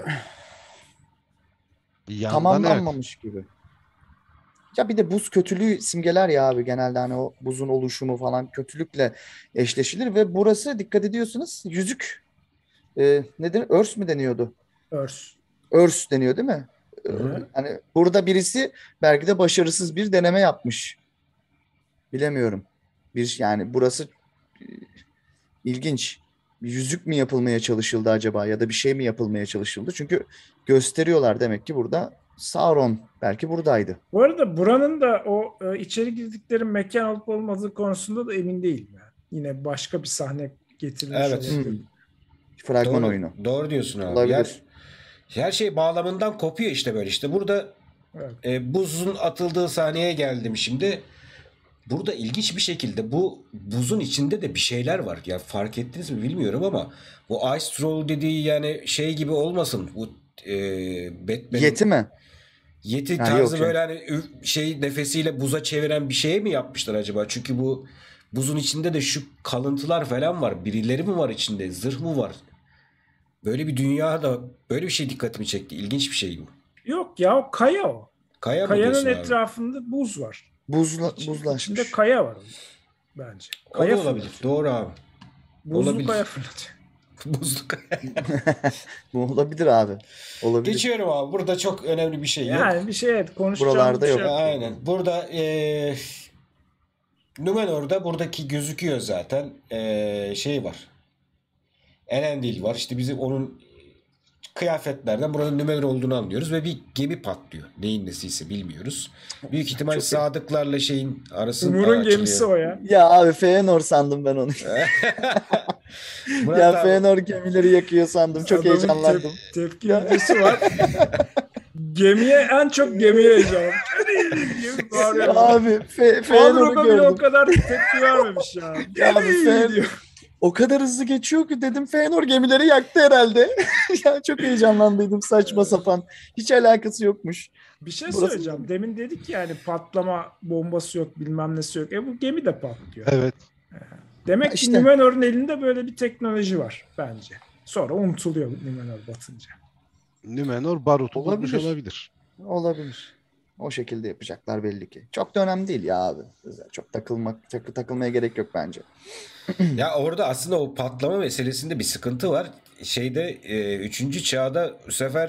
Bir yandan evet. Tamamlanmamış gibi. Ya bir de buz kötülüğü simgeler ya abi, genelde hani o buzun oluşumu falan kötülükle eşleşilir ve burası, dikkat ediyorsunuz, yüzük. Ne denir? Örs mü deniyordu? Örs. Örs deniyor değil mi? Hı hı. Hani burada birisi belki de başarısız bir deneme yapmış. Bilemiyorum. Yani burası ilginç. Bir yüzük mü yapılmaya çalışıldı acaba, ya da bir şey mi yapılmaya çalışıldı? Çünkü gösteriyorlar demek ki burada Sauron belki buradaydı. Bu arada buranın da o içeri girdikleri mekan olup olmadığı konusunda da emin değilim yani. Yine başka bir sahne getirilmiş Evet. olabilir. Fragman Doğru, oyunu. doğru diyorsun abi. Olabilir. Her şey bağlamından kopuyor işte böyle. İşte burada Evet. buzun atıldığı sahneye geldim şimdi. Burada ilginç bir şekilde bu buzun içinde de bir şeyler var. Ya fark ettiniz mi bilmiyorum ama bu Ice Troll dediği yani şey gibi olmasın. Bu Batman'in Yeti mi? Yeti Ha, tarzı yok böyle ya. hani şey nefesiyle buza çeviren bir şey mi yapmışlar acaba? Çünkü bu buzun içinde de şu kalıntılar falan var. Birileri mi var içinde? Zırh mı var? Böyle bir dünyada böyle bir şey dikkatimi çekti. İlginç bir şey bu. Yok ya, o kaya o. Kaya mı Kayanın diyorsun abi? etrafında buz var. Buzlaşmış. İçinde kaya var bence. O Kaya da olabilir. fırlatıyor. Doğru abi. Buzlu Olabilir. kaya fırlatıyor. Buzlu kaya. Bu olabilir abi. Olabilir. Geçiyorum abi. Burada çok önemli bir şey yok. Yani bir şey, evet, konuşacağım Buralarda bir şey yok. yok. Aynen. Burada Numenor'da buradaki gözüküyor zaten. Şey var. Elendil var. İşte bizim onun kıyafetlerden buranın Numenor olduğunu anlıyoruz ve bir gemi patlıyor. Neyin nesiyse bilmiyoruz. Büyük ihtimal Çok- Sadıklarla şeyin arası Umur'un açılıyor. gemisi o ya. Ya abi Fëanor sandım ben onu. Murat Ya abi, Fëanor gemileri yakıyor sandım. Çok Adamın heyecanlandım. tepki videosu var. Gemiye, en çok gemiye heyecanlandım. Gemi bağırıyor. Abi Fëanor'u Avrupa bile o gördüm. kadar tepki vermemiş ya. Ya abi Gemi diyor. o kadar hızlı geçiyor ki dedim Fëanor gemileri yaktı herhalde. Ya çok heyecanlandıydım, saçma sapan. Hiç alakası yokmuş. Bir şey Burası- söyleyeceğim. Demin dedik yani patlama bombası yok, bilmem nesi yok. Bu gemi de patlıyor. Evet. Demek Ha, ki işte. Numenor'un elinde böyle bir teknoloji var bence. Sonra unutuluyor Numenor batınca. Numenor barutu bulmuş Olabilir. olabilir. Olabilir. O şekilde yapacaklar belli ki. Çok da önemli değil ya abi. Çok takılmaya gerek yok bence. Ya orada aslında o patlama meselesinde bir sıkıntı var. Şeyde 3. çağda bu sefer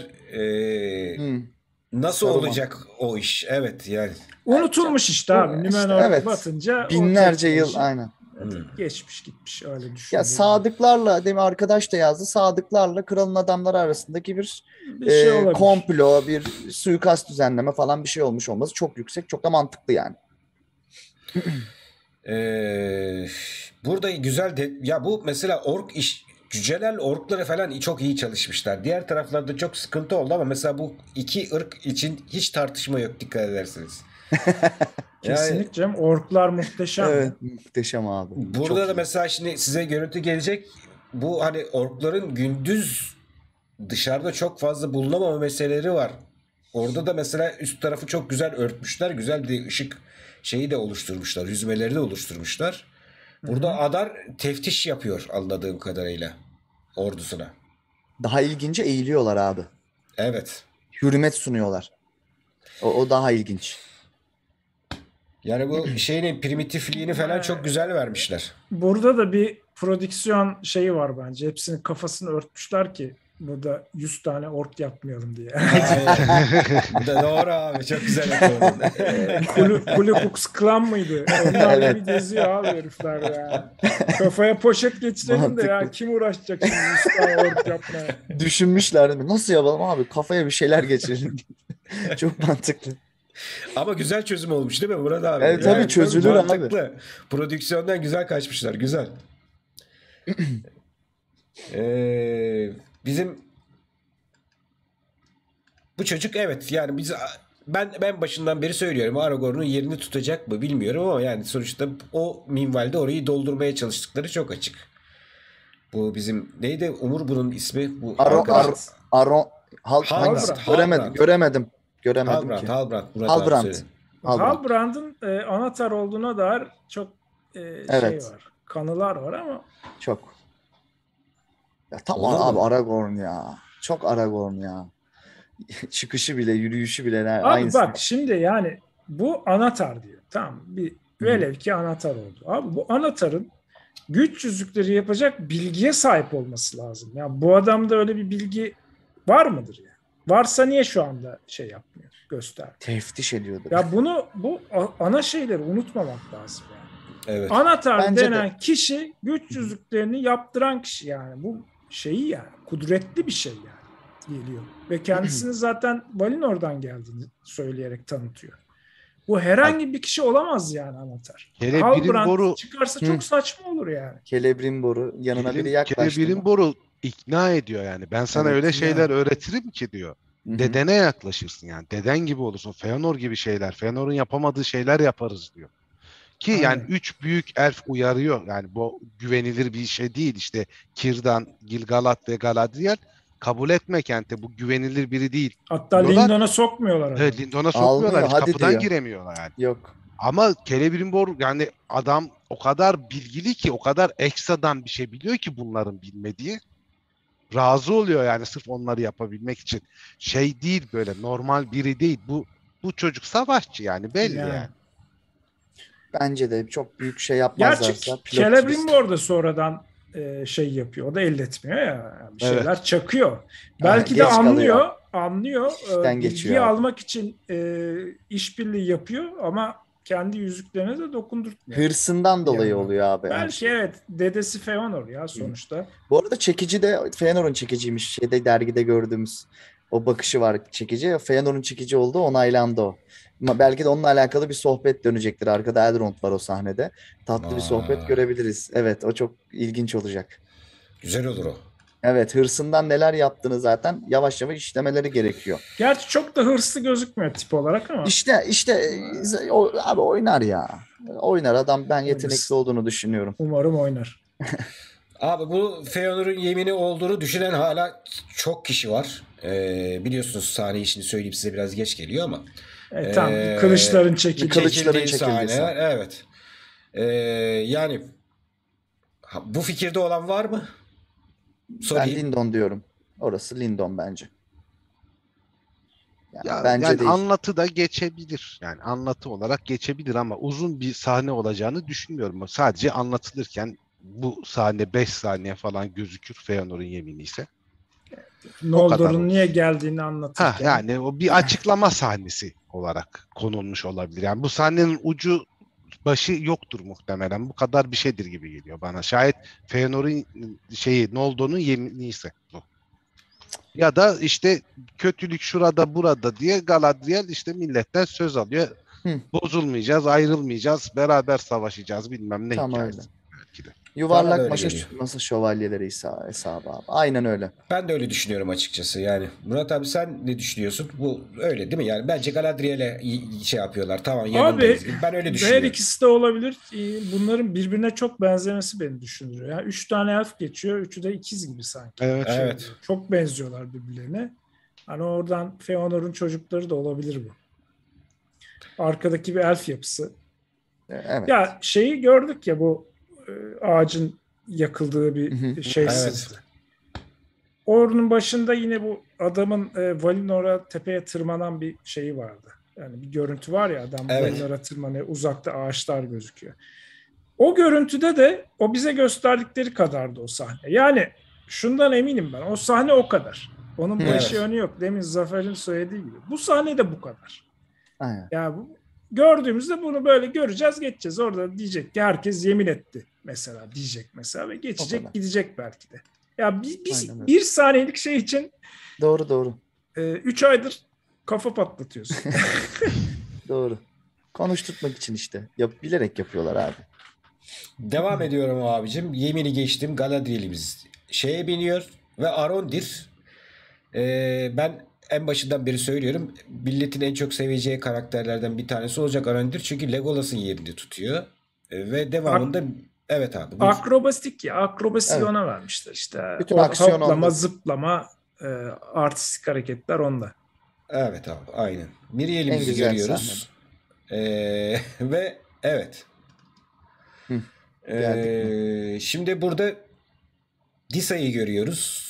nasıl Saruman. olacak o iş? Evet yani. Unutulmuş işte abi. İşte Numenor evet. batınca Binlerce o yıl teknoloji aynen. geçmiş gitmiş öyle Ya düşünüyorum. sadıklarla, demin arkadaş da yazdı. Sadıklarla kralın adamları arasındaki bir Bir şey olabilir. komplo, bir suikast düzenleme falan bir şey olmuş olması çok yüksek, çok da mantıklı yani. Burada güzel ya bu mesela cücelerle orkları falan çok iyi çalışmışlar. Diğer taraflarda çok sıkıntı oldu ama mesela bu iki ırk için hiç tartışma yok dikkat ederseniz. Kesinlikle Cem. Orklar muhteşem. Evet, muhteşem abi. Burada Çok da iyi. mesela şimdi size görüntü gelecek. Bu hani orkların gündüz dışarıda çok fazla bulunamama meseleleri var. Orada da mesela üst tarafı çok güzel örtmüşler. Güzel bir ışık şeyi de oluşturmuşlar. Hüzmeleri de oluşturmuşlar. Burada Adar teftiş yapıyor anladığım kadarıyla ordusuna. Daha ilginci eğiliyorlar abi. Evet. Hürmet sunuyorlar. O daha ilginç. Yani bu şeyin primitifliğini falan çok güzel vermişler. Burada da bir prodüksiyon şeyi var bence. Hepsinin kafasını örtmüşler ki burada 100 tane ork yapmayalım diye. Doğru abi çok güzel yapıldın. Kulu Klux Klan mıydı? Onlar Evet. gibi geziyor abi herifler ya. Kafaya poşet geçirelim de ya Mantıklı. kim uğraşacak şimdi 100 tane ork yapmaya? Düşünmüşler mi? Nasıl yapalım abi? Kafaya bir şeyler geçirelim. Çok mantıklı. Ama güzel çözüm olmuş değil mi Murat abi? Evet, tabii çözülür abi. mantıklı. Prodüksiyondan güzel kaçmışlar. Güzel. Bizim bu çocuk evet yani ben başından beri söylüyorum Aragorn'un yerini tutacak mı bilmiyorum ama yani sonuçta o minvalde orayı doldurmaya çalıştıkları çok açık. Bu bizim neydi Umur bunun ismi bu arkadaş. Göremedim ki. Halbrand. Murat Halbrand. abi söyle. Halbrand'ın anahtar olduğuna dair çok Evet. şey var. Kanılar var ama Çok. Ya tamam Olur mu? abi Aragorn ya. Çok Aragorn ya. Çıkışı bile, yürüyüşü bile abi aynısı. bak şimdi yani bu anahtar diyor. Tamam bir velev ki anahtar oldu. Abi bu anahtarın güç yüzükleri yapacak bilgiye sahip olması lazım. Ya bu adamda öyle bir bilgi var mıdır ya? Varsa niye şu anda şey yapmıyor, göster. Teftiş ediyordu. Ya bu ana şeyleri unutmamak lazım yani. Evet. Anahtar Bence denen kişi güç yüzüklerini yaptıran kişi yani. Bu şeyi yani kudretli bir şey yani geliyor. Ve kendisini zaten Valinor'dan geldiğini söyleyerek tanıtıyor. Bu herhangi bir kişi olamaz yani anahtar. Halbrand çıkarsa çok saçma olur yani. Celebrimbor'u yanına biri yaklaştı. Celebrimbor'u ikna ediyor yani. Ben sana öyle şeyler öğretirim ki diyor. Hı-hı. Dedene yaklaşırsın yani. Deden gibi olursun. Feanor gibi şeyler. Feanor'un yapamadığı şeyler yaparız diyor. Ki Aynen. yani 3 büyük elf uyarıyor. Yani bu güvenilir bir şey değil. İşte Círdan, Gil-galad ve Galadriel kabul etme kente. Bu güvenilir biri değil. Hatta Lindon'a sokmuyorlar. Evet, Lindon'a sokmuyorlar. Almıyor, Hiç hadi kapıdan diyor. giremiyorlar yani. Yok. Ama Celebrimbor yani adam o kadar bilgili ki, o kadar ekstradan bir şey biliyor ki bunların bilmediği. Razı oluyor yani sırf onları yapabilmek için. Şey değil, böyle normal biri değil. Bu çocuk savaşçı yani, belli yani. Bence de çok büyük şey yapmazlarsa. Gerçi Celebrimbor da sonradan şey yapıyor. O da elletmiyor ya. Bir şeyler Evet. çakıyor. Belki de geç kalıyor. anlıyor. İşten Bilgiyi geçiyor abi. almak için işbirliği yapıyor ama kendi yüzüklerine de dokundurtmuyor. Hırsından dolayı Yani. oluyor abi. Belki evet. Dedesi Feanor ya sonuçta. Bu arada çekici de Feanor'un çekiciymiş. Dergide gördüğümüz o bakışı var çekici. Feanor'un çekici olduğu onaylandı o. Ama belki de onunla alakalı bir sohbet dönecektir. Arkada Elrond var o sahnede. Tatlı bir sohbet görebiliriz. Evet, o çok ilginç olacak. Güzel olur o. Evet, hırsından neler yaptığını zaten yavaş yavaş işlemeleri gerekiyor. Gerçi çok da hırslı gözükmüyor tip olarak ama. İşte abi oynar ya. Oynar adam, ben yetenekli olduğunu düşünüyorum. Umarım oynar. Abi bu Feanor'un yemini olduğunu düşünen hala çok kişi var. Biliyorsunuz sahne işini söyleyeyim size biraz geç geliyor ama. Tam kılıçların çekildiği sahne. Evet. Yani bu fikirde olan var mı? Ben Lindon diyorum. Orası Lindon bence. Yani bence yani değil. anlatı da geçebilir. Yani anlatı olarak geçebilir ama uzun bir sahne olacağını düşünmüyorum. Sadece anlatılırken bu sahne 5 saniye falan gözükür Feanor'un yemini ise. O kadar Noldor'un niye olur. geldiğini anlatırken. Yani o bir açıklama sahnesi olarak konulmuş olabilir. Yani bu sahnenin ucu başı yoktur muhtemelen. Bu kadar bir şeydir gibi geliyor bana. Şayet Feanor'un Noldor'un yemini ise bu. Ya da işte kötülük şurada burada diye Galadriel işte milletten söz alıyor. Hı, Bozulmayacağız, ayrılmayacağız, beraber savaşacağız bilmem ne tam öyle. hikayesi belki de. Bana da Yuvarlak öyle geliyor. masa şövalyeleri hesabı abi. Aynen öyle. Ben de öyle düşünüyorum açıkçası yani. Murat abi sen ne düşünüyorsun? Bu öyle değil mi? Yani bence Galadriel'e şey yapıyorlar. Tamam yanındayız Abi gibi. Ben öyle her düşünüyorum. ikisi de olabilir. Bunların birbirine çok benzemesi beni düşündürüyor. Yani 3 tane elf geçiyor. Üçü de ikiz gibi sanki. Evet. Evet. Çok benziyorlar birbirlerine. Hani oradan Feanor'un çocukları da olabilir bu. Arkadaki bir elf yapısı. Evet. Ya şeyi gördük ya, bu ağacın yakıldığı Hı bir hı. şey Evet. sızdı. Onun başında yine bu adamın Valinor'a tepeye tırmanan bir şeyi vardı. Yani bir görüntü var ya, adam Evet. Valinor'a tırmanıyor, uzakta ağaçlar gözüküyor. O görüntüde de o bize gösterdikleri kadardı o sahne. Yani şundan eminim ben, o sahne o kadar. Onun başı Evet. önü yok. Demin Zafer'in söylediği gibi. Bu sahne de bu kadar. Aynen. Ya gördüğümüzde bunu böyle göreceğiz, geçeceğiz. Orada diyecek ki herkes yemin etti mesela, diyecek mesela ve O geçecek, kadar. gidecek belki de. Ya Aynen öyle. bir saniyelik şey için Doğru. 3 aydır kafa patlatıyorsun. Doğru. Konuşturmak için işte. Bilerek yapıyorlar abi. Devam ediyorum abicim. Yemini geçtim. Galadriel'imiz şeye biniyor ve Arondir. Ben en başından beri söylüyorum. Milletin en çok seveceği karakterlerden bir tanesi olacak Arondir. Çünkü Legolas'ın yerini tutuyor. Ve devamında evet abi. Buyur. Akrobastik ya. Akrobasiyi Evet. ona vermişler işte. Bütün aksiyon Hoplama, onda. zıplama, artistik hareketler onda. Evet abi aynen. En Miriel'imizi güzel görüyoruz. Ve evet. Hı, geldik mi? Şimdi burada Disa'yı görüyoruz.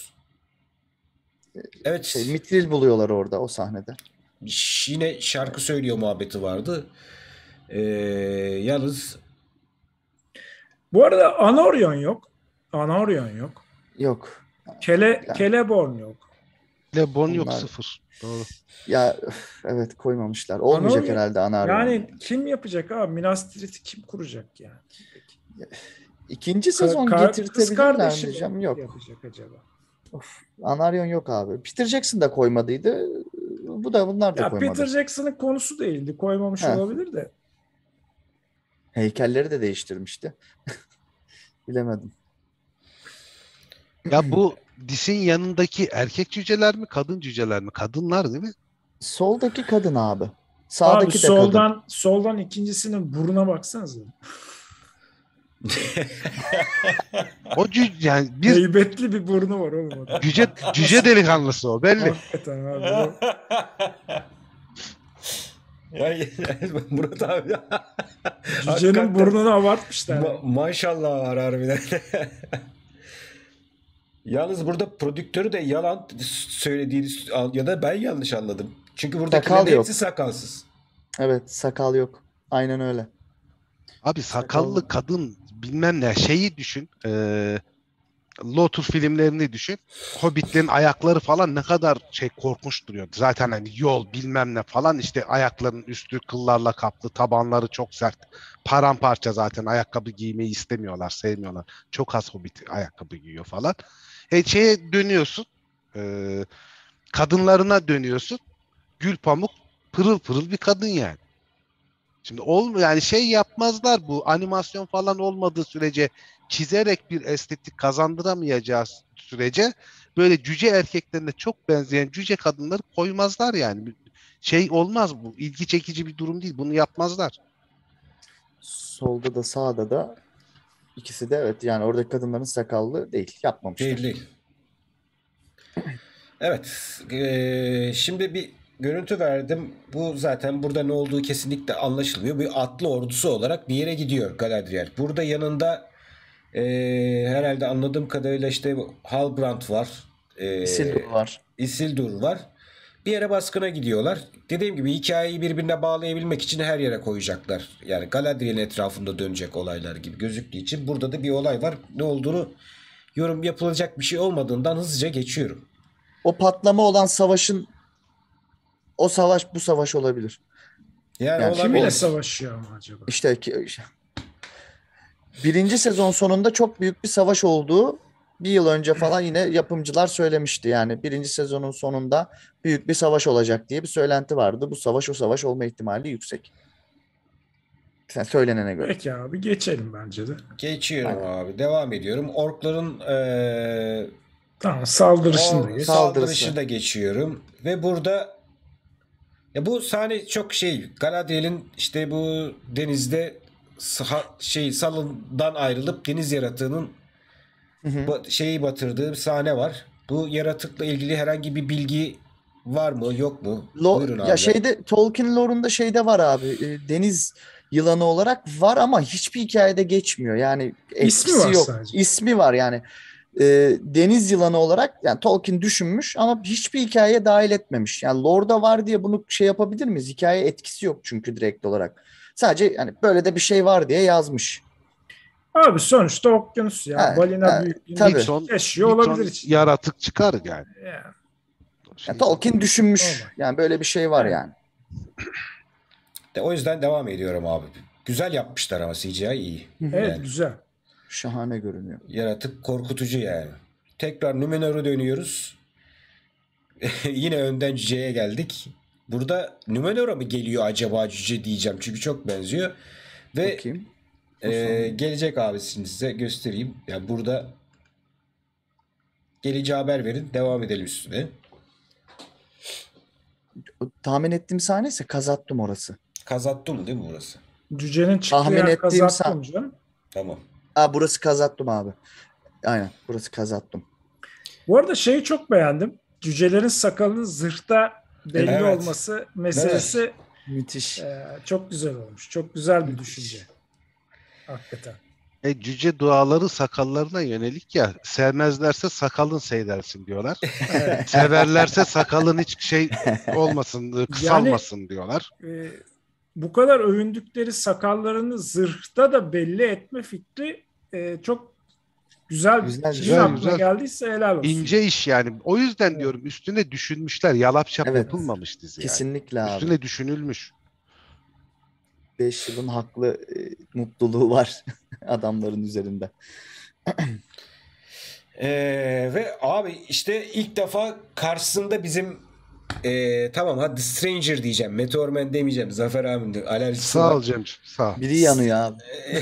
Evet. Mitril buluyorlar orada o sahnede. Yine şarkı söylüyor muhabbeti vardı. Yalnız Bu arada Anorion yok. Anorion yok. Yok. Ya, Celeborn yok. Lebon yok, onlar 0. Doğru. ya evet koymamamışlar. Olmayacak Anorion, herhalde Anarion. yani kim yapacak abi? Minas Tirith'i kim kuracak yani? İkinci sezon Kız getirtebilirler mi kardeşi diyeceğim. mi Yok. yapacak acaba? Anarion yok abi. Peter Jackson da koymadıydı. Bunlar da Ya koymadı. Peter Jackson'ın konusu değildi. Koymamış Heh. olabilir de. Heykelleri de değiştirmişti. Bilemedim. Ya bu disin yanındaki erkek cüceler mi, kadın cüceler mi? Kadınlar değil mi? Soldaki kadın abi. Abi Sağdaki de kadın. soldan ikincisinin burnuna baksanıza. O yani bir Heybetli bir burnu var oğlum orada. cüce delikanlısı o belli. Hakikaten abi. ya, Murat abi. Cücenin Hakikaten burnunu abartmışlar. maşallah var harbiden. Yalnız burada prodüktörü de yalan söylediğini ya da ben yanlış anladım. Çünkü buradakilerin Sakal yok. hepsi sakalsız. Evet sakal yok. Aynen öyle. Abi sakallı kadın bilmem ne şeyi düşün. Lotur filmlerini düşün. Hobbitlerin ayakları falan ne kadar korkunç duruyor. Zaten hani yol bilmem ne falan işte ayaklarının üstü kıllarla kaplı, tabanları çok sert. Paramparça zaten ayakkabı giymeyi istemiyorlar, sevmiyorlar. Çok az Hobbit ayakkabı giyiyor falan. Şeye dönüyorsun. Kadınlarına dönüyorsun. Gül pamuk pırıl pırıl bir kadın yani. Şimdi yani şey yapmazlar bu animasyon falan olmadığı sürece çizerek bir estetik kazandıramayacağız sürece böyle cüce erkeklerine çok benzeyen cüce kadınları koymazlar yani. Şey olmaz bu. İlgi çekici bir durum değil. Bunu yapmazlar. Solda da sağda da ikisi de evet yani oradaki kadınların sakallı değil. Yapmamışlar. Değil. Evet. Şimdi bir görüntü verdim. Bu zaten burada ne olduğu kesinlikle anlaşılmıyor. Bir atlı ordusu olarak bir yere gidiyor Galadriel. Burada yanında herhalde anladığım kadarıyla işte Halbrand var. Isildur var. Isildur var. bir yere baskına gidiyorlar. Dediğim gibi hikayeyi birbirine bağlayabilmek için her yere koyacaklar. Yani Galadriel'in etrafında dönecek olaylar gibi gözüktüğü için burada da bir olay var. Ne olduğunu yorum yapılacak bir şey olmadığından hızlıca geçiyorum. O patlama olan savaşın o savaş bu savaş olabilir. Yani Yani olabilir. Kiminle savaşıyor ama acaba? İşte birinci sezon sonunda çok büyük bir savaş olduğu bir yıl önce falan yine yapımcılar söylemişti. Yani birinci sezonun sonunda büyük bir savaş olacak diye bir söylenti vardı. Bu savaş o savaş olma ihtimali yüksek. Sen söylenene göre. Peki abi geçelim bence de. Geçiyorum abi. Devam ediyorum. Orkların Tamam saldırışını da geç. saldırışı da geçiyorum. Ve burada ya bu sahne çok Galadriel'in işte bu denizde salından ayrılıp deniz yaratığının batırdığı bir sahne var. Bu yaratıkla ilgili herhangi bir bilgi var mı yok mu? Buyurun abi. Ya Tolkien lore'unda var abi. Deniz yılanı olarak var ama hiçbir hikayede geçmiyor. Yani İsmi etkisi var yok. sadece. İsmi var yani. Deniz yılanı olarak yani Tolkien düşünmüş ama hiçbir hikayeye dahil etmemiş. Yani lore'da var diye bunu yapabilir miyiz? Hikaye etkisi yok çünkü direkt olarak. Sadece yani böyle de bir şey var diye yazmış. Abi sonuçta okyanus ya. Balina büyüklüğünde tabii. yaşıyor olabilir için. Yaratık çıkar yani. Yani. Yani Tolkien düşünmüş. Normal. Yani böyle bir şey var Evet. yani. O yüzden devam ediyorum abi. Güzel yapmışlar ama CGI iyi. Evet Yani güzel. Şahane görünüyor. yaratık korkutucu yani. Tekrar Numenor'a dönüyoruz. Yine önden cüceye geldik. Burada Numenor'a mı geliyor acaba cüce diyeceğim. Çünkü çok benziyor. Ve Bakayım. gelecek abi size göstereyim. Yani burada geleceği haber verin. Devam edelim üstüne. Tahmin ettiğim sahne ise Khazad-dûm orası. Khazad-dûm değil mi burası? Cücenin çıktığı Tahmin yer ettiğim Khazad-dûm canım. Tamam. Burası Khazad-dûm abi. Aynen burası Khazad-dûm. Bu arada şeyi çok beğendim. Cücelerin sakalının zırhta belli Evet. olması meselesi Müthiş. çok güzel olmuş. Çok güzel bir düşünce. Hakikaten. Cüce duaları sakallarına yönelik ya. Sevmezlerse sakalın seyrelsin diyorlar. Evet. Severlerse sakalın hiç olmasın, kısalmasın diyorlar. Bu kadar övündükleri sakallarını zırhta da belli etme fikri çok güzel. Güzel, Kimin güzel, aklına güzel. geldiyse helal olsun. İnce iş yani. O yüzden Evet. diyorum üstüne düşünmüşler. Yalapşap Evet. yapılmamış dizi yani. Kesinlikle abi. Üstüne düşünülmüş. 5 yılın haklı mutluluğu var adamların üzerinde. Ve abi işte ilk defa karşısında bizim tamam hadi Stranger diyeceğim. Meteor Man demeyeceğim. Zafer abinin alerjisi Sağ var. ol Cemciğim. Sağ ol. Biri yanıyor abi.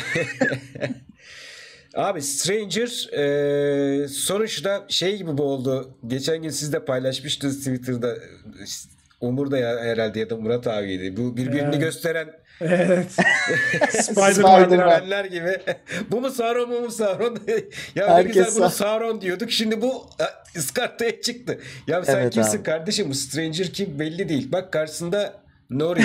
Abi Stranger sonuçta gibi bu oldu. Geçen gün siz de paylaşmıştınız Twitter'da. Umur da herhalde ya da Murat abiydi. Bu birbirini Evet. gösteren Evet. Spider-Man. Spider-Man'ler gibi. Bu mu Sauron, bu mu Sauron? Ya ne Herkes güzel bunu Sauron diyorduk. Şimdi bu ıskartaya çıktı. Ya sen Evet kimsin abi. kardeşim? Bu Stranger kim belli değil. Bak karşısında Nori.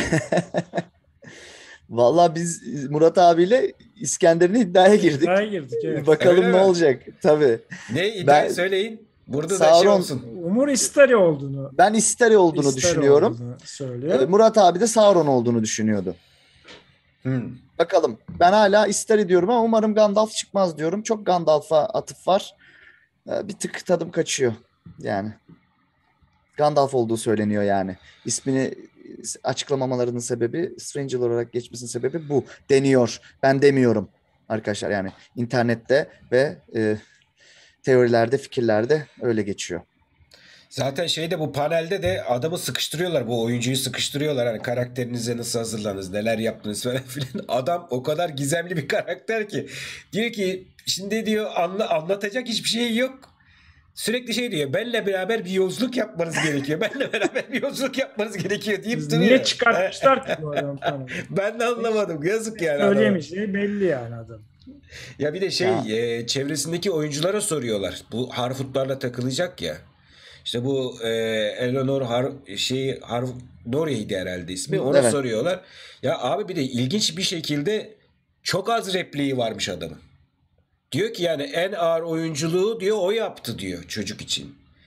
Vallahi biz Murat abiyle İskender'in iddiaya girdik. İddiaya girdik. Evet. Bakalım Öyle ne mi? olacak. Tabii. Ne iddiayı söyleyin. Burada da Sauron- olsun. Umur Istari olduğunu Ben Istari olduğunu Istari düşünüyorum. olduğunu söylüyor. Murat abi de Sauron olduğunu düşünüyordu. Bakalım. Ben hala Istari diyorum ama umarım Gandalf çıkmaz diyorum. Çok Gandalf'a atıf var. Bir tık tadım kaçıyor. Yani. Gandalf olduğu söyleniyor yani. İsmini açıklamamalarının sebebi, Stranger olarak geçmesinin sebebi bu deniyor. Ben demiyorum arkadaşlar yani internette ve teorilerde, fikirlerde öyle geçiyor. Zaten bu panelde de adamı sıkıştırıyorlar. Bu oyuncuyu sıkıştırıyorlar. Hani karakterinize nasıl hazırlandınız, neler yaptınız falan filan. Adam o kadar gizemli bir karakter ki. Diyor ki şimdi diyor anlatacak hiçbir şey yok. Sürekli diyor. Benle beraber bir yolculuk yapmanız gerekiyor. Benle beraber bir yolculuk yapmanız gerekiyor deyip Biz duruyor. niye çıkartmışlar ki bu adam falan? Ben de anlamadım. Yazık yani adama. Söyleyemeyeceği belli yani adam. Ya bir de çevresindeki oyunculara soruyorlar. Bu Harfoot'larla takılacak ya. İşte bu Eleanor Noria'ydı herhalde ismi. Ona Evet. soruyorlar. Ya abi bir de ilginç bir şekilde çok az repliği varmış adamın. Diyor ki yani en ağır oyunculuğu diyor o yaptı diyor çocuk için.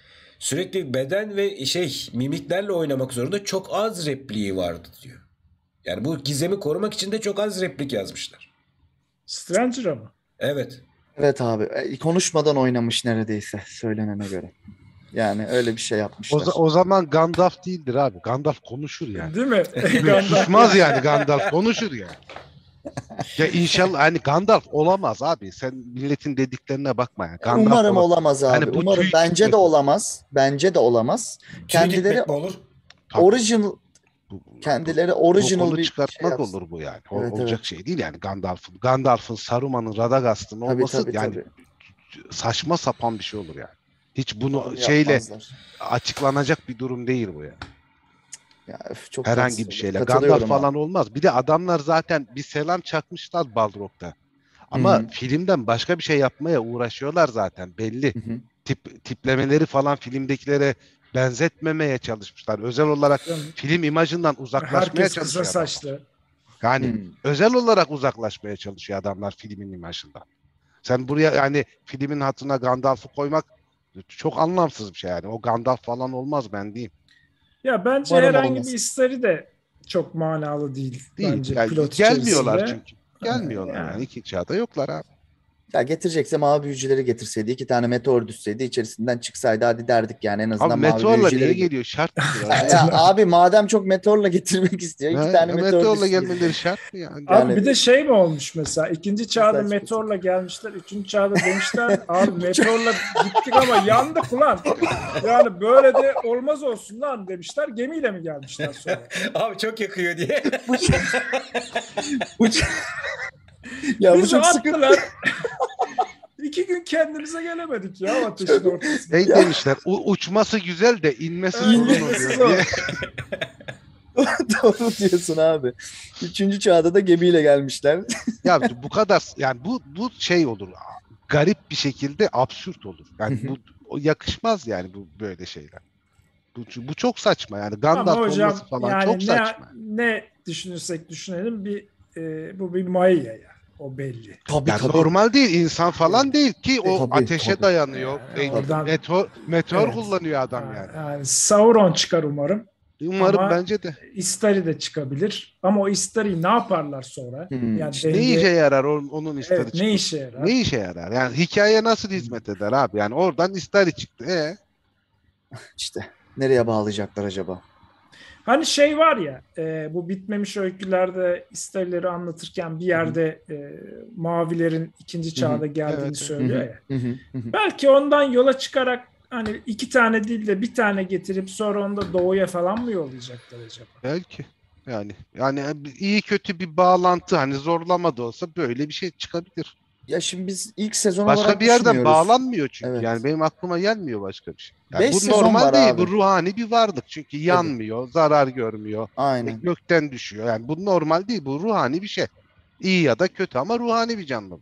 Sürekli beden ve mimiklerle oynamak zorunda, çok az repliği vardı diyor. Yani bu gizemi korumak için de çok az replik yazmışlar. Stranger'a mı? Evet. Evet abi. Konuşmadan oynamış neredeyse söylenene göre. Yani öyle bir şey yapmışlar. O zaman Gandalf değildir abi. Gandalf konuşur yani. Değil mi? Susmaz yani, Gandalf konuşur yani. Ya inşallah hani Gandalf olamaz abi. Sen milletin dediklerine bakma yani. Gandalf Umarım olamaz abi. Yani bu Umarım, tüy bence de çıkmasın. olamaz. Bence de olamaz. Kendileri Kendileri olur. original Bu- kendileri bu original konu bir şey çıkartmak yapsın. olur bu yani. Evet, Olacak evet. şey değil yani Gandalf'ın, Saruman'ın, Radagast'ın Tabii olması tabii yani tabii. saçma sapan bir şey olur yani. Hiç bunu Umarım şeyle yapmazlar. açıklanacak bir durum değil bu yani. Ya çok Herhangi tatsız bir olur. şeyle. Katılıyorum Gandalf falan abi. olmaz. Bir de adamlar zaten bir selam çakmışlar Balrog'da. Hı Ama hı. filmden başka bir şey yapmaya uğraşıyorlar zaten belli. Hı hı. Tiplemeleri falan filmdekilere benzetmemeye çalışmışlar. Özel olarak film imajından uzaklaşmaya Herkes kısa çalışıyor adamlar. saçlı. Yani Hı. özel olarak uzaklaşmaya çalışıyor adamlar filmin imajından. Sen buraya yani filmin hatırına Gandalf'ı koymak çok anlamsız bir şey yani. O Gandalf falan olmaz, ben diyeyim. Ya bence Umarım herhangi bir olmaz. story de çok manalı değil Değil. bence Yani plot gelmiyorlar içerisinde. çünkü. Gelmiyorlar yani. Yani. İkinci çağda yoklar abi. Ya getirecekse mavi büyücüleri getirseydi, 2 tane meteor düşseydi, içerisinden çıksaydı hadi derdik yani, en Abi azından mavi meteorla niye büyücüleri. geliyor? Şart mıdır Ya, abi? ya abi madem çok meteorla getirmek istiyor, Ha, 2 tane meteor meteorla düşseydi. gelmeleri şart mı yani? Abi bir Yani de şey mi olmuş mesela? İkinci çağda saçma meteorla gelmişler. Üçüncü çağda demişler abi meteorla gittik ama yandık ulan. Yani böyle de olmaz olsun lan demişler. Gemiyle mi gelmişler sonra? Abi çok yakıyor diye. bu, bu, ya bu Bizi çok sıkıntı. attılar. 2 gün kendimize gelemedik ya ateşin ortasında. Şey demişler, uçması güzel de inmesi sorun İnmesi oluyor zor. diye. Doğru diyorsun abi. 3. çağda da gemiyle gelmişler. Ya bu kadar yani bu şey olur. Garip bir şekilde absürt olur. Yani o yakışmaz yani bu böyle şeyler. Bu çok saçma yani. Ama Gandalf hocam olması falan çok yani saçma. ne düşünürsek düşünelim bu bir Maya ya. O belli. Tabii Yani tabii. normal değil, insan falan değil ki o Tabii, ateşe tabii. dayanıyor. Oradan Meteor evet. kullanıyor adam yani. Yani Sauron çıkar umarım. Umarım, Ama bence de. Istari de çıkabilir. Ama o Istari'yi ne yaparlar sonra? Yani İşte ne işe yarar onun istari evet, ne çıkması? işe yarar? Ne işe yarar? Yani hikaye nasıl hizmet eder abi? Yani oradan istari çıktı. İşte nereye bağlayacaklar acaba? Hani şey var ya bu bitmemiş öykülerde Istari'leri anlatırken bir yerde mavilerin ikinci çağda geldiğini Evet. söylüyor ya. Hı hı, hı hı. Belki ondan yola çıkarak hani 2 tane değil de 1 tane getirip sonra onu da doğuya falan mı yollayacaklar acaba? Belki. Yani iyi kötü bir bağlantı, hani zorlama da olsa böyle bir şey çıkabilir. Ya şimdi biz ilk sezon Başka olarak bir yerden düşünüyoruz. bağlanmıyor çünkü. Evet. Yani benim aklıma gelmiyor başka bir şey. Yani 5 bu sezon normal var değil. abi. Bu ruhani bir varlık. Çünkü yanmıyor, zarar görmüyor. Aynen. Gökten düşüyor. Yani bu normal değil. Bu ruhani bir şey. İyi ya da kötü ama ruhani bir canlı.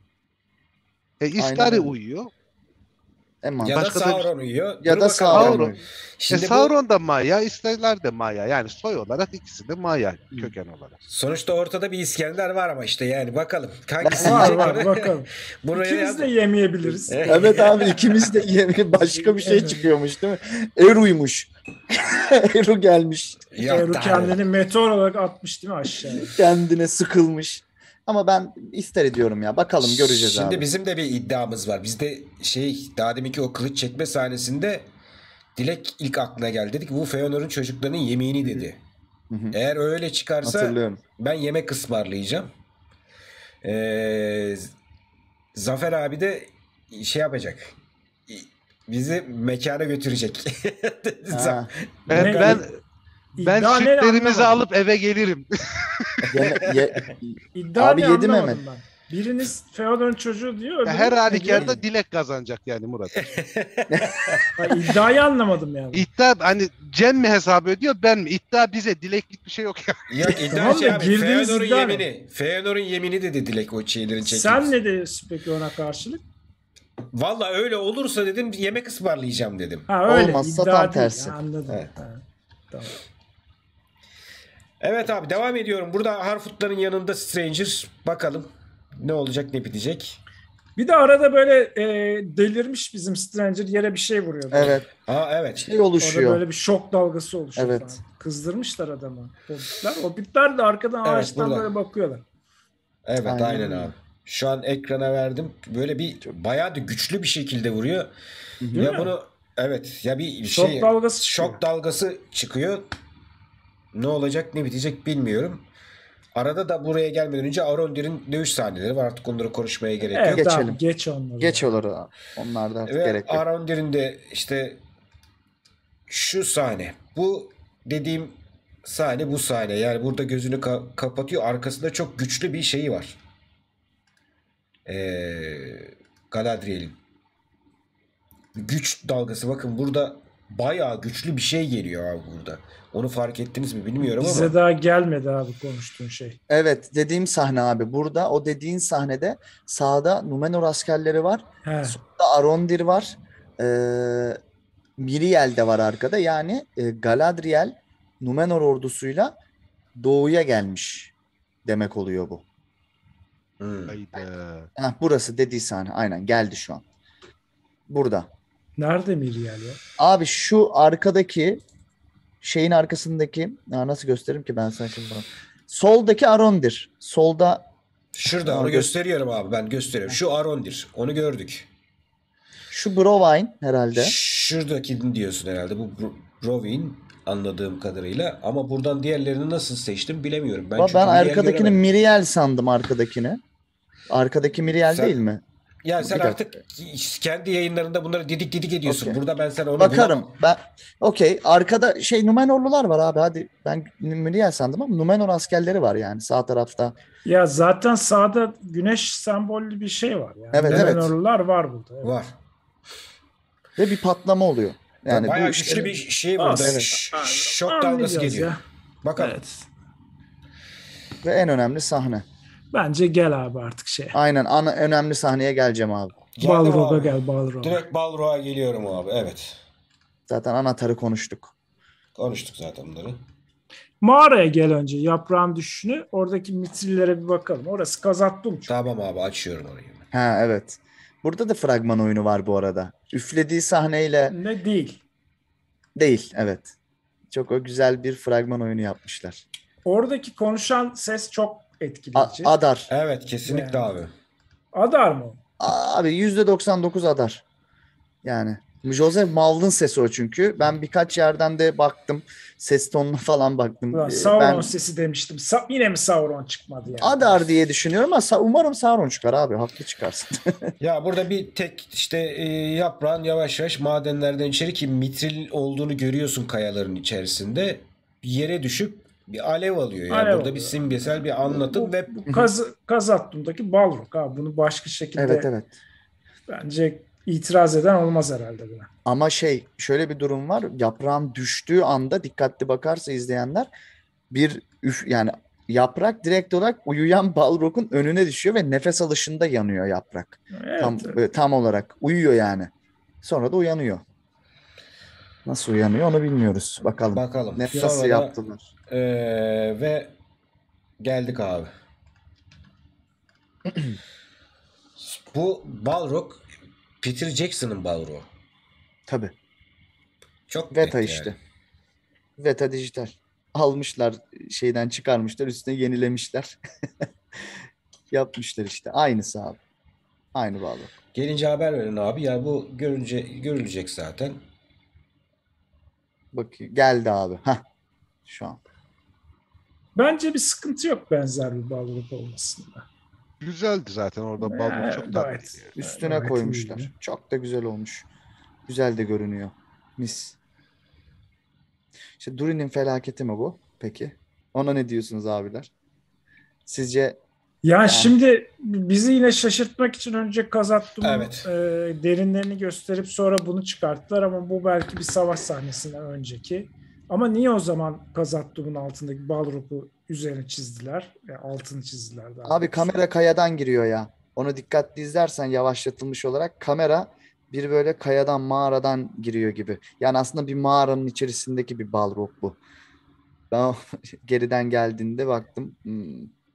Aynen İstari öyle. uyuyor. En Ya da mantıklı. Başka da bir şey. Sauron uyuyor. Ya Dur da bakalım. Sauron. Sauron. Şimdi bu Sauron da Maya, İstariler de Maya. Yani soy olarak ikisi de Maya köken olarak. sonuçta ortada bir İskender var ama işte yani bakalım. Hangisi Var yiyecek onu? bakalım. Buraya İkimiz yaz. de yemeyebiliriz. Evet abi, ikimiz de başka bir şey çıkıyormuş değil mi? Eru'ymuş. Eru gelmiş. Yok Eru daha kendini meteor olarak atmış değil mi aşağıya? Kendine sıkılmış. Ama ben ister ediyorum ya. Bakalım, göreceğiz Şimdi abi. bizim de bir iddiamız var. Bizde daha deminki o kılıç çekme sahnesinde Dilek ilk aklına geldi. Dedi ki bu Feanor'un çocuklarının yemeğini dedi. Hı hı. Eğer öyle çıkarsa Hatırlıyorum. ben yemek ısmarlayacağım. Zafer abi de şey yapacak. Bizi mekana götürecek. Ha. Ne- Ben İddia ne sütlerimizi anlamadım. alıp eve gelirim. İddia Abi ne yedi anlamadım Mehmet. ben. Biriniz Feodor'un çocuğu diyor. öbürü Her ne diyor? halükarda Dilek kazanacak yani Murat. İddiayı anlamadım yani. İddia hani Cem mi hesabı ödüyor, ben mi? İddia bize, Dileklik bir şey yok ya. Yok iddia Tamam da şey abi. girdiğiniz Feanor'un iddia ne? yemini. Feanor'un yemini dedi Dilek o şeylerin çekilmesi. Sen ne diyorsun peki ona karşılık? Valla öyle olursa dedim yemek ısmarlayacağım dedim. Ha öyle. Olmazsa iddia tam değil. tersi. Ha, anladım. Evet. Ha, tamam. Evet abi devam ediyorum. Burada Harfoot'ların yanında Stranger. Bakalım ne olacak ne bitecek. Bir de arada böyle delirmiş bizim Stranger yere bir şey vuruyor. Evet. Evet. Şey Orada oluşuyor. böyle bir şok dalgası oluşuyor Evet. falan. Kızdırmışlar adamı. Hobbitler. Hobbitler de arkadan Evet, ağaçtan burada. böyle bakıyorlar. Evet, Aynen aynen öyle. abi. Şu an ekrana verdim. Böyle bir bayağı da güçlü bir şekilde vuruyor. Değil Ya mi? bunu ya bir Şok şey dalgası çıkıyor. şok dalgası çıkıyor. Ne olacak ne bitecek bilmiyorum. Arada da buraya gelmeden önce Arondir'in dövüş sahneleri var. Artık onları konuşmaya gerek yok. Evet Geçelim. abi geç onları. Geç ya. olur. Onlarda artık Ve gerek yok. Arondir'in de işte şu sahne. Bu dediğim sahne bu sahne. Yani burada gözünü kapatıyor. Arkasında çok güçlü bir şeyi var. Galadriel'in. Güç dalgası. Bakın burada bayağı güçlü bir şey geliyor abi burada. Onu fark ettiniz mi bilmiyorum Bize ama. daha gelmedi abi konuştuğun şey. Evet, dediğim sahne abi. Burada o dediğin sahnede sağda Numenor askerleri var. He. Solda Arondir var. Miriel de var arkada. Yani Galadriel Numenor ordusuyla doğuya gelmiş demek oluyor bu. Hayda. Heh, burası dediği sahne. Aynen geldi şu an. Burada. Nerede Miriel ya? Abi şu arkadaki şeyin arkasındaki nasıl gösteririm ki ben sana şimdi bunu. Soldaki Arondir. Solda Şurada Abi onu gösteriyorum abi, ben gösteriyorum. Şu Arondir. Onu gördük. şu Browine herhalde. Şuradakini diyorsun herhalde. Bu Brovin anladığım kadarıyla. Ama buradan diğerlerini nasıl seçtim bilemiyorum. Ben çünkü Ben Miriel arkadakini göremedim. Miriel sandım arkadakini. Arkadaki Miriel Sen- değil mi? Ya sen Bir dakika. artık kendi yayınlarında bunları didik didik ediyorsun. Okey. Burada ben sana onu Bakarım. Ben okey. Arkada Numenorlular var abi. Hadi ben Miriel sandım ama Numenor askerleri var yani sağ tarafta. Ya zaten sağda güneş sembollü bir şey var. Yani. Evet, evet. Numenorlular var burada. Evet. var. Ve bir patlama oluyor. Yani Bayağı bu işte güçlü bir şey burada. Evet. Şok dalgası Anlayacağız geliyor. ya. Bakalım. Evet. ve en önemli sahne. Bence gel abi artık şey. Aynen önemli sahneye geleceğim abi. Geldim Balrog'a abi. gel Balrog'a. Direkt Balrog'a geliyorum abi. Evet. Zaten anahtarı konuştuk. Konuştuk zaten bunları. Mağaraya gel önce yaprağın düşüşünü. Oradaki mitrillere bir bakalım. Orası Kazattum. Tamam abi, açıyorum orayı. Ha evet. Burada da fragman oyunu var bu arada. Üflediği sahneyle Ne değil. değil. Evet. Çok o güzel bir fragman oyunu yapmışlar. Oradaki konuşan ses çok etkileyici. Adar. Evet, kesinlikle Yani. abi. Adar mı? Abi %99 Adar. Yani Joseph Mald'ın sesi o çünkü. Ben birkaç yerden de baktım. Ses tonuna falan baktım. Ulan Sauron Ben sesi demiştim. Yine mi Sauron çıkmadı yani? Adar diye düşünüyorum ama umarım Sauron çıkar abi. Haklı çıkarsın. Ya burada bir tek işte yaprağın yavaş yavaş madenlerden içeri, ki mitril olduğunu görüyorsun kayaların içerisinde. Yere düşüp bir alev alıyor. Yani Alev burada bir alıyor. simgesel bir anlatım ve Bu Kazattum'daki Balrog abi. Bunu başka şekilde Evet evet. bence itiraz eden olmaz herhalde buna. Ama şöyle bir durum var. Yaprağın düştüğü anda dikkatli bakarsa izleyenler yani yaprak direkt olarak uyuyan Balrog'un önüne düşüyor ve nefes alışında yanıyor yaprak. Evet. Tam olarak uyuyor yani. Sonra da uyanıyor. Nasıl uyanıyor onu bilmiyoruz. Bakalım. bakalım. Nasıl Sonra da, yaptılar? ve geldik abi. Bu Balrog Peter Jackson'ın Balrog'u. Tabii. Çok Veta net işte. yani. Veta dijital. Almışlar şeyden çıkarmışlar üstüne yenilemişler. Yapmışlar işte. Aynısı abi. Aynı Balrog. Gelince haber verin abi. Yani bu görülecek zaten. Bakayım. Geldi abi. Hah. Şu an. Bence bir sıkıntı yok benzer bir Balrog olmasında. Güzeldi zaten orada. Balrog çok gayet. tatlıydı. Üstüne Gayet koymuşlar. iyiydi. Çok da güzel olmuş. Güzel de görünüyor. Mis. İşte Durin'in felaketi mi bu? Peki. Ona ne diyorsunuz abiler? Sizce Ya şimdi bizi yine şaşırtmak için önce Kazattum'un Evet. derinlerini gösterip sonra bunu çıkarttılar ama bu belki bir savaş sahnesinden önceki. Ama niye o zaman Kazattum'un altındaki Balrog'u üzerine çizdiler? Yani altını çizdiler daha abi doğrusu. kamera kayadan giriyor ya. Onu dikkatli izlersen yavaşlatılmış olarak kamera bir böyle kayadan mağaradan giriyor gibi. Yani aslında bir mağaranın içerisindeki bir Balrog bu. Ben geriden geldiğinde baktım.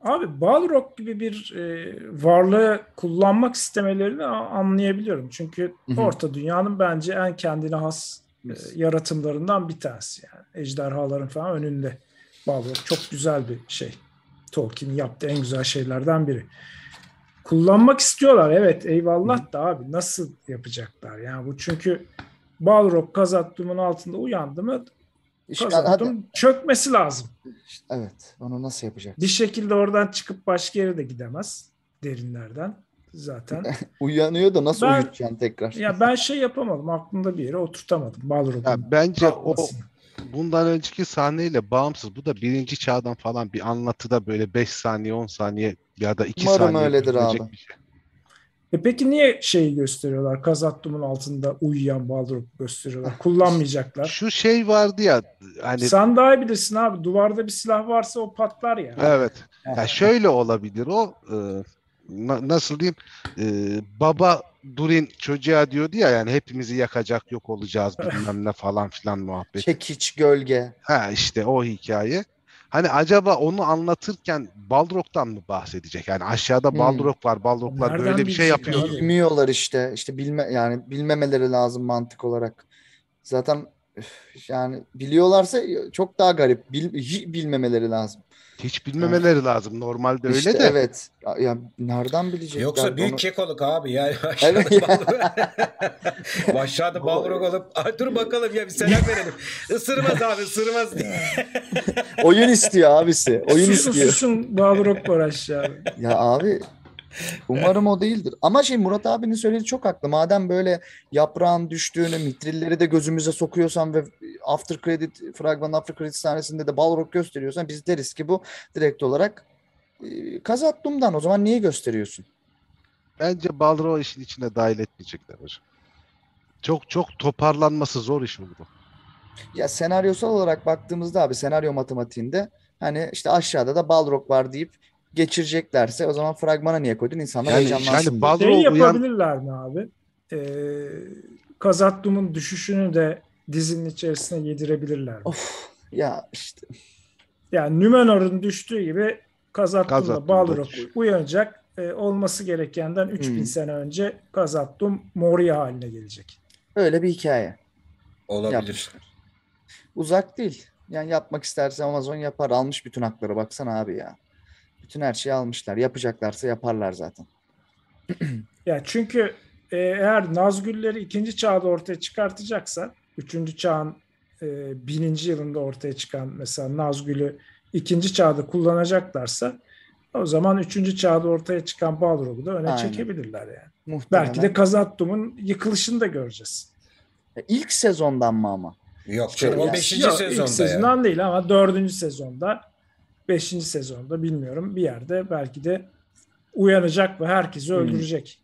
Abi Balrog gibi bir varlığı kullanmak istemelerini anlayabiliyorum. Çünkü Hı hı. Orta Dünya'nın bence en kendine has yaratımlarından bir tanesi. Yani ejderhaların falan önünde. Balrog çok güzel bir şey. Tolkien'in yaptığı en güzel şeylerden biri. Kullanmak istiyorlar, evet, eyvallah da abi nasıl yapacaklar? Yani bu çünkü Balrog Khazad-dûm'un altında uyandı mı Hadi. Khazad-dûm çökmesi lazım. Evet. Onu nasıl yapacak? Bir şekilde oradan çıkıp başka yere de gidemez derinlerden zaten. Uyanıyor da nasıl Ben uyutacaksın tekrar? ben şey yapamadım, aklımda bir yere oturtamadım Ya Balrog'un bence o kalkmasını. bundan önceki sahneyle bağımsız. Bu da birinci çağdan falan bir anlatıda böyle 5 saniye 10 saniye ya da 2 Umarım saniye öyledir abi. görülecek bir şey. Peki niye şeyi gösteriyorlar? Khazad-dûm'un altında uyuyan Balrog'u gösteriyorlar. Kullanmayacaklar. Şu şey vardı ya hani Sen daha iyi bilirsin abi. Duvarda bir silah varsa o patlar ya. evet. Ya şöyle olabilir o nasıl diyeyim baba Durin çocuğa diyordu ya yani hepimizi yakacak yok olacağız bilmem ne falan filan muhabbeti. Çekiç, gölge. Ha işte o hikaye. Hani acaba onu anlatırken Balrog'dan mı bahsedecek? Yani aşağıda Balrog var, Balroglar böyle Nereden bir şey bilecek yapıyor. abi? Bilmiyorlar işte. İşte yani bilmemeleri lazım mantık olarak. Zaten yani biliyorlarsa çok daha garip. Hiç bilmemeleri lazım. Hiç Yani bilmemeleri lazım. Normalde öyle işte de. evet. Ya nereden bilecekler Yoksa büyük onu? kekoluk abi yani Evet. aşağıda aşağıda Balrog olup "Ay, dur bakalım ya bir selam verelim. Isırmaz abi ısırmaz diye. Oyun istiyor abisi. Oyun Susun istiyor. susun Balrog var aşağıda. Ya abi umarım o değildir. Ama Murat abinin söylediği çok haklı. Madem böyle yaprağın düştüğünü, mitrilleri de gözümüze sokuyorsan ve after credit sahnesinde de Balrog gösteriyorsan biz deriz ki bu direkt olarak Khazad-dûm'dan. O zaman niye gösteriyorsun? Bence Balrog'u işin içine dahil etmeyecekler hocam. Çok çok toparlanması zor iş olur bu. Ya senaryosal olarak baktığımızda abi senaryo matematiğinde hani işte aşağıda da Balrog var deyip geçireceklerse o zaman fragmana niye koydun? İnsanlar Yani heyecanlansın diye. Balrog Şeyi uyan yapabilirler mi abi? Khazad-dûm'un düşüşünü de dizinin içerisine yedirebilirler mi? Of ya işte Yani Numenor'un düştüğü gibi Khazad-dûm da Khazad-dûm da Balrog düşüyor. uyanacak. Olması gerekenden 3000 sene önce Khazad-dûm Moria haline gelecek. öyle bir hikaye. Olabilir. Uzak değil. Yani yapmak isterse Amazon yapar. Almış bütün hakları. Baksana abi ya. Bütün her şeyi almışlar. Yapacaklarsa yaparlar zaten. Ya çünkü eğer Nazgülleri ikinci çağda ortaya çıkartacaksa, üçüncü çağın 1000. yılında ortaya çıkan mesela Nazgül'ü ikinci çağda kullanacaklarsa o zaman üçüncü çağda ortaya çıkan Balrog'u da öne Aynen. çekebilirler yani. Muhtemelen. Belki de Khazad-dûm'un yıkılışını da göreceğiz. İlk sezondan mı ama? Yok canım Ya- o 5. Yok, sezonda ilk sezondan değil ama 4. sezonda, 5. sezonda bilmiyorum bir yerde belki de uyanacak ve herkesi öldürecek.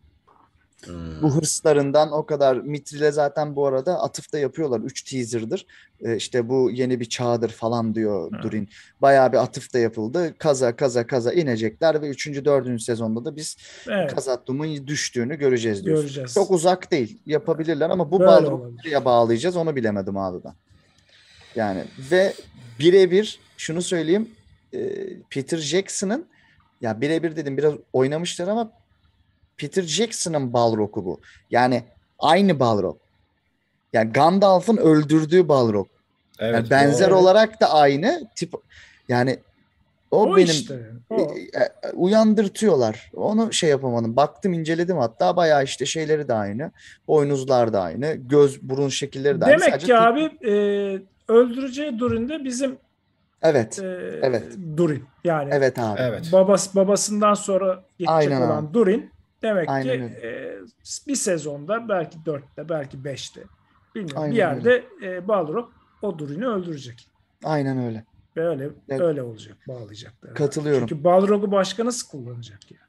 Bu hırslarından o kadar. Mitril'e zaten bu arada atıfta yapıyorlar. 3 teaser'dır. İşte bu yeni bir çağdır falan diyor Durin. Bayağı bir atıfta yapıldı. Kaza inecekler ve 3. 4. sezonda da biz Evet, Khazad-dûm'un düştüğünü göreceğiz diyorsun. göreceğiz. Çok uzak değil. Yapabilirler ama bu Böyle Balrog'u olabilir. nereye bağlayacağız onu bilemedim abi ben. Yani ve birebir şunu söyleyeyim. Peter Jackson'ın ya birebir dedim biraz oynamışlar ama Peter Jackson'ın Balrog'u bu. Yani aynı Balrog. Yani Gandalf'ın öldürdüğü Balrog. Evet, Yani benzer o- olarak da aynı tip. Yani o O benim işte. O. uyandırtıyorlar. Onu şey yapamadım. Baktım inceledim hatta bayağı işte şeyleri de aynı. Boynuzlar da aynı. Göz burun şekilleri de aynı. Demek Sadece ki abi öldüreceği Durin de bizim evet. e, Evet. Durin. Yani Evet abi. Evet. babasından sonra geçecek Aynen olan abi. Durin demek ki Aynen öyle. bir sezonda belki 4'te belki 5'te bilmiyorum bir Aynen öyle. yerde Balrog o Durin'i öldürecek. Aynen öyle. Ve öyle Evet. öyle olacak, bağlayacaklar. Katılıyorum. Çünkü Balrog'u başka nasıl kullanacak ya?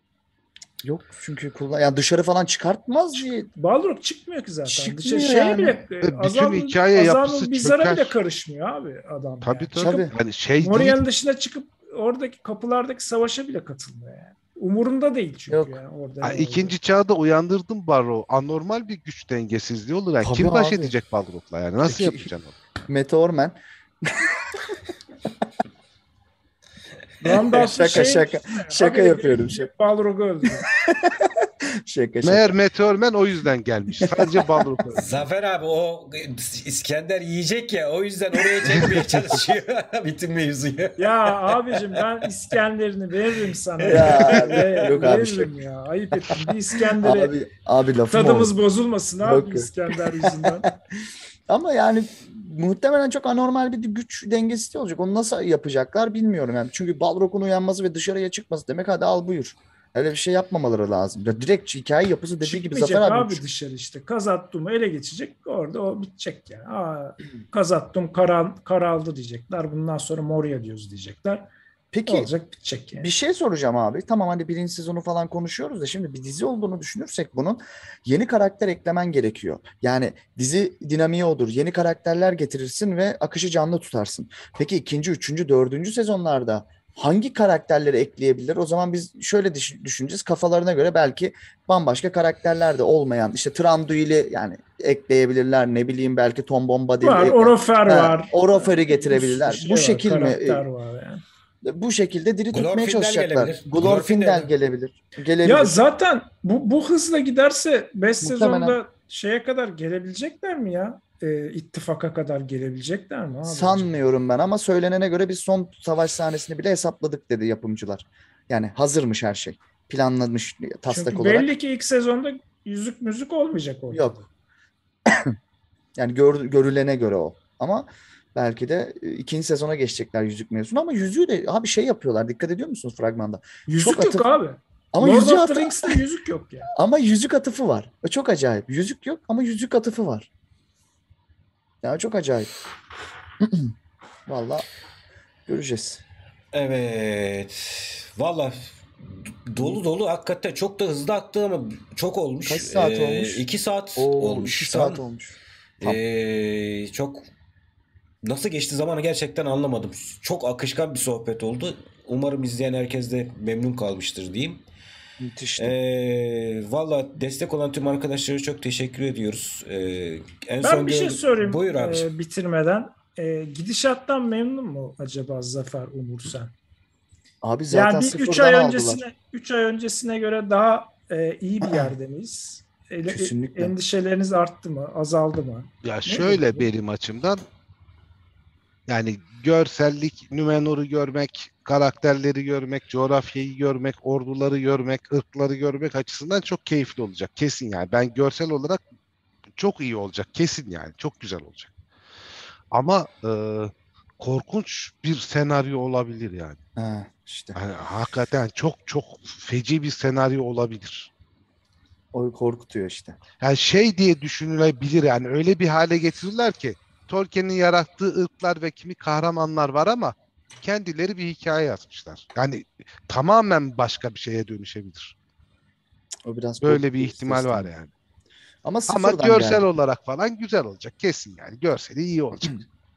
Yok çünkü ya dışarı falan çıkartmaz diye. Balrog çıkmıyor ki zaten. Çıkmıyor Şeye yani. bile Bütün hikaye yapısı Bizar'a çöker. bile karışmıyor abi adam. Tabii yani. tabii. Tabii. Yani şey değil. Moria'nın dışına çıkıp oradaki kapılardaki savaşa bile katılmıyor yani. Umurunda değil çünkü Yok. yani orada. Ha, ne ikinci çağda uyandırdım Balrog'u. Anormal bir güç dengesizliği olur. Yani Tabii kim baş abi. edecek Balrog'la yani? Nasıl Peki- yapacaksın onu? Meteor Man. Randolph'un Şaka haberi yapıyorum, gelince şaka. Balrog'u öldürüyor. Şaka. Meğer Meteorman o yüzden gelmiş. Sadece Balrog. Zafer abi o İskender yiyecek ya, o yüzden oraya çekmeye çalışıyor bütün mevzuyu. Ya abicim ben İskender'ini veririm sana. Ya, yok abi, veririm ya. Ayıp ettim. Bir İskender'e Abi lafım tadımız oldu. bozulmasın abi Yok. İskender yüzünden. Ama yani muhtemelen çok anormal bir güç dengesi olacak. Onu nasıl yapacaklar bilmiyorum yani. Çünkü Balrog'un uyanması ve dışarıya çıkması demek hadi al buyur. Öyle bir şey yapmamaları lazım. Ya direkt hikaye yapısı dediği gibi Zafer Çıkmayacak abi. abi dışarı işte. Khazad-dûm'u ele geçecek. Orada o bitecek yani. Khazad-dûm karaldı diyecekler. Bundan sonra Moria diyoruz diyecekler. Peki Olacak bitecek yani. bir şey soracağım abi. Tamam hani birinci sezonu falan konuşuyoruz da şimdi bir dizi olduğunu düşünürsek bunun yeni karakter eklemen gerekiyor. Yani dizi dinamiği odur. Yeni karakterler getirirsin ve akışı canlı tutarsın. Peki ikinci, üçüncü, dördüncü sezonlarda hangi karakterleri ekleyebilir? O zaman biz şöyle düşüneceğiz. Kafalarına göre belki bambaşka karakterler de olmayan işte Thranduil'i yani ekleyebilirler. Ne bileyim belki Tom Bombadil Var, Orofer var. Orofer'i Bir getirebilirler. sürü Bu var, şekil mi? karakter var yani. Bu şekilde diri tutmaya Glorfindel çalışacaklar. gelebilir. Glorfindel gelebilir. Ya zaten bu hızla giderse 5 Muhtemelen. sezonda şeye kadar gelebilecekler mi ya? İttifaka kadar gelebilecekler mi abi? Sanmıyorum ben ama söylenene göre biz son savaş sahnesini bile hesapladık dedi yapımcılar. Yani hazırmış her şey. Planlanmış taslak Çünkü olarak. belli ki ilk sezonda yüzük müzik olmayacak orada. Yok. Yani görülene göre o. Ama belki de ikinci sezona geçecekler yüzük mevzusunu ama yüzüğü de abi şey yapıyorlar. Dikkat ediyor musunuz fragmanda? Yüzük Çok yok atıf- abi. Ama Lord yüzük of the Rings'te yüzük yok ya. ama yüzük atıfı var. Çok acayip. Yüzük yok ama yüzük atıfı var. Ya çok acayip. Vallahi göreceğiz. Evet. Valla dolu dolu, hakikaten çok da hızlı aktı ama çok olmuş. Kaç saat olmuş? 2 saat Oo, olmuş. 2 saat olmuş. Tam. Çok nasıl geçti zamanı gerçekten anlamadım. Çok akışkan bir sohbet oldu. Umarım izleyen herkes de memnun kalmıştır diyeyim. Müthişti. Valla destek olan tüm arkadaşlara çok teşekkür ediyoruz. Ben bir şey sorayım Buyur abi. bitirmeden. Gidişattan memnun mu acaba Zafer, Umur sen? Abi zaten Yani bir sıfırdan aldılar. 3 ay öncesine göre daha iyi bir yerde miyiz? Kesinlikle. Endişeleriniz arttı mı? Azaldı mı? Ya Ne şöyle dedi bu? benim açımdan yani görsellik, Numenor'u görmek, karakterleri görmek, coğrafyayı görmek, orduları görmek, ırkları görmek açısından çok keyifli olacak. Kesin yani. Ben görsel olarak çok iyi olacak. Kesin yani. Çok güzel olacak. Ama korkunç bir senaryo olabilir yani. Ha, işte. Yani hakikaten çok çok feci bir senaryo olabilir. O korkutuyor işte. Yani şey diye düşünülebilir yani öyle bir hale getirirler ki Tolkien'in yarattığı ırklar ve kimi kahramanlar var ama kendileri bir hikaye yazmışlar. Yani tamamen başka bir şeye dönüşebilir. O biraz Böyle bir korkutuyor ihtimal ister var istemez. yani. Ama Ama sıfırdan görsel geldi. olarak falan güzel olacak kesin yani. Görseli iyi olacak.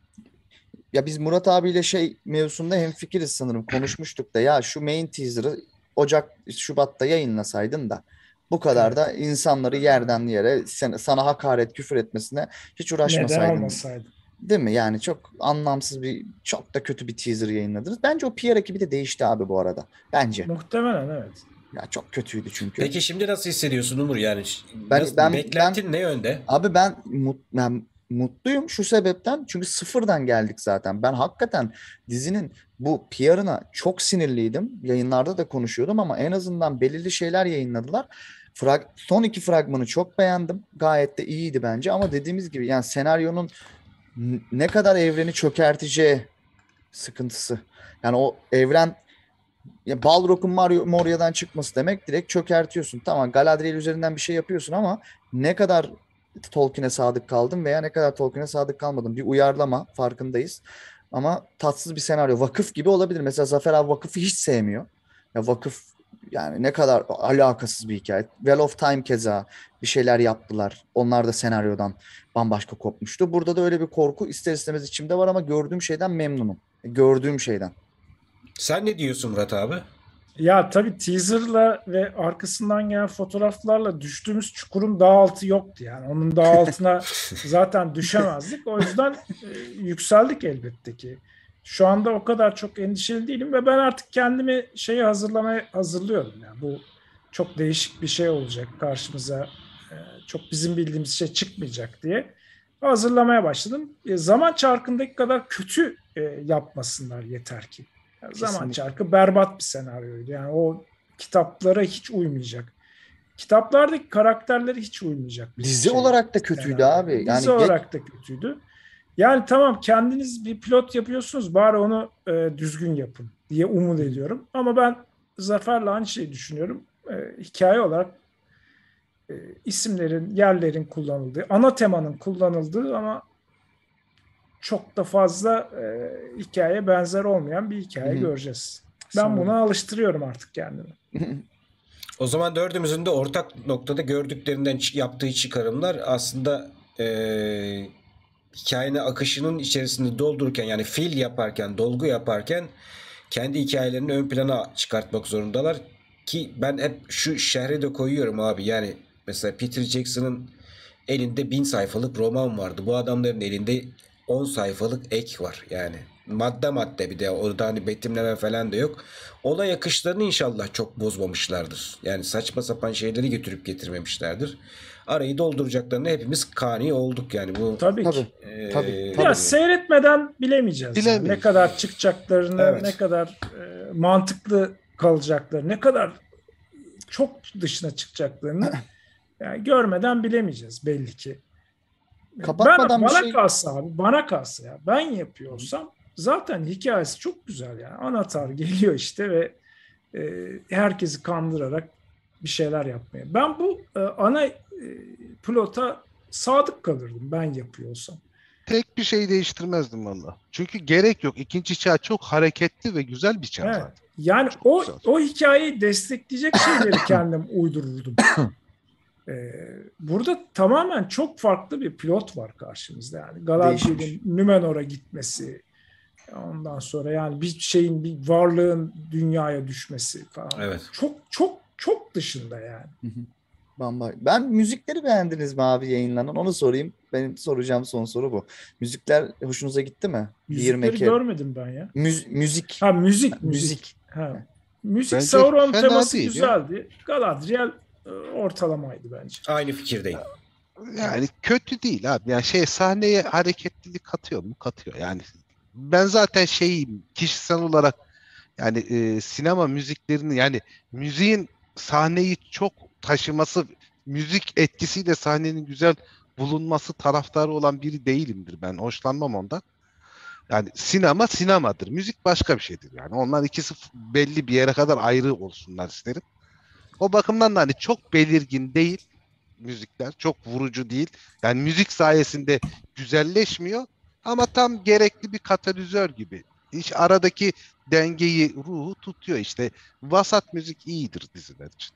Ya biz Murat abiyle şey mevzusunda hemfikiriz sanırım. Konuşmuştuk da ya şu main teaser'ı Şubat'ta yayınlasaydın da bu kadar da insanları yerden yere sana hakaret, küfür etmesine hiç Neden uğraşmasaydın. almasaydım? Değil mi? Yani çok anlamsız çok da kötü bir teaser yayınladınız. Bence o PR ekibi de değişti abi bu arada. Bence. Muhtemelen evet. Ya çok kötüydü çünkü. Peki şimdi nasıl hissediyorsun Umur yani? Ben- Beklentin ne yönde? Abi ben mutluyum şu sebepten. Çünkü sıfırdan geldik zaten. Ben hakikaten dizinin bu PR'ına çok sinirliydim. Yayınlarda da konuşuyordum ama en azından belirli şeyler yayınladılar. Son iki fragmanı çok beğendim. Gayet de iyiydi bence ama dediğimiz gibi yani senaryonun ne kadar evreni çökerteceği sıkıntısı. Yani o evren ya Balrog'un Moria'dan çıkması demek direkt çökertiyorsun. Tamam Galadriel üzerinden bir şey yapıyorsun ama ne kadar Tolkien'e sadık kaldın veya ne kadar Tolkien'e sadık kalmadın. Bir uyarlama farkındayız. Ama tatsız bir senaryo. Vakıf gibi olabilir. Mesela Zafer abi Vakıf'ı hiç sevmiyor. Ya Vakıf yani ne kadar alakasız bir hikaye. Well of Time keza bir şeyler yaptılar. Onlar da senaryodan bambaşka kopmuştu. Burada da öyle bir korku ister istemez içimde var ama gördüğüm şeyden memnunum. Gördüğüm şeyden. Sen ne diyorsun Murat abi? Ya tabii teaserla ve arkasından gelen fotoğraflarla düştüğümüz çukurun daha altı yoktu yani. Onun daha altına zaten düşemezdik. O yüzden yükseldik elbette ki. Şu anda o kadar çok endişeli değilim ve ben artık kendimi hazırlıyorum. Yani bu çok değişik bir şey olacak karşımıza. Çok bizim bildiğimiz şey çıkmayacak diye hazırlamaya başladım. Zaman Çarkı'ndaki kadar kötü yapmasınlar yeter ki. Yani Zaman Çarkı berbat bir senaryoydu. Yani o kitaplara hiç uymayacak. Kitaplardaki karakterleri hiç uymayacak. Dizi olarak da kötüydü abi. Dizi olarak da kötüydü. Yani tamam, kendiniz bir pilot yapıyorsunuz, bari onu düzgün yapın diye umut ediyorum. Ama ben Zafer'le aynı şeyi düşünüyorum. Hikaye olarak isimlerin, yerlerin kullanıldığı, ana temanın kullanıldığı ama çok da fazla hikaye benzer olmayan bir hikaye göreceğiz. Ben buna alıştırıyorum artık kendimi. O zaman dördümüzün de ortak noktada gördüklerinden yaptığı çıkarımlar aslında hikayenin akışının içerisinde doldururken, yani fil yaparken, dolgu yaparken kendi hikayelerini ön plana çıkartmak zorundalar. Ki ben hep şu şerhi de koyuyorum abi. Yani mesela Peter Jackson'ın elinde 1000 sayfalık roman vardı. Bu adamların elinde 10 sayfalık ek var. Yani madde madde, bir de orada hani betimleme falan da yok. Olay akışlarını inşallah çok bozmamışlardır. Yani saçma sapan şeyleri götürüp getirmemişlerdir. Arayı dolduracaklarına hepimiz kani olduk yani. Bu tabii ki. Tabii. Ya seyretmeden bilemeyeceğiz. Yani. Ne kadar çıkacaklarını, evet, ne kadar mantıklı kalacaklarını, ne kadar çok dışına çıkacaklarını yani görmeden bilemeyeceğiz belli ki. Kapatmadan bana kalsa abi, bana kalsa ya, ben yapıyorsam zaten hikayesi çok güzel yani. Anahtar geliyor işte ve herkesi kandırarak bir şeyler yapmaya. Ben bu ana plota sadık kalırdım ben yapıyorsam. Tek bir şey değiştirmezdim valla. Çünkü gerek yok. İkinci çağ çok hareketli ve güzel bir çağ zaten. Yani o hikayeyi destekleyecek şeyleri kendim uydururdum. Burada tamamen çok farklı bir pilot var karşımızda. Yani Galadriel'in Numenor'a gitmesi, ondan sonra yani bir varlığın dünyaya düşmesi falan. Evet. Çok dışında yani. Ben müzikleri beğendiniz mi abi yayınlanan? Onu sorayım. Benim soracağım son soru bu. Müzikler hoşunuza gitti mi? Müzikleri görmedim ben ya. Müzik. Ha müzik. Ha. Müzik bence Sauron teması değil güzeldi. Ya. Galadriel ortalamaydı bence. Aynı fikirdeyim. Yani kötü değil abi. Yani sahneye hareketlilik katıyor mu? Katıyor. Yani ben zaten kişisel olarak yani sinema müziklerini, yani müziğin sahneyi çok taşıması, müzik etkisiyle sahnenin güzel bulunması taraftarı olan biri değilimdir ben. Hoşlanmam ondan. Yani sinema sinemadır. Müzik başka bir şeydir. Yani onlar ikisi belli bir yere kadar ayrı olsunlar isterim. O bakımdan da hani çok belirgin değil müzikler. Çok vurucu değil. Yani müzik sayesinde güzelleşmiyor ama tam gerekli bir katalizör gibi. İşte aradaki dengeyi, ruhu tutuyor işte. Vasat müzik iyidir diziler için.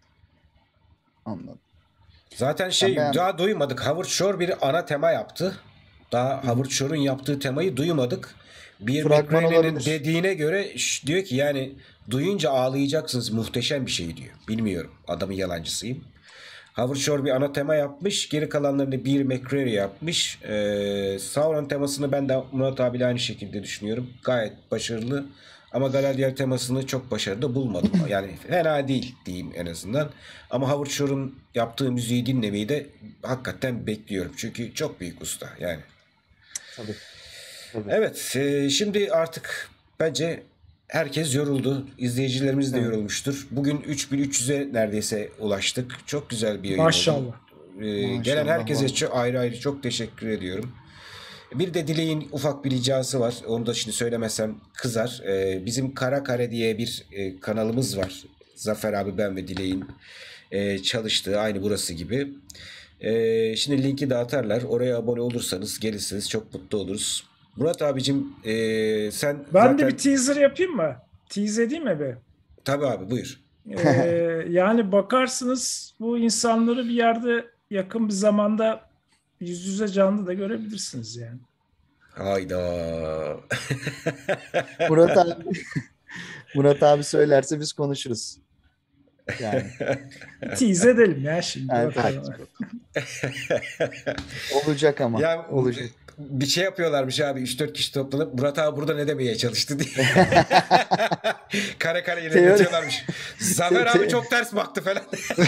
Anladım. Zaten daha duymadık. Howard Shore bir ana tema yaptı. Daha Howard Shore'un yaptığı temayı duymadık. Bir McCreary'nin dediğine göre diyor ki yani duyunca ağlayacaksınız, muhteşem bir şey diyor. Bilmiyorum, adamın yalancısıyım. Howard Shore bir ana tema yapmış. Geri kalanlarını bir McCreary yapmış. Sauron temasını ben de Murat abiyle aynı şekilde düşünüyorum. Gayet başarılı. Ama Galadriel temasını çok başarılı bulmadım. Yani fena değil diyeyim en azından. Ama Howard Shore'un yaptığı müziği dinlemeyi de hakikaten bekliyorum. Çünkü çok büyük usta yani. Tabii. Evet, şimdi artık bence herkes yoruldu. İzleyicilerimiz de yorulmuştur. Bugün 3300'e neredeyse ulaştık. Çok güzel bir yayın Maşallah. oldu. Gelen herkese ayrı ayrı çok teşekkür ediyorum. Bir de Dilek'in ufak bir ricası var. Onu da şimdi söylemesem kızar. Bizim Kara Kare diye bir kanalımız var. Zafer abi, ben ve Dilek'in çalıştığı, aynı burası gibi. Şimdi linki de atarlar. Oraya abone olursanız, gelirseniz çok mutlu oluruz. Murat abicim sen ben zaten... de bir teaser yapayım mı? Tease edeyim mi be? Tabii abi, buyur. Yani bakarsınız bu insanları bir yerde yakın bir zamanda yüz yüze canlı da görebilirsiniz yani. Hayda. Murat abi söylerse biz konuşuruz. Yani. Tease edelim ya şimdi. Yani, olacak ama. Ya, olacak. bir şey yapıyorlarmış abi. 3-4 kişi toplanıp Murat abi burada ne demeye çalıştı diye. Kare kare ilerletiyorlarmış. Zafer abi çok ters baktı falan.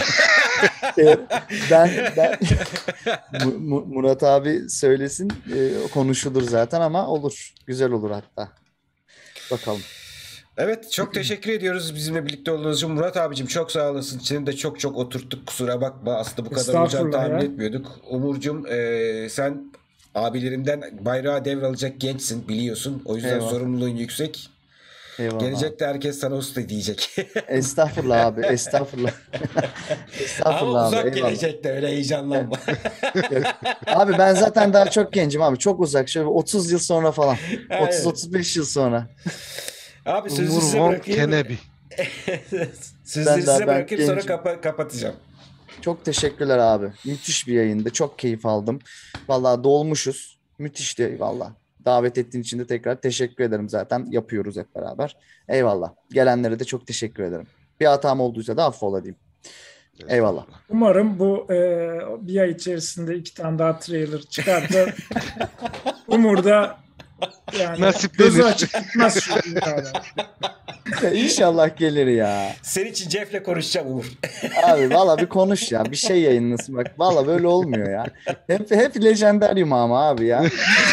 Ben Murat abi söylesin, konuşulur zaten ama olur. Güzel olur hatta. Bakalım. Evet, çok teşekkür ediyoruz bizimle birlikte olduğunuz için. Murat abicim çok sağ olasın. Seni de çok çok oturttuk. Kusura bakma. Aslında bu kadar olacağını Estağfurullah tahmin ya. etmiyorduk. Umurcuğum sen abilerimden bayrağı devralacak gençsin biliyorsun. O yüzden Eyvallah. sorumluluğun yüksek. Eyvallah. Gelecekte herkes sana usta diyecek. Estağfurullah abi. Estağfurullah. Estağfurullah Ama abi. uzak Eyvallah. gelecekte öyle heyecanlanma. Abi ben zaten daha çok gencim abi. Çok uzak. Şöyle 30 yıl sonra falan. Aynen. 30-35 yıl sonra. Abi sözü Umur size von bırakayım. Kenebi. Sözü Ben size bırakayım gencim. sonra kapatacağım. Çok teşekkürler abi. Müthiş bir yayındı. Çok keyif aldım. Vallahi dolmuşuz. Müthişti vallahi. Davet ettiğin için de tekrar teşekkür ederim. Zaten yapıyoruz hep beraber. Eyvallah. Gelenlere de çok teşekkür ederim. Bir hatam olduysa da affola diyeyim. Eyvallah. Umarım bu bir ay içerisinde 2 tane daha trailer çıkartır. Umur da yani Nasiplenir. gözü açık gitmez şu dünyada. İnşallah gelir ya. Senin için Jeff'le konuşacağım Umur. Abi valla bir konuş ya. Bir şey yayınlasın bak. Valla böyle olmuyor ya. Hep lejendaryum ama abi ya.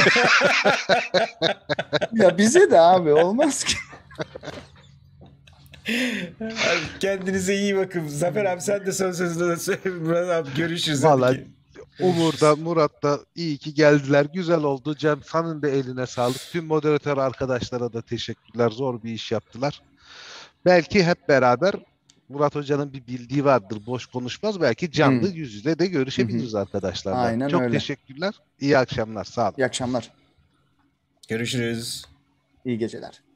Ya bize de abi olmaz ki. Abi kendinize iyi bakın. Zafer abi sen de son sözünü de söyle. Murat abi görüşürüz. Vallahi Umur da Murat da iyi ki geldiler. Güzel oldu. Cem senin de eline sağlık. Tüm moderatör arkadaşlara da teşekkürler. Zor bir iş yaptılar. Belki hep beraber Murat Hoca'nın bir bildiği vardır. Boş konuşmaz. Belki canlı yüz yüze de görüşebiliriz arkadaşlarla. Aynen Çok öyle. teşekkürler. İyi akşamlar. Sağ olun. İyi akşamlar. Görüşürüz. İyi geceler.